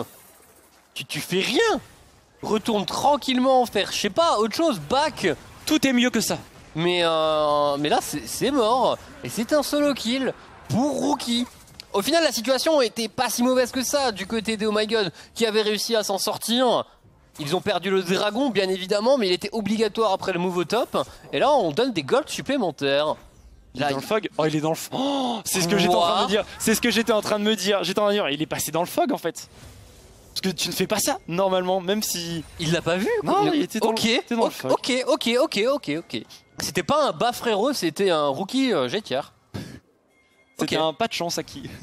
Tu fais rien. Retourne tranquillement faire, je sais pas, autre chose, back. Tout est mieux que ça. Mais là, c'est mort. Et c'est un solo kill pour Rookie. Au final, la situation était pas si mauvaise que ça du côté de Oh My God qui avait réussi à s'en sortir. Ils ont perdu le dragon, bien évidemment, mais il était obligatoire après le move au top. Et là, on donne des golds supplémentaires. Il est dans le fog. Oh, il est dans le fog. Oh, c'est ce que j'étais en train de me dire. C'est ce que j'étais en train de me dire. J'étais en train de dire, il est passé dans le fog en fait. Parce que tu ne fais pas ça normalement, même si... Il l'a pas vu. Non, il était dans, dans le fog. Ok. C'était pas un bas frérot, c'était un Rookie G-tier. C'était un pas de chance à qui.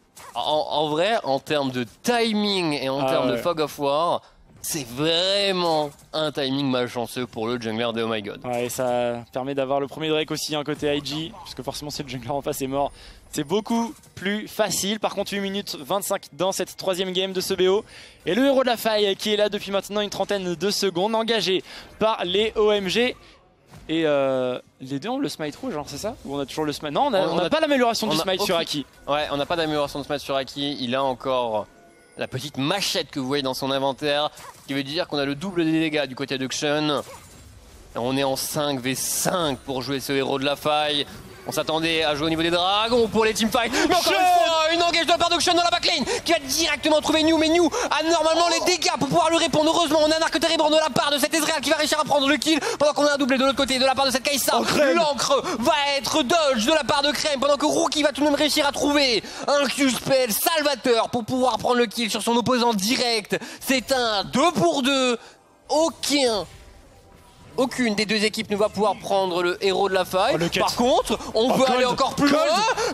En vrai, en termes de timing et en termes de Fog of War, c'est vraiment un timing malchanceux pour le jungler de Oh My God. Ouais, et ça permet d'avoir le premier Drake aussi, côté IG, puisque forcément si le jungler en face est mort, c'est beaucoup plus facile. Par contre 8 minutes 25 dans cette troisième game de ce BO. Et le héros de la faille qui est là depuis maintenant une trentaine de secondes, engagé par les OMG. Et les deux ont le smite rouge, c'est ça? Ou on a toujours le smite? Non, on n'a pas l'amélioration du smite sur Aki. Ouais, on n'a pas d'amélioration de smite sur Aki. Il a encore la petite machette que vous voyez dans son inventaire, ce qui veut dire qu'on a le double des dégâts du côté de Xun. On est en 5v5 pour jouer ce héros de la faille. On s'attendait à jouer au niveau des dragons pour les teamfights. Mais encore une fois, une engage de la part de Xun dans la backline qui va directement trouver New. Mais New a normalement les dégâts pour pouvoir lui répondre. Heureusement, on a un arc terrible de la part de cet Ezreal qui va réussir à prendre le kill pendant qu'on a un doublé de l'autre côté de la part de cette Kai'Sa. L'encre va être dodge de la part de Crème pendant que Rookie va tout de même réussir à trouver un Q-spell salvateur pour pouvoir prendre le kill sur son opposant direct. C'est un 2 pour 2. Aucune des deux équipes ne va pouvoir prendre le héros de la faille. Par contre, on peut aller encore plus loin.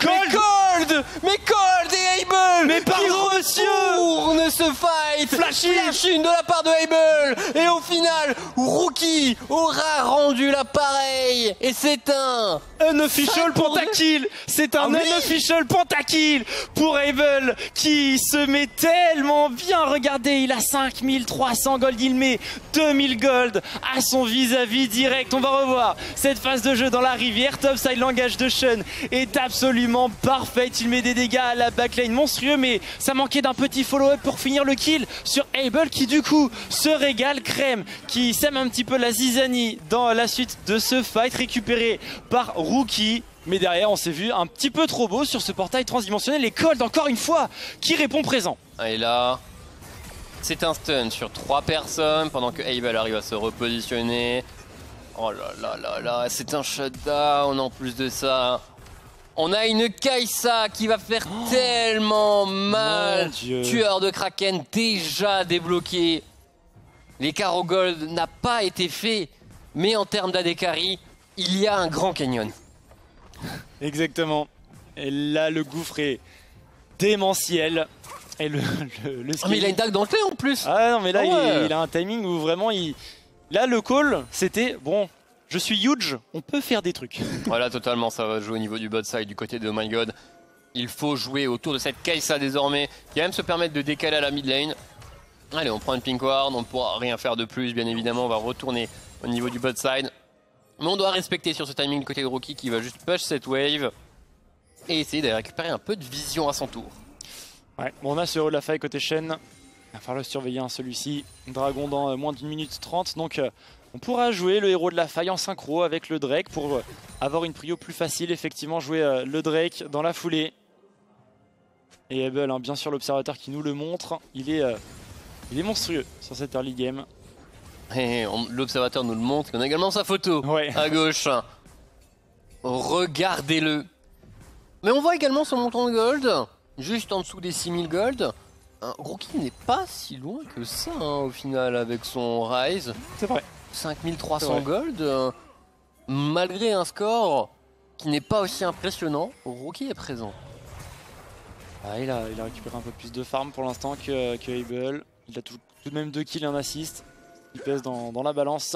Mais Cold et Able mais qui retourne ce fight. Flash in de la part de Able. Et au final, Rookie aura rendu l'appareil. Et c'est un unofficial pentakill. C'est un unofficial pentakill pour Able qui se met tellement bien. Regardez, il a 5300 gold, il met 2000 gold à son vis-à-vis direct. On va revoir cette phase de jeu dans la rivière. Topside, l'engage de Xun est absolument parfait. Il met des dégâts à la backline monstrueux, mais ça manquait d'un petit follow-up pour finir le kill sur Able qui du coup se régale. Crème qui sème un petit peu la zizanie dans la suite de ce fight, récupéré par Rookie. Mais derrière, on s'est vu un petit peu trop beau sur ce portail transdimensionnel. Et Cold, encore une fois, qui répond présent. Et là, c'est un stun sur 3 personnes pendant que Able arrive à se repositionner. Oh là là là là, c'est un shutdown en plus de ça. On a une Kai'Sa qui va faire tellement mal. Tueur de Kraken déjà débloqué. L'écart au gold n'a pas été fait, mais en termes d'AD carry, il y a un grand canyon. Exactement. Et là, le gouffre est démentiel. Et le mais il a une dague dans le clé en plus. Ah non, mais là, il a un timing où vraiment Là, le call, c'était bon. Je suis huge, on peut faire des trucs. Voilà, totalement, ça va jouer au niveau du bot side du côté de Oh My God. Il faut jouer autour de cette Kai'Sa désormais, qui va même se permettre de décaler à la mid lane. Allez, on prend une pink ward, on ne pourra rien faire de plus, bien évidemment, on va retourner au niveau du bot side. Mais on doit respecter sur ce timing du côté de Rookie qui va juste push cette wave et essayer de récupérer un peu de vision à son tour. Ouais, bon, on a ce héros de la faille côté Shen. Il va falloir le surveiller, celui-ci. Dragon dans moins d'1 minute 30, donc on pourra jouer le héros de la faille en synchro avec le Drake pour avoir une prio plus facile. Effectivement, jouer le Drake dans la foulée. Et Able, bien sûr, l'observateur qui nous le montre, il est monstrueux sur cette early game. Et l'observateur nous le montre, on a également sa photo à gauche. Regardez-le. Mais on voit également son montant de gold, juste en dessous des 6000 gold. Rookie n'est pas si loin que ça au final avec son Rise. C'est vrai. 5300 gold, malgré un score qui n'est pas aussi impressionnant, Rookie est présent. Ah, il a récupéré un peu plus de farm pour l'instant que Able. Il a tout de même 2 kills et un assist. Il pèse dans la balance.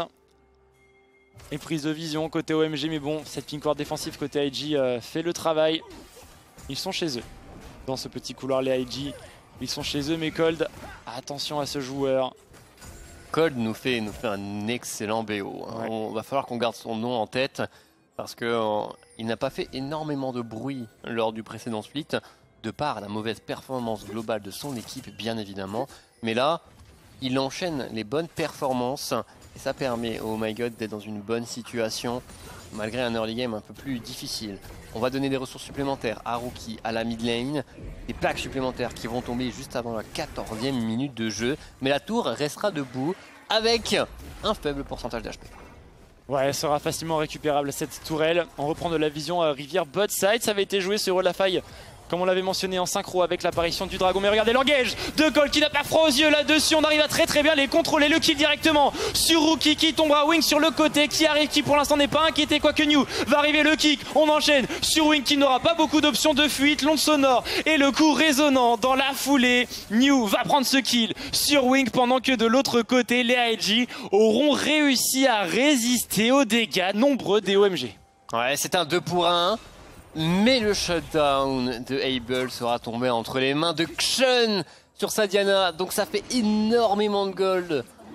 Et prise de vision côté OMG, mais bon, cette pink ward défensive côté IG fait le travail. Ils sont chez eux. Dans ce petit couloir, les IG, ils sont chez eux, mais Cold, attention à ce joueur. Cold nous fait un excellent BO. Hein. On va falloir qu'on garde son nom en tête parce qu'il n'a pas fait énormément de bruit lors du précédent split, de par la mauvaise performance globale de son équipe, bien évidemment. Mais là, il enchaîne les bonnes performances et ça permet au Oh My God d'être dans une bonne situation malgré un early game un peu plus difficile. On va donner des ressources supplémentaires à Rookie, à la mid lane, des plaques supplémentaires qui vont tomber juste avant la 14e minute de jeu, mais la tour restera debout avec un faible pourcentage d'HP. Ouais, elle sera facilement récupérable cette tourelle. On reprend de la vision rivière bot side, ça avait été joué ce héros de la faille. Comme on l'avait mentionné en synchro avec l'apparition du dragon. Mais regardez l'engage de Cold qui n'a pas froid aux yeux là-dessus. On arrive à très bien les contrôler. Le kill directement sur Rookie qui tombera Wing sur le côté. Qui arrive, qui pour l'instant n'est pas inquiété. Quoique New va arriver le kick. On enchaîne sur Wing qui n'aura pas beaucoup d'options de fuite. L'onde sonore et le coup résonnant dans la foulée. New va prendre ce kill sur Wing pendant que de l'autre côté, les AEG auront réussi à résister aux dégâts nombreux des OMG. Ouais, c'est un 2 pour 1. Mais le shutdown de Able sera tombé entre les mains de Xun sur sa Diana. Donc ça fait énormément de gold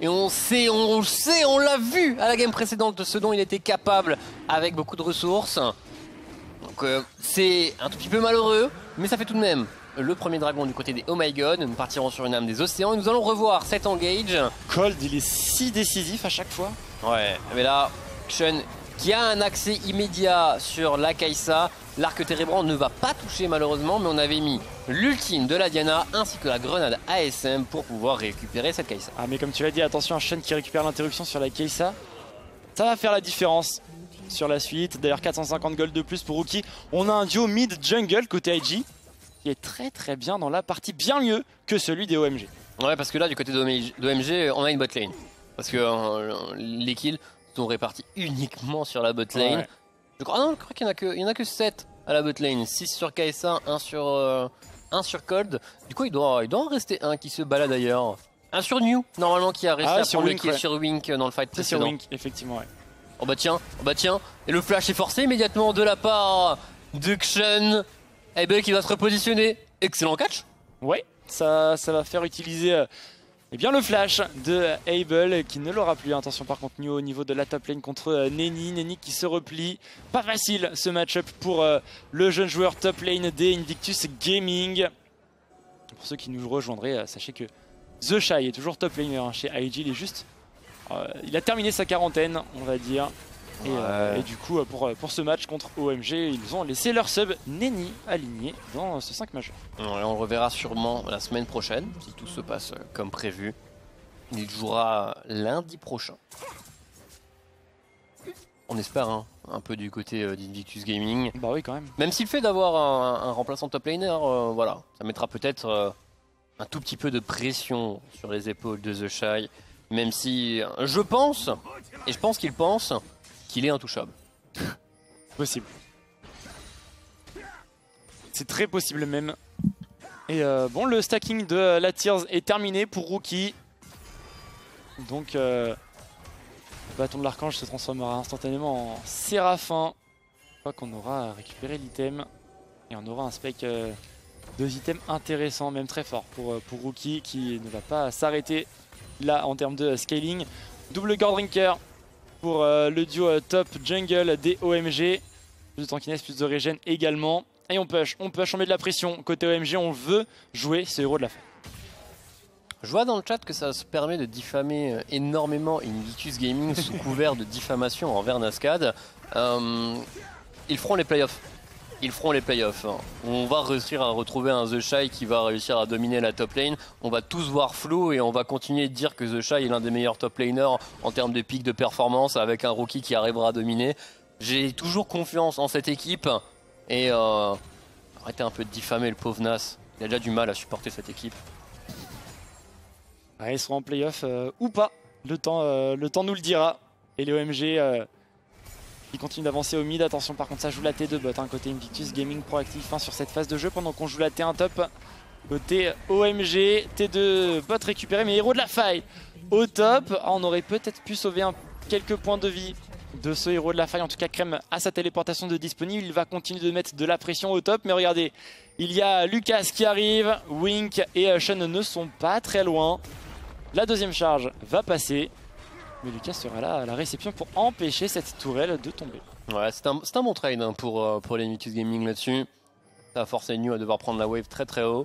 Et on sait, on l'a vu à la game précédente de ce dont il était capable avec beaucoup de ressources. Donc c'est un tout petit peu malheureux, mais ça fait tout de même le premier dragon du côté des Oh My God. Nous partirons sur une âme des océans et nous allons revoir cet engage. Cold, il est si décisif à chaque fois. Ouais, mais là, Xun qui a un accès immédiat sur la Kai'Sa. L'arc térébrant ne va pas toucher malheureusement, mais on avait mis l'ultime de la Diana ainsi que la grenade ASM pour pouvoir récupérer cette Kai'Sa. Ah mais comme tu l'as dit, attention, un Xun qui récupère l'interruption sur la Kai'Sa. Ça va faire la différence sur la suite. D'ailleurs 450 gold de plus pour Rookie. On a un duo mid-jungle côté IG qui est très bien dans la partie, bien mieux que celui des OMG. Ouais, parce que là du côté d'OMG, on a une bot lane. Parce que les kills sont répartis uniquement sur la bot lane. Ouais. Je crois qu'il n'y en a que 7 à la bot lane. 6 sur Kai'Sa, 1 sur Cold. Du coup, il doit en rester un qui se balade d'ailleurs. Un sur New, normalement, qui a réussi à prendre le kill sur Wink dans le fight précédent. C'est sur Wink, effectivement, ouais. Oh bah tiens. Et le flash est forcé immédiatement de la part de Xun. Able qui va se repositionner. Excellent catch. Ouais, ça va faire utiliser eh bien le flash de Able qui ne l'aura plus. Attention par contre New au niveau de la top lane contre Neni qui se replie. Pas facile ce match-up pour le jeune joueur top lane des Invictus Gaming. Pour ceux qui nous rejoindraient, sachez que The Shy est toujours top laner chez IG. Il est juste... il a terminé sa quarantaine, on va dire. Et du coup, pour ce match contre OMG, ils ont laissé leur sub Neni aligné dans ce 5 majeur. On le reverra sûrement la semaine prochaine, si tout se passe comme prévu. Il jouera lundi prochain. On espère, hein, un peu du côté d'Invictus Gaming. Bah oui, quand même. Même si le fait d'avoir un remplaçant top laner, voilà, ça mettra peut-être un tout petit peu de pression sur les épaules de The Shy. Même si je pense qu'il pense qu'il est intouchable. Possible. C'est très possible même. Et bon, le stacking de la Tears est terminé pour Rookie. Donc, le bâton de l'archange se transformera instantanément en Séraphin. Je crois qu'on aura récupéré l'item. Et on aura un spec de items intéressants, même très fort pour Rookie qui ne va pas s'arrêter là en termes de scaling. Double Gordrinker pour le duo top jungle des OMG. Plus de tankiness, plus de régène également. Et on push, on met de la pression. Côté OMG, on veut jouer ce héros de la fin. Je vois dans le chat que ça se permet de diffamer énormément Invictus Gaming sous couvert de diffamation envers Nascad. Ils feront les playoffs. On va réussir à retrouver un The Shy qui va réussir à dominer la top lane. On va tous voir flou et on va continuer de dire que The Shy est l'un des meilleurs top laners en termes de pic de performance avec un rookie qui arrivera à dominer. J'ai toujours confiance en cette équipe et arrêtez un peu de diffamer le pauvre Nas. Il a déjà du mal à supporter cette équipe. Ouais, ils seront en playoff ou pas. Le temps nous le dira. Et les OMG... il continue d'avancer au mid, attention par contre ça joue la T2 bot, hein, côté Invictus Gaming proactif sur cette phase de jeu pendant qu'on joue la T1 top. Côté OMG, T2 bot récupéré mais héros de la faille au top. On aurait peut-être pu sauver quelques points de vie de ce héros de la faille, en tout cas Crème a sa téléportation de disponible, il va continuer de mettre de la pression au top. Mais regardez, il y a Lucas qui arrive, Wink et Sean ne sont pas très loin. La deuxième charge va passer. Mais Lucas sera là à la réception pour empêcher cette tourelle de tomber. Ouais, c'est un bon trade hein, pour les Invictus Gaming là-dessus. Ça a forcé New à devoir prendre la wave très haut.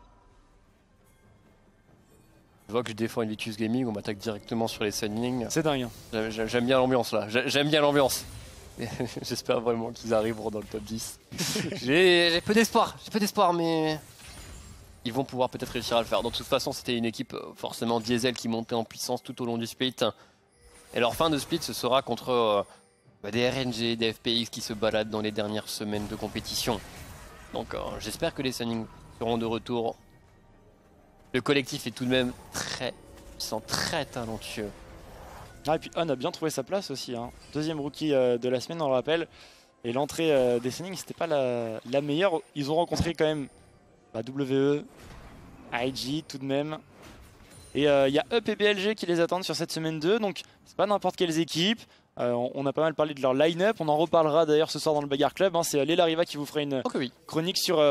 Je vois que je défends Invictus Gaming, on m'attaque directement sur les sendings. C'est dingue. Hein. J'aime bien l'ambiance là, j'aime bien l'ambiance. J'espère vraiment qu'ils arriveront dans le top 10. J'ai peu d'espoir, mais ils vont pouvoir peut-être réussir à le faire. De toute façon, c'était une équipe forcément diesel qui montait en puissance tout au long du split. Et leur fin de split, ce sera contre des RNG, des FPX qui se baladent dans les dernières semaines de compétition. Donc j'espère que les Sunnings seront de retour. Le collectif est tout de même très puissant, très talentueux. Ah, et puis On a bien trouvé sa place aussi. Hein. Deuxième rookie de la semaine, on le rappelle. Et l'entrée des Sunnings, c'était pas la meilleure. Ils ont rencontré quand même WE, IG tout de même. Et il y a Up et BLG qui les attendent sur cette semaine 2, donc c'est pas n'importe quelles équipes. On a pas mal parlé de leur line-up, on en reparlera d'ailleurs ce soir dans le Bagarre Club. Hein. C'est Lelariva qui vous fera une chronique sur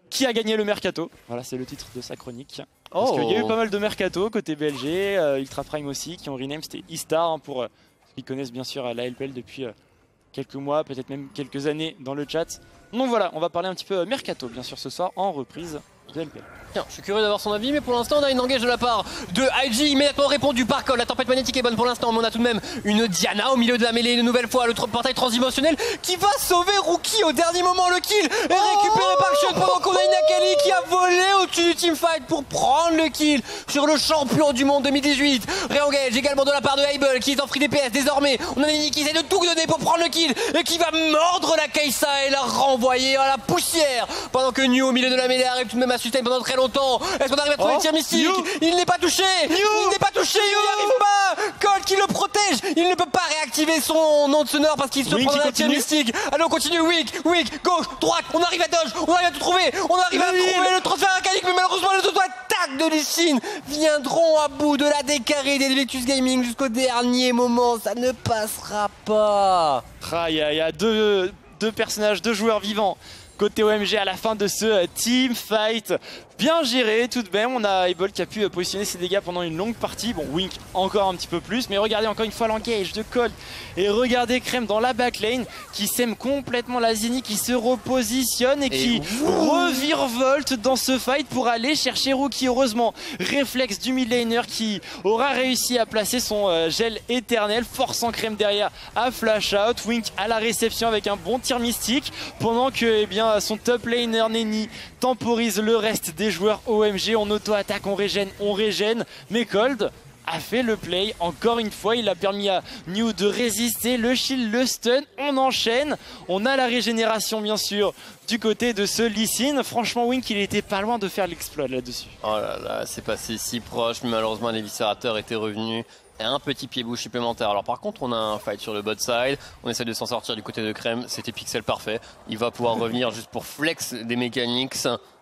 qui a gagné le mercato. Voilà, c'est le titre de sa chronique. Parce qu'il y a eu pas mal de mercato côté BLG, Ultra Prime aussi, qui ont rename, c'était E-Star hein, pour ceux qui connaissent bien sûr la LPL depuis quelques mois, peut-être même quelques années dans le chat. Donc voilà, on va parler un petit peu mercato bien sûr ce soir en reprise de LPL. Tiens, je suis curieux d'avoir son avis, mais pour l'instant on a une engage de la part de IG, immédiatement répondu par Cold. La tempête magnétique est bonne pour l'instant, mais on a tout de même une Diana au milieu de la mêlée une nouvelle fois, le portail transdimensionnel qui va sauver Rookie au dernier moment. Le kill est récupéré par Shun pendant qu'on a une Akali qui a volé au-dessus du teamfight pour prendre le kill sur le champion du monde 2018. Re-engage également de la part de Able qui est en free DPS désormais. On a Nini qui essaie de tout donner pour prendre le kill et qui va mordre la Kai'Sa et la renvoyer à la poussière pendant que New au milieu de la mêlée arrive tout de même à sustain pendant très longtemps. Est-ce qu'on arrive à trouver le tir mystique? Il n'est pas touché. Il n'est pas touché. Il n'y arrive pas. Cold qui le protège. Il ne peut pas réactiver son nom de sonneur parce qu'il se prend un tir mystique. Allez, on continue. Weak, gauche, droite. On arrive à dodge. On arrive à tout trouver. On arrive à trouver le transfert arcanique. Mais malheureusement, les auto-attaques de Lee Sin viendront à bout de la décarrée des Victus Gaming jusqu'au dernier moment. Ça ne passera pas. Il y a deux personnages, deux joueurs vivants côté OMG à la fin de ce team fight. Bien géré tout de même, on a Able qui a pu positionner ses dégâts pendant une longue partie. Bon, Wink encore un petit peu plus, mais regardez encore une fois l'engage de Cold. Et regardez Crème dans la backlane qui sème complètement la Zenny, qui se repositionne et qui revirevolte dans ce fight pour aller chercher Rookie. Heureusement, réflexe du mid laner qui aura réussi à placer son gel éternel, forçant Crème derrière à flash out. Wink à la réception avec un bon tir mystique, pendant que eh bien, son top laner Neni temporise le reste des joueurs OMG. On auto-attaque, on régène, mais Cold a fait le play encore une fois. Il a permis à New de résister, le shield, le stun. On enchaîne, on a la régénération bien sûr du côté de ce Lee Sin. Franchement, Wink il était pas loin de faire l'exploit là-dessus. Oh là là, c'est passé si proche, mais malheureusement l'éviscérateur était revenu. Et un petit pied-bouche supplémentaire. Alors par contre on a un fight sur le bot side, on essaie de s'en sortir du côté de Crème, c'était pixel parfait. Il va pouvoir revenir juste pour flex des mécaniques.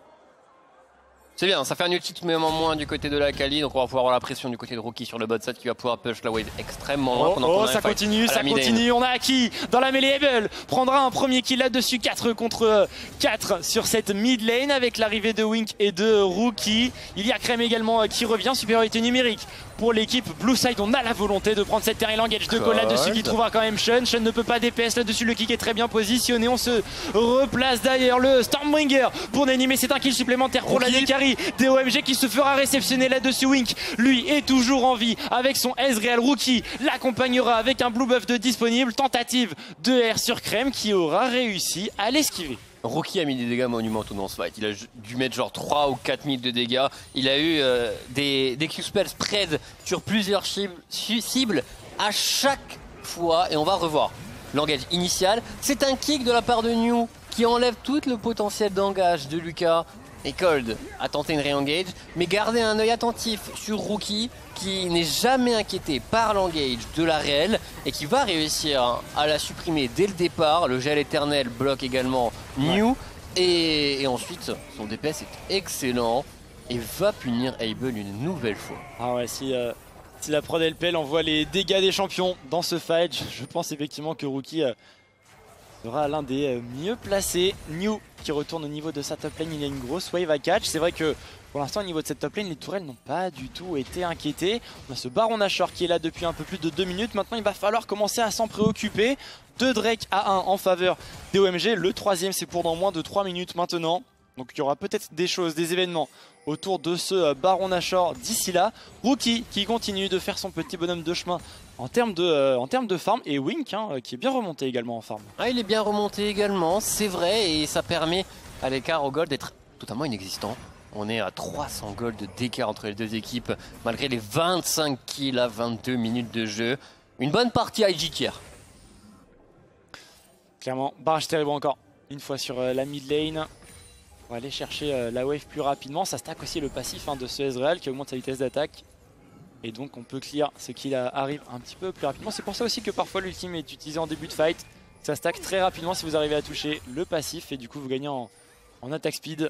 C'est bien, ça fait un ulti mais en moins du côté de la Kali, donc on va pouvoir avoir la pression du côté de Rookie sur le bot side qui va pouvoir push la wave extrêmement loin. Ça continue, on a Aki dans la mêlée. Able prendra un premier kill là-dessus, 4 contre 4 sur cette mid lane avec l'arrivée de Wink et de Rookie. Il y a Crème également qui revient, supériorité numérique pour l'équipe Blue Side. On a la volonté de prendre cette terrible engage de Cold là-dessus qui trouvera quand même Shun. Shun ne peut pas DPS là-dessus, le kick est très bien positionné. On se replace derrière le Stormbringer pour Neni, mais c'est un kill supplémentaire pour la Dekari DOMG qui se fera réceptionner là-dessus. Wink, lui, est toujours en vie avec son Ezreal. Rookie l'accompagnera avec un blue buff de disponible. Tentative de R sur Crème qui aura réussi à l'esquiver. Rookie a mis des dégâts monumentaux dans ce fight. Il a dû mettre genre 3 ou 4 000 de dégâts. Il a eu des Q-spells spread sur plusieurs cibles à chaque fois. Et on va revoir l'engage initial. C'est un kick de la part de New qui enlève tout le potentiel d'engage de Lucas. Et Cold a tenté une re-engage, mais gardez un œil attentif sur Rookie qui n'est jamais inquiété par l'engage de la réelle et qui va réussir à la supprimer dès le départ. Le gel éternel bloque également New et ensuite son DPS est excellent et va punir Able une nouvelle fois. Ah ouais, si la prod LPL envoie les dégâts des champions dans ce fight, je pense effectivement que Rookie sera l'un des mieux placés. New qui retourne au niveau de sa top lane, il y a une grosse wave à catch. C'est vrai que pour l'instant au niveau de cette top lane, les tourelles n'ont pas du tout été inquiétées. On a ce Baron Nashor qui est là depuis un peu plus de 2 minutes. Maintenant il va falloir commencer à s'en préoccuper. 2 Drake à 1 en faveur des OMG. Le troisième c'est pour dans moins de 3 minutes maintenant. Donc il y aura peut-être des choses, des événements autour de ce Baron Nashor d'ici là. Rookie qui continue de faire son petit bonhomme de chemin en termes de farm, et Wink qui est bien remonté également en farm. Ah, il est bien remonté également, c'est vrai, et ça permet à l'écart au gold d'être totalement inexistant. On est à 300 gold d'écart entre les deux équipes, malgré les 25 kills à 22 minutes de jeu. Une bonne partie à IG tier. Clairement, barrage terrible encore une fois sur la mid lane. On va aller chercher la wave plus rapidement. Ça stack aussi le passif de ce Ezreal qui augmente sa vitesse d'attaque. Et donc on peut clear ce qui arrive un petit peu plus rapidement. C'est pour ça aussi que parfois l'ultime est utilisé en début de fight. Ça stack très rapidement si vous arrivez à toucher le passif. Et du coup vous gagnez en attaque speed.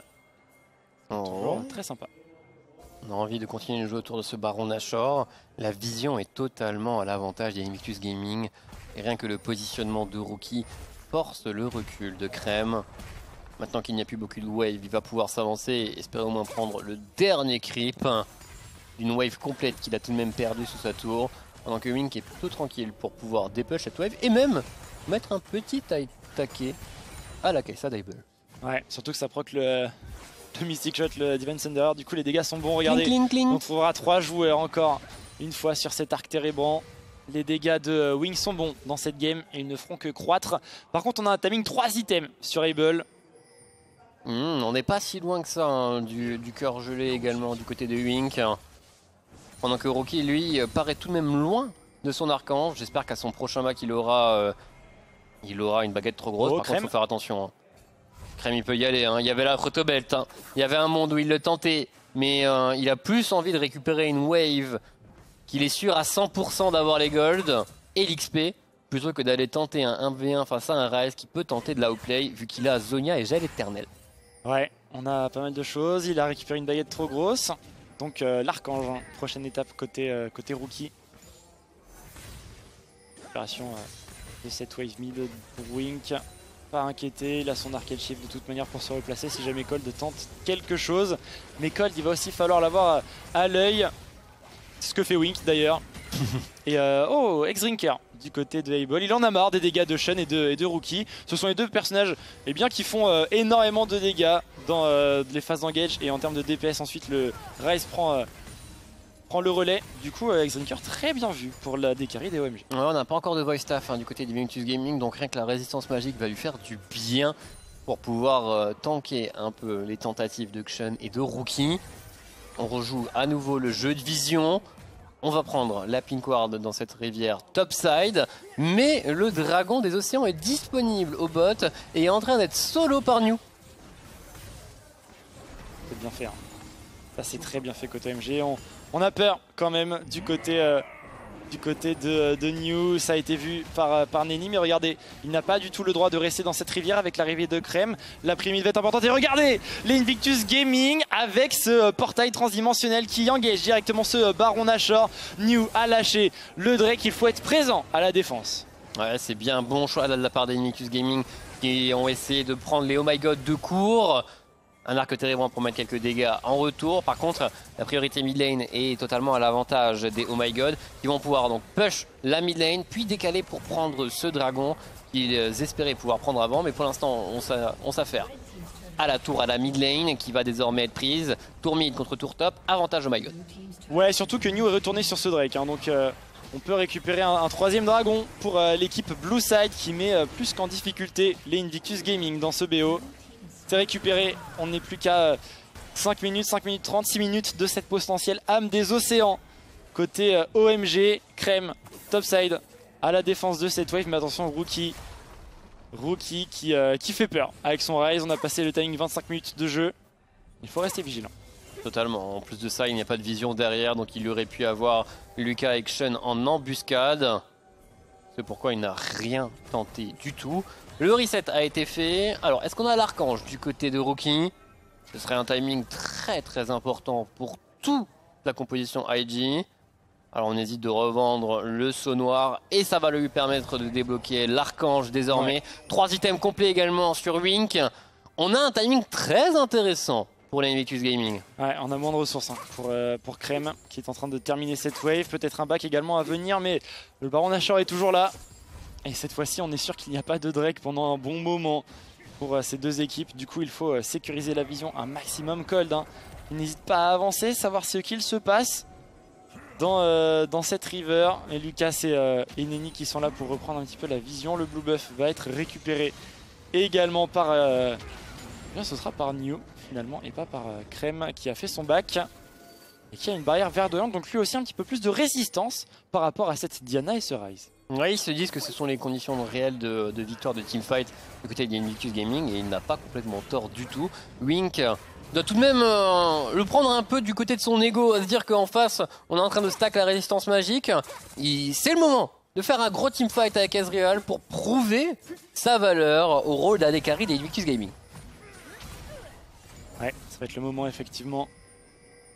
Très sympa. On a envie de continuer de jouer autour de ce Baron Nashor. La vision est totalement à l'avantage des Invictus Gaming. Et rien que le positionnement de Rookie force le recul de Crème. Maintenant qu'il n'y a plus beaucoup de wave, il va pouvoir s'avancer et espérer au moins prendre le dernier creep d'une wave complète qu'il a tout de même perdu sous sa tour. Pendant que Wink est plutôt tranquille pour pouvoir dépush cette wave et même mettre un petit taquet à la Kai'Sa d'Able. Ouais, surtout que ça proc le Mystic Shot, le Divine Thunder. Du coup, les dégâts sont bons. Regardez, Cling, cling, cling. on trouvera 3 joueurs encore une fois sur cet arc térébrant. Les dégâts de Wing sont bons dans cette game et ils ne feront que croître. Par contre, on a un timing 3 items sur Able. On n'est pas si loin que ça hein, du cœur gelé également du côté de Wink. Pendant que Rookie, lui, paraît tout de même loin de son archange. J'espère qu'à son prochain bac, il aura une baguette trop grosse. Oh, Par contre, il faut faire attention. Hein. Crème, il peut y aller. Hein. Il y avait la protobelt. Hein. Il y avait un monde où il le tentait. Mais il a plus envie de récupérer une wave qu'il est sûr à 100% d'avoir les gold et l'XP plutôt que d'aller tenter un 1v1 face à un Ryze qui peut tenter de la outplay vu qu'il a Zhonya et Gel éternel. Ouais, on a pas mal de choses. Il a récupéré une baguette trop grosse. Donc l'archange, hein. Prochaine étape côté Rookie. Récupération de cette wave mid pour Wink. Pas inquiété, il a son arcade shift de toute manière pour se replacer si jamais Cold tente quelque chose. Mais Cold, il va aussi falloir l'avoir à l'œil. C'est ce que fait Wink d'ailleurs. Et oh, X-Drinker du côté de Able. Il en a marre des dégâts de Shen et de Rookie. Ce sont les deux personnages bien, qui font énormément de dégâts dans les phases d'engage. Et en termes de DPS, ensuite, le Ryze prend le relais. Du coup, X-Drinker très bien vu pour la décarry des OMG. Ouais, on n'a pas encore de voice staff hein, du côté d'Invictus Gaming. Donc rien que la résistance magique va lui faire du bien pour pouvoir tanker un peu les tentatives de Xun et de Rookie. On rejoue à nouveau le jeu de vision. On va prendre la pink ward dans cette rivière topside. Mais le dragon des océans est disponible au bot et est en train d'être solo par New. C'est bien fait. Hein. Ça c'est très bien fait côté OMG. On a peur quand même du côté de New. Ça a été vu par Nenny, mais regardez, il n'a pas du tout le droit de rester dans cette rivière avec l'arrivée de Crème. La prime va être importante et regardez les Invictus Gaming avec ce portail transdimensionnel qui engage directement ce Baron Nashor. New a lâché le Drake, il faut être présent à la défense. Ouais, c'est bien un bon choix de la part des Invictus Gaming qui ont essayé de prendre les Oh My God de court. Un arc térébrant pour mettre quelques dégâts en retour. Par contre, la priorité mid lane est totalement à l'avantage des Oh My God qui vont pouvoir donc push la mid lane puis décaler pour prendre ce dragon qu'ils espéraient pouvoir prendre avant. Mais pour l'instant, on s'affaire à la tour à la mid lane qui va désormais être prise. Tour mid contre tour top, avantage Oh My God. Ouais, surtout que New est retourné sur ce Drake. Hein, donc on peut récupérer un troisième dragon pour l'équipe Blue Side qui met plus qu'en difficulté les Invictus Gaming dans ce BO. C'est récupéré, on n'est plus qu'à 5 minutes 30, 6 minutes de cette potentielle âme des océans. Côté OMG, Crème, topside, à la défense de cette wave. Mais attention, Rookie qui fait peur avec son Ryze. On a passé le timing 25 minutes de jeu. Il faut rester vigilant. Totalement, en plus de ça, il n'y a pas de vision derrière. Donc il aurait pu avoir Lucas et Xun en embuscade. C'est pourquoi il n'a rien tenté du tout. Le reset a été fait. Alors, est-ce qu'on a l'archange du côté de Rookie? Ce serait un timing très très important pour toute la composition IG. Alors, on hésite de revendre le saut noir et ça va lui permettre de débloquer l'archange désormais. Ouais. 3 items complets également sur Wink. On a un timing très intéressant pour les Invictus Gaming. Ouais, on a moins de ressources hein, pour Crème qui est en train de terminer cette wave. Peut-être un back également à venir, mais le Baron Nashor est toujours là. Et cette fois-ci, on est sûr qu'il n'y a pas de Drake pendant un bon moment pour ces deux équipes. Du coup, il faut sécuriser la vision un maximum. Cold, hein. Il n'hésite pas à avancer, savoir ce qu'il se passe dans cette river. Et Lucas et Nenny qui sont là pour reprendre un petit peu la vision. Le blue buff va être récupéré également par... bien, ce sera par New finalement et pas par Crème qui a fait son back. Et qui a une barrière verdoyante, donc lui aussi un petit peu plus de résistance par rapport à cette Diana et ce Ryze. Ouais, ils se disent que ce sont les conditions réelles de victoire de teamfight du côté d'Invictus Gaming et il n'a pas complètement tort du tout. Wink doit tout de même le prendre un peu du côté de son ego, à se dire qu'en face on est en train de stack la résistance magique. C'est le moment de faire un gros teamfight avec Ezreal pour prouver sa valeur au rôle d'AD carry d'Invictus Gaming. Ouais, ça va être le moment effectivement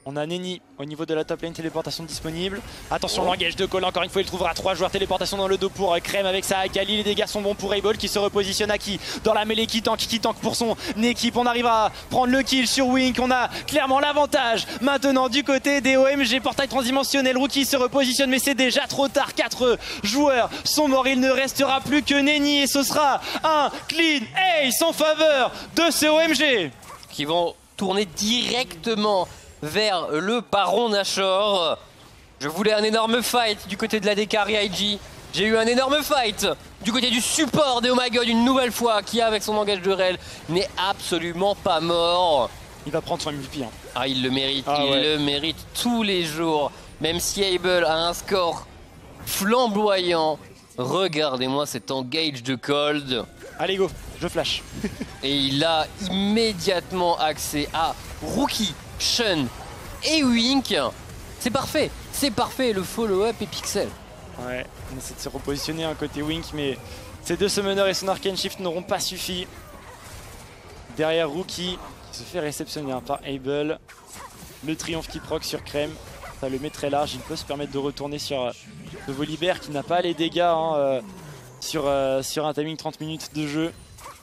On a Neni au niveau de la top lane, téléportation disponible. Attention, l'engage de Cole, encore une fois il trouvera 3 joueurs, téléportation dans le dos pour Crème avec sa Akali. Les dégâts sont bons pour Able qui se repositionne à qui dans la mêlée, qui tank pour son équipe. On arrive à prendre le kill sur Wink, on a clairement l'avantage maintenant du côté des OMG. Portail transdimensionnel, Rookie se repositionne mais c'est déjà trop tard. 4 joueurs sont morts, il ne restera plus que Neni et ce sera un clean ace en faveur de ces OMG. Qui vont tourner directement vers le Baron Nashor. Je voulais un énorme fight du côté de la Dekari IG. J'ai eu un énorme fight du côté du support de Oh My God une nouvelle fois, qui avec son langage de rel n'est absolument pas mort. Il va prendre son MVP. Hein. Ah, il le mérite, le mérite tous les jours. Même si Able a un score flamboyant. Regardez-moi cet engage de Cold. Allez go, je flash. Et il a immédiatement accès à Rookie, Shun et Wink. C'est parfait, le follow-up et Pixel. Ouais, on essaie de se repositionner un côté Wink, mais ces 2 summoners et son Arcane Shift n'auront pas suffi. Derrière Rookie, qui se fait réceptionner par Able. Le triomphe qui proc sur Crème, ça le met très large, il peut se permettre de retourner sur le Volibear qui n'a pas les dégâts sur un timing 30 minutes de jeu.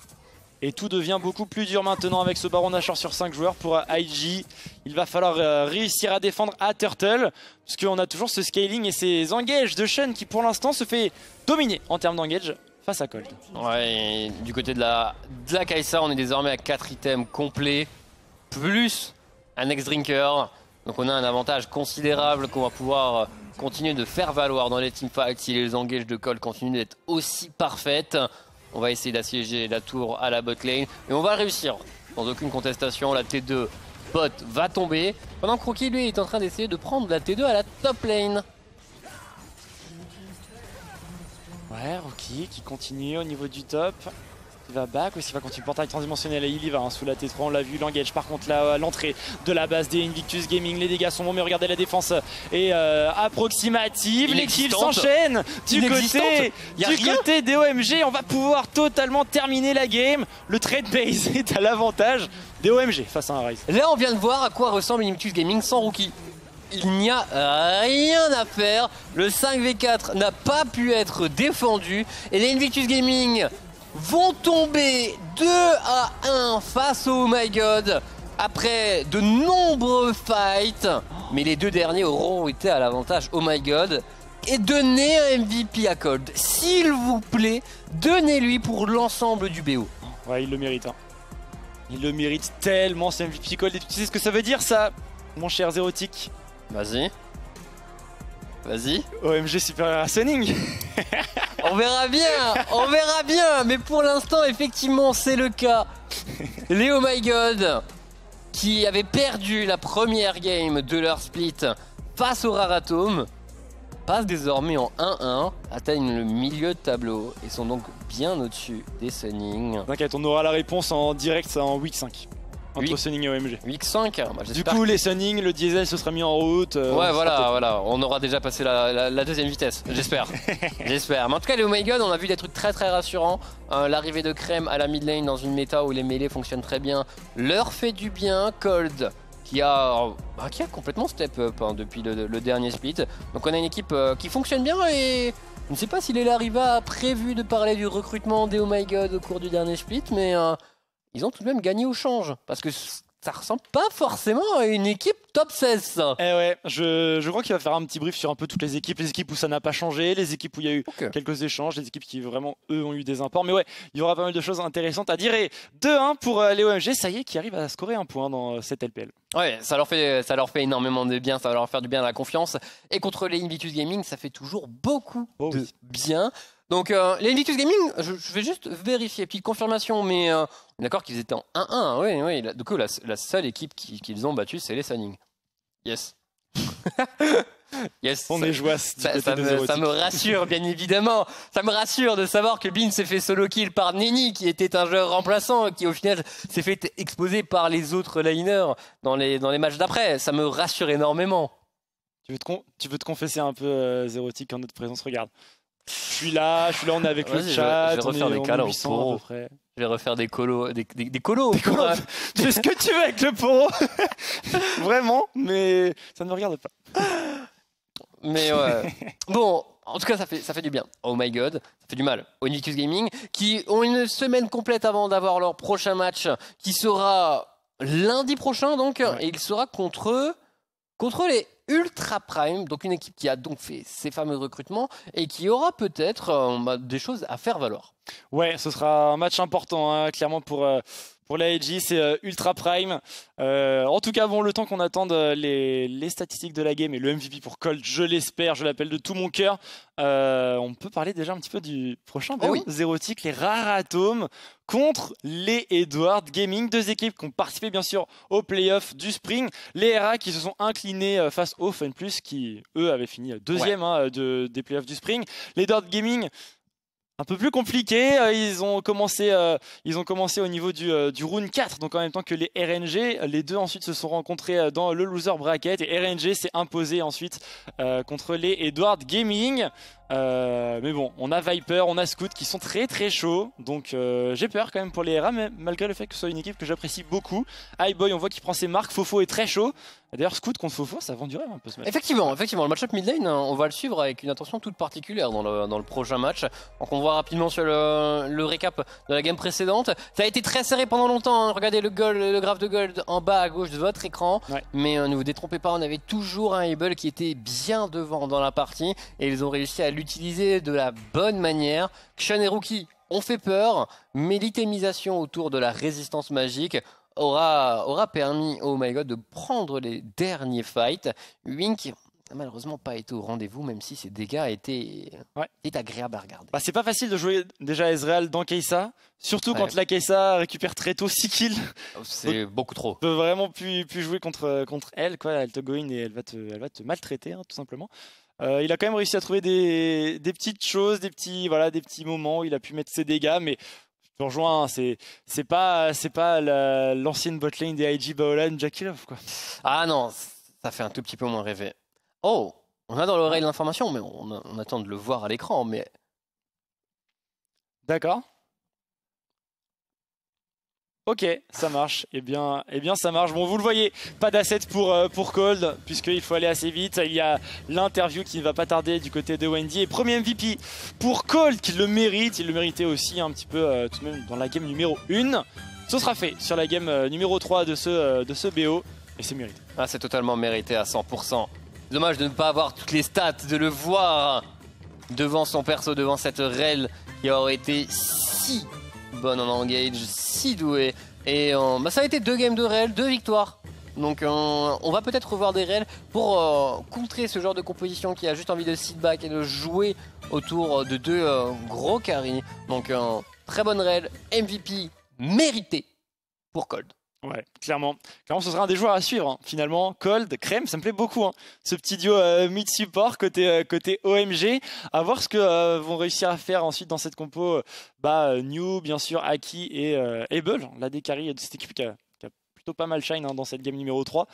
Et tout devient beaucoup plus dur maintenant avec ce Baron Nashor sur 5 joueurs pour IG. Il va falloir réussir à défendre à Turtle, parce qu'on a toujours ce scaling et ces engages de Shen qui pour l'instant se fait dominer en termes d'engage face à Cold. Ouais, et du côté de la Kai'Sa, on est désormais à 4 items complets, plus un X-Drinker. Donc on a un avantage considérable qu'on va pouvoir continuer de faire valoir dans les teamfights si les engages de Cold continuent d'être aussi parfaites. On va essayer d'assiéger la tour à la bot lane et on va réussir. Sans aucune contestation, la T2 bot va tomber. Pendant que Rookie, lui, est en train d'essayer de prendre la T2 à la top lane. Ouais, Rookie qui continue au niveau du top. Il va back ou s'il va continuer le portail transdimensionnel et il y va sous la T3, on l'a vu, l'engage par contre là à l'entrée de la base des Invictus Gaming, les dégâts sont bons mais regardez la défense est approximative, les kills s'enchaînent du côté des OMG, on va pouvoir totalement terminer la game, le trade base est à l'avantage des OMG face à un Ryze. Là on vient de voir à quoi ressemble Invictus Gaming sans Rookie. Il n'y a rien à faire, le 5v4 n'a pas pu être défendu et les Invictus Gaming vont tomber 2-1 face au Oh My God après de nombreux fights. Mais les 2 derniers auront été à l'avantage Oh My God. Et donnez un MVP à Cold. S'il vous plaît, donnez-lui pour l'ensemble du BO. Ouais, il le mérite. Hein. Il le mérite tellement ce MVP Cold. Et tu sais ce que ça veut dire ça, mon cher Zérotique? Vas-y. Vas-y. OMG supérieur à Sunning. On verra bien, mais pour l'instant, effectivement, c'est le cas. Les Oh My God, qui avaient perdu la première game de leur split face au Raratom, passent désormais en 1-1, atteignent le milieu de tableau et sont donc bien au-dessus des Sunning. T'inquiète, on aura la réponse en direct en week 5. Entre Sunning et OMG. Week 5 bah, du coup, les Sunning, le diesel se sera mis en route. Ouais, voilà, on aura déjà passé la deuxième vitesse, j'espère. J'espère. Mais en tout cas, les Oh My God, on a vu des trucs très rassurants. L'arrivée de Crème à la mid lane dans une méta où les mêlées fonctionnent très bien leur fait du bien. Cold qui a complètement step up depuis le dernier split. Donc on a une équipe qui fonctionne bien et je ne sais pas si Lela Riva a prévu de parler du recrutement des Oh My God au cours du dernier split, mais ils ont tout de même gagné au change, parce que ça ressemble pas forcément à une équipe top 16 ça. Eh ouais, je crois qu'il va faire un petit brief sur un peu toutes les équipes où ça n'a pas changé, les équipes où il y a eu quelques échanges, les équipes qui vraiment eux ont eu des imports, mais ouais, il y aura pas mal de choses intéressantes à dire. Et 2-1 pour les OMG, ça y est, qui arrivent à scorer un point dans cette LPL. Ouais, ça leur fait énormément de bien, ça va leur faire du bien à la confiance, et contre les Invictus Gaming ça fait toujours beaucoup de bien. Donc les Invictus Gaming, je vais juste vérifier, petite confirmation, mais on est d'accord qu'ils étaient en 1-1, oui. Du coup, la seule équipe qu'ils ont battue, c'est les Sunning. Yes. Yes. On est joyeux. Ça me rassure, bien évidemment. Ça me rassure de savoir que Bin s'est fait solo kill par Neni, qui était un joueur remplaçant, qui au final s'est fait exposer par les autres laners dans les matchs d'après. Ça me rassure énormément. Tu veux te confesser un peu, Zérotique, en notre présence? Regarde. Je suis là, on est avec le chat, je vais refaire des câlins au à peu près. Je vais refaire des colos. Des colos. Des colos. Tu fais ce que tu veux avec le poro. Vraiment, mais ça ne me regarde pas. Mais ouais. Bon, en tout cas, ça fait du bien. Oh my god, ça fait du mal aux Invictus Gaming qui ont une semaine complète avant d'avoir leur prochain match qui sera lundi prochain donc. Et il sera contre les Ultra Prime, donc une équipe qui a donc fait ces fameux recrutements et qui aura peut-être des choses à faire valoir. Ouais, ce sera un match important, hein, clairement pour la LG, c'est Ultra Prime. En tout cas, bon, le temps qu'on attende les statistiques de la game et le MVP pour Cold, je l'espère, je l'appelle de tout mon cœur. On peut parler déjà un petit peu du prochain BO, Zérotic, les rares atomes contre les Edward Gaming, deux équipes qui ont participé bien sûr aux playoffs du Spring. Les RA qui se sont inclinés face aux Fun Plus qui, eux, avaient fini deuxième des playoffs du Spring. Les Edward Gaming, un peu plus compliqué, ils ont commencé au niveau du round 4, donc en même temps que les RNG. Les deux ensuite se sont rencontrés dans le loser bracket et RNG s'est imposé ensuite contre les Edward Gaming. Mais bon, on a Viper, on a Scout qui sont très très chauds, donc j'ai peur quand même pour les RA, mais malgré le fait que ce soit une équipe que j'apprécie beaucoup. Highboy, on voit qu'il prend ses marques, Fofo est très chaud. D'ailleurs, Scout contre Fofo, ça vend du rêve un peu ce match. Effectivement, le match-up mid lane, on va le suivre avec une attention toute particulière dans le prochain match. Donc on voit rapidement sur le récap de la game précédente. Ça a été très serré pendant longtemps, hein. Regardez le graphe de gold en bas à gauche de votre écran. Mais ne vous détrompez pas, on avait toujours un Able qui était bien devant dans la partie et ils ont réussi à l'utiliser de la bonne manière. Kshan et Rookie ont fait peur, mais l'itémisation autour de la résistance magique aura permis au Oh My God de prendre les derniers fights. Wink n'a malheureusement pas été au rendez-vous, même si ses dégâts étaient agréables à regarder. Bah, c'est pas facile de jouer déjà Ezreal dans Kai'Sa, surtout quand la Kai'Sa récupère très tôt 6 kills. C'est beaucoup trop. Tu peux vraiment plus jouer contre elle, quoi. Elle te go in et elle va te maltraiter, hein, tout simplement. Il a quand même réussi à trouver des petites choses, des petits moments où il a pu mettre ses dégâts, mais je rejoins, c'est pas l'ancienne botlane des IG Baolan, Jackie Love, quoi. Ah non, ça fait un tout petit peu moins rêver. Oh, on a dans l'oreille l'information, mais on attend de le voir à l'écran, mais... D'accord. Ok, ça marche. Eh bien, ça marche. Bon, vous le voyez, pas d'asset pour Cold, puisqu'il faut aller assez vite. Il y a l'interview qui ne va pas tarder du côté de Wendy. Et premier MVP pour Cold, qui le mérite. Il le méritait aussi un petit peu, tout de même, dans la game numéro 1. Ce sera fait sur la game numéro 3 de ce BO. Et c'est mérité. Ah, c'est totalement mérité à 100%. Dommage de ne pas avoir toutes les stats, de le voir devant son perso, devant cette rel qui aurait été si bonne en engage, si douée. Et ça a été 2 games de rel, 2 victoires. Donc on va peut-être revoir des rels pour contrer ce genre de composition qui a juste envie de sit back et de jouer autour de 2 gros carry. Donc très bonne rel, MVP mérité pour Cold. Ouais, clairement, ce sera un des joueurs à suivre, hein. Finalement, Cold, Crème, ça me plaît beaucoup, hein. Ce petit duo mid-support côté OMG. À voir ce que vont réussir à faire ensuite dans cette compo. New, bien sûr, Aki et Able, la décarry de cette équipe qui a plutôt pas mal shine, hein, dans cette game numéro 3.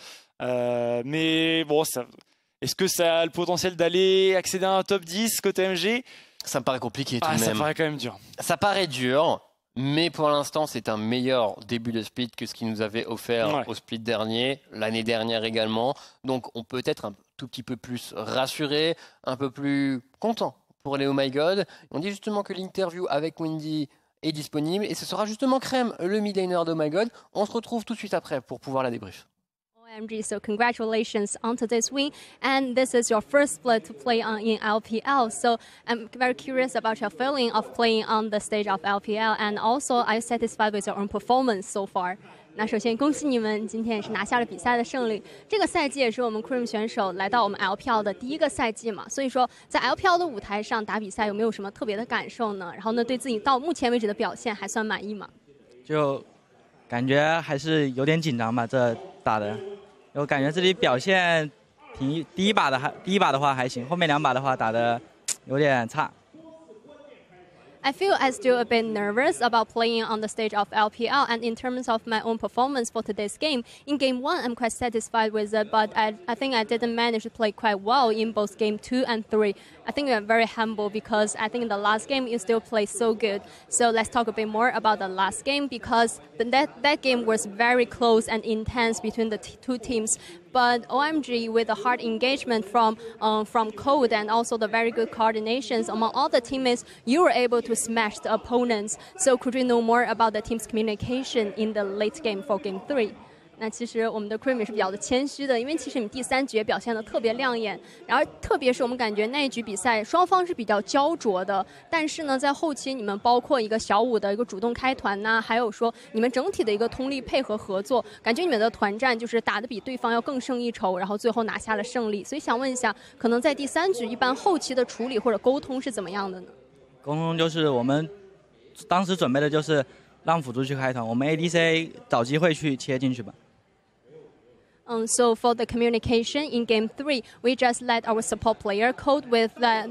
Mais bon, est-ce que ça a le potentiel d'aller accéder à un top 10 côté OMG? Ça me paraît compliqué tout de même. Ça paraît quand même dur. Ça paraît dur. Mais pour l'instant, c'est un meilleur début de split que ce qu'il nous avait offert au split dernier, l'année dernière également. Donc on peut être un tout petit peu plus rassuré, un peu plus content pour les Oh My God. On dit justement que l'interview avec Wendy est disponible et ce sera justement Crème, le mid laner de Oh My God. On se retrouve tout de suite après pour pouvoir la débrief. OMG, so congratulations on today's win, and this is your first split to play in LPL. So I'm very curious about your feeling of playing on the stage of LPL, and also are you satisfied with your own performance so far? 那首先恭喜你们今天也是拿下了比赛的胜利。这个赛季也是我们 Cream 选手来到我们 LPL 的第一个赛季嘛，所以说在 LPL 的舞台上打比赛有没有什么特别的感受呢？然后呢，对自己到目前为止的表现还算满意吗？ 就感觉还是有点紧张吧，这打的。我感觉自己表现第一把的话还行，后面2把的话打的有点差。 I feel I still a bit nervous about playing on the stage of LPL, and in terms of my own performance for today's game, in game 1 I'm quite satisfied with it, but I think I didn't manage to play quite well in both game 2 and 3. I think I'm very humble because I think the last game you still play so good. So let's talk a bit more about the last game, because that game was very close and intense between the two teams. But OMG, with the hard engagement from Code and also the very good coordinations among all the teammates, you were able to smash the opponents. So could you know more about the team's communication in the late game for game 3? 那其实我们的 Cream 也是比较的谦虚的，因为其实你第3局表现的特别亮眼，然后特别是我们感觉那一局比赛双方是比较焦灼的，但是呢，在后期你们包括一个小5的一个主动开团呐，还有说你们整体的一个通力配合合作，感觉你们的团战就是打得比对方要更胜一筹，然后最后拿下了胜利。所以想问一下，可能在第3局一般后期的处理或者沟通是怎么样的呢？ 沟通就是我们当时准备的就是让辅助去开团，我们 ADC 找机会去切进去吧。 So for the communication in game 3, we just let our support player Code with that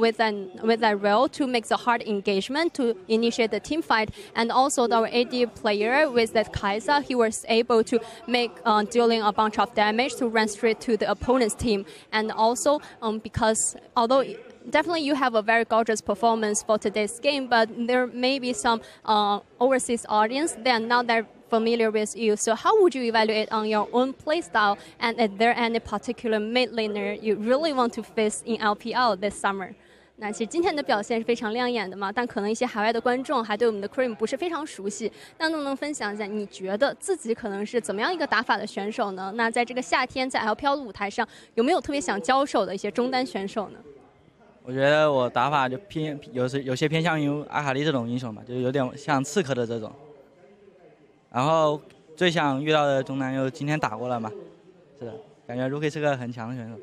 role to make the hard engagement to initiate the team fight, and also our AD player with that Kai'Sa, he was able to make dealing a bunch of damage to run straight to the opponent's team, and also because although definitely you have a very gorgeous performance for today's game, but there may be some overseas audience, they are not that familiar with you. So how would you evaluate on your own playstyle, and is there any particular mid laner you really want to face in LPL this summer? 那其实今天的表现是非常亮眼的嘛，但可能一些海外的观众还对我们的 Cream 不是非常熟悉。那能不能分享一下，你觉得自己可能是怎么样一个打法的选手呢？那在这个夏天在 LPL 的舞台上，有没有特别想交手的一些中单选手呢？ 我觉得我打法就有些偏向于阿卡丽这种英雄吧，就有点像刺客的这种。然后最想遇到的中单又今天打过了嘛，是的，感觉 Rookie 是个很强的选手。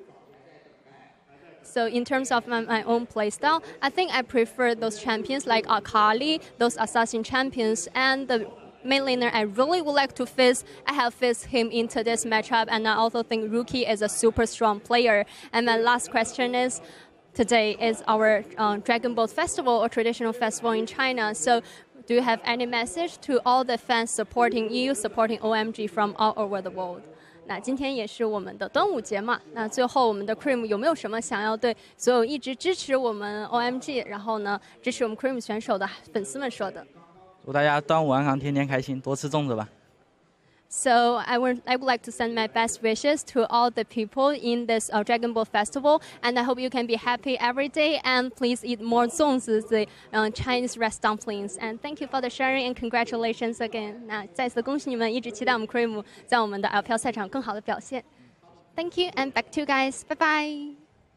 So in terms of my own playstyle, I think I prefer those champions like Akali, those assassin champions, and the main laner I really would like to face. I have faced him in today's matchup, and I also think Rookie is a super strong player. And my last question is, today is our Dragon Boat Festival, or traditional festival in China. So do you have any message to all the fans supporting you, supporting OMG from all over the world? 那今天也是我们的端午节嘛，那最后我们的 Cream 有没有什么想要对所有一直支持我们 OMG， 然后呢支持我们 Cream 选手的粉丝们说的？ 祝大家端午安康，天天开心，多吃粽子吧。 So I would like to send my best wishes to all the people in this Dragon Ball Festival, and I hope you can be happy every day, and please eat more 粽子, the Chinese rice dumplings. And thank you for the sharing, and congratulations again. 那再次恭喜你们，一直期待我们 Cream 在我们的 LPL 赛场更好的表现。Thank you, and back to you guys. Bye bye.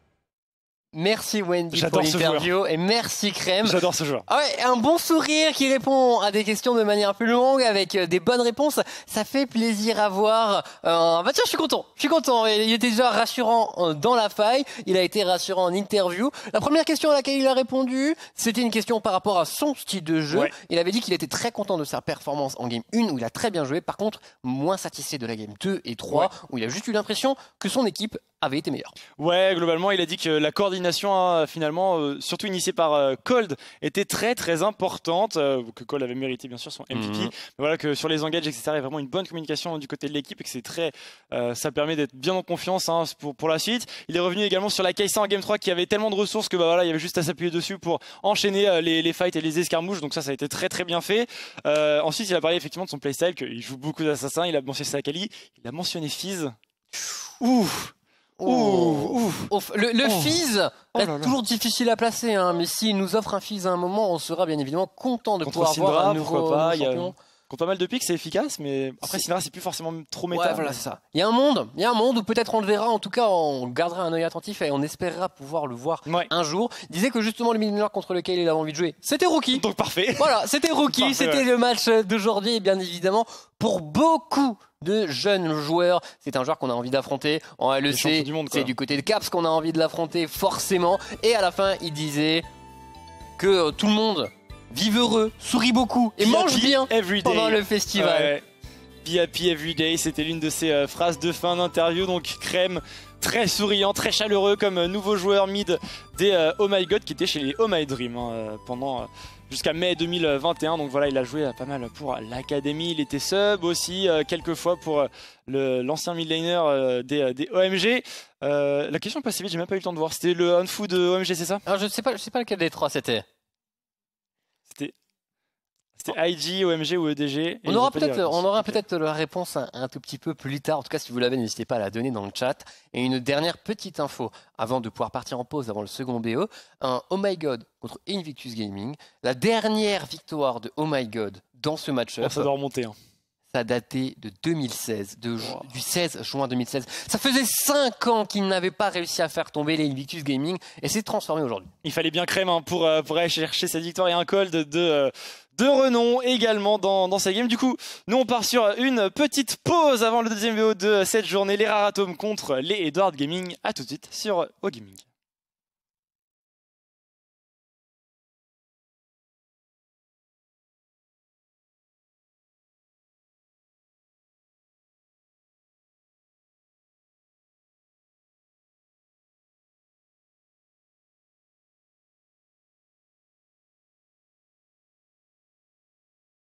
Merci Wendy pour l'interview et merci Crème. J'adore ce joueur. Ah ouais, un bon sourire qui répond à des questions de manière plus longue avec des bonnes réponses. Ça fait plaisir à voir. Bah tiens, je suis content. Il était déjà rassurant dans la faille. Il a été rassurant en interview. La première question à laquelle il a répondu, c'était une question par rapport à son style de jeu. Ouais. Il avait dit qu'il était très content de sa performance en game 1 où il a très bien joué. Par contre, moins satisfait de la game 2 et 3 où il a juste eu l'impression que son équipe avait été meilleur. Ouais, globalement, il a dit que la coordination, finalement, surtout initiée par Cold, était très très importante, que Cold avait mérité bien sûr son MVP, mais voilà que sur les engages, etc., il y a vraiment une bonne communication du côté de l'équipe et que c'est très, ça permet d'être bien en confiance pour la suite. Il est revenu également sur la Kai'Sa en game 3 qui avait tellement de ressources que bah voilà, il y avait juste à s'appuyer dessus pour enchaîner les fights et les escarmouches, donc ça a été très très bien fait. Ensuite, il a parlé effectivement de son playstyle, qu'il joue beaucoup d'assassins, il a mentionné Sakali, il a mentionné Fizz. Ouf. Le Fizz est toujours difficile à placer, hein, mais s'il nous offre un Fizz à un moment, on sera bien évidemment content de pouvoir voir un nouveau champion. Contre pas mal de pics, c'est efficace, mais après Syndra, c'est plus forcément trop méta. Ouais, voilà, c'est ça. Il y a un monde où peut-être on le verra, en tout cas on gardera un œil attentif et on espérera pouvoir le voir un jour. Il disait que justement le mineur contre lequel il avait envie de jouer, c'était Rookie. Donc parfait. Voilà, c'était Rookie, c'était le match d'aujourd'hui et bien évidemment pour beaucoup de jeunes joueurs, c'est un joueur qu'on a envie d'affronter en LEC, c'est du côté de Caps qu'on a envie de l'affronter forcément, et à la fin il disait que tout le monde vive heureux, sourit beaucoup et mange bien pendant le festival. Ouais. Be happy every day, c'était l'une de ses phrases de fin d'interview. Donc Crème, très souriant, très chaleureux comme nouveau joueur mid des Oh My God qui était chez les Oh My Dream pendant jusqu'à mai 2021. Donc voilà, il a joué pas mal pour l'académie. Il était sub aussi quelques fois pour l'ancien mid laner des OMG. La question est passée vite, j'ai même pas eu le temps de voir. C'était le Hanfu de OMG, c'est ça? Alors je sais pas lequel des trois c'était. C'était IG, OMG ou EDG. On aura peut-être la réponse un tout petit peu plus tard. En tout cas, si vous l'avez, n'hésitez pas à la donner dans le chat. Et une dernière petite info avant de pouvoir partir en pause avant le second BO. Un Oh My God contre Invictus Gaming. La dernière victoire de Oh My God dans ce match-up. Ça doit remonter. Ça datait de 2016, du 16 juin 2016. Ça faisait 5 ans qu'ils n'avaient pas réussi à faire tomber les Invictus Gaming et c'est transformé aujourd'hui. Il fallait bien crème pour aller chercher cette victoire et un call de renom également dans sa game. Du coup, nous on part sur une petite pause avant le deuxième BO de cette journée. Les Raratomes contre les Edward Gaming. A tout de suite sur WoGaming.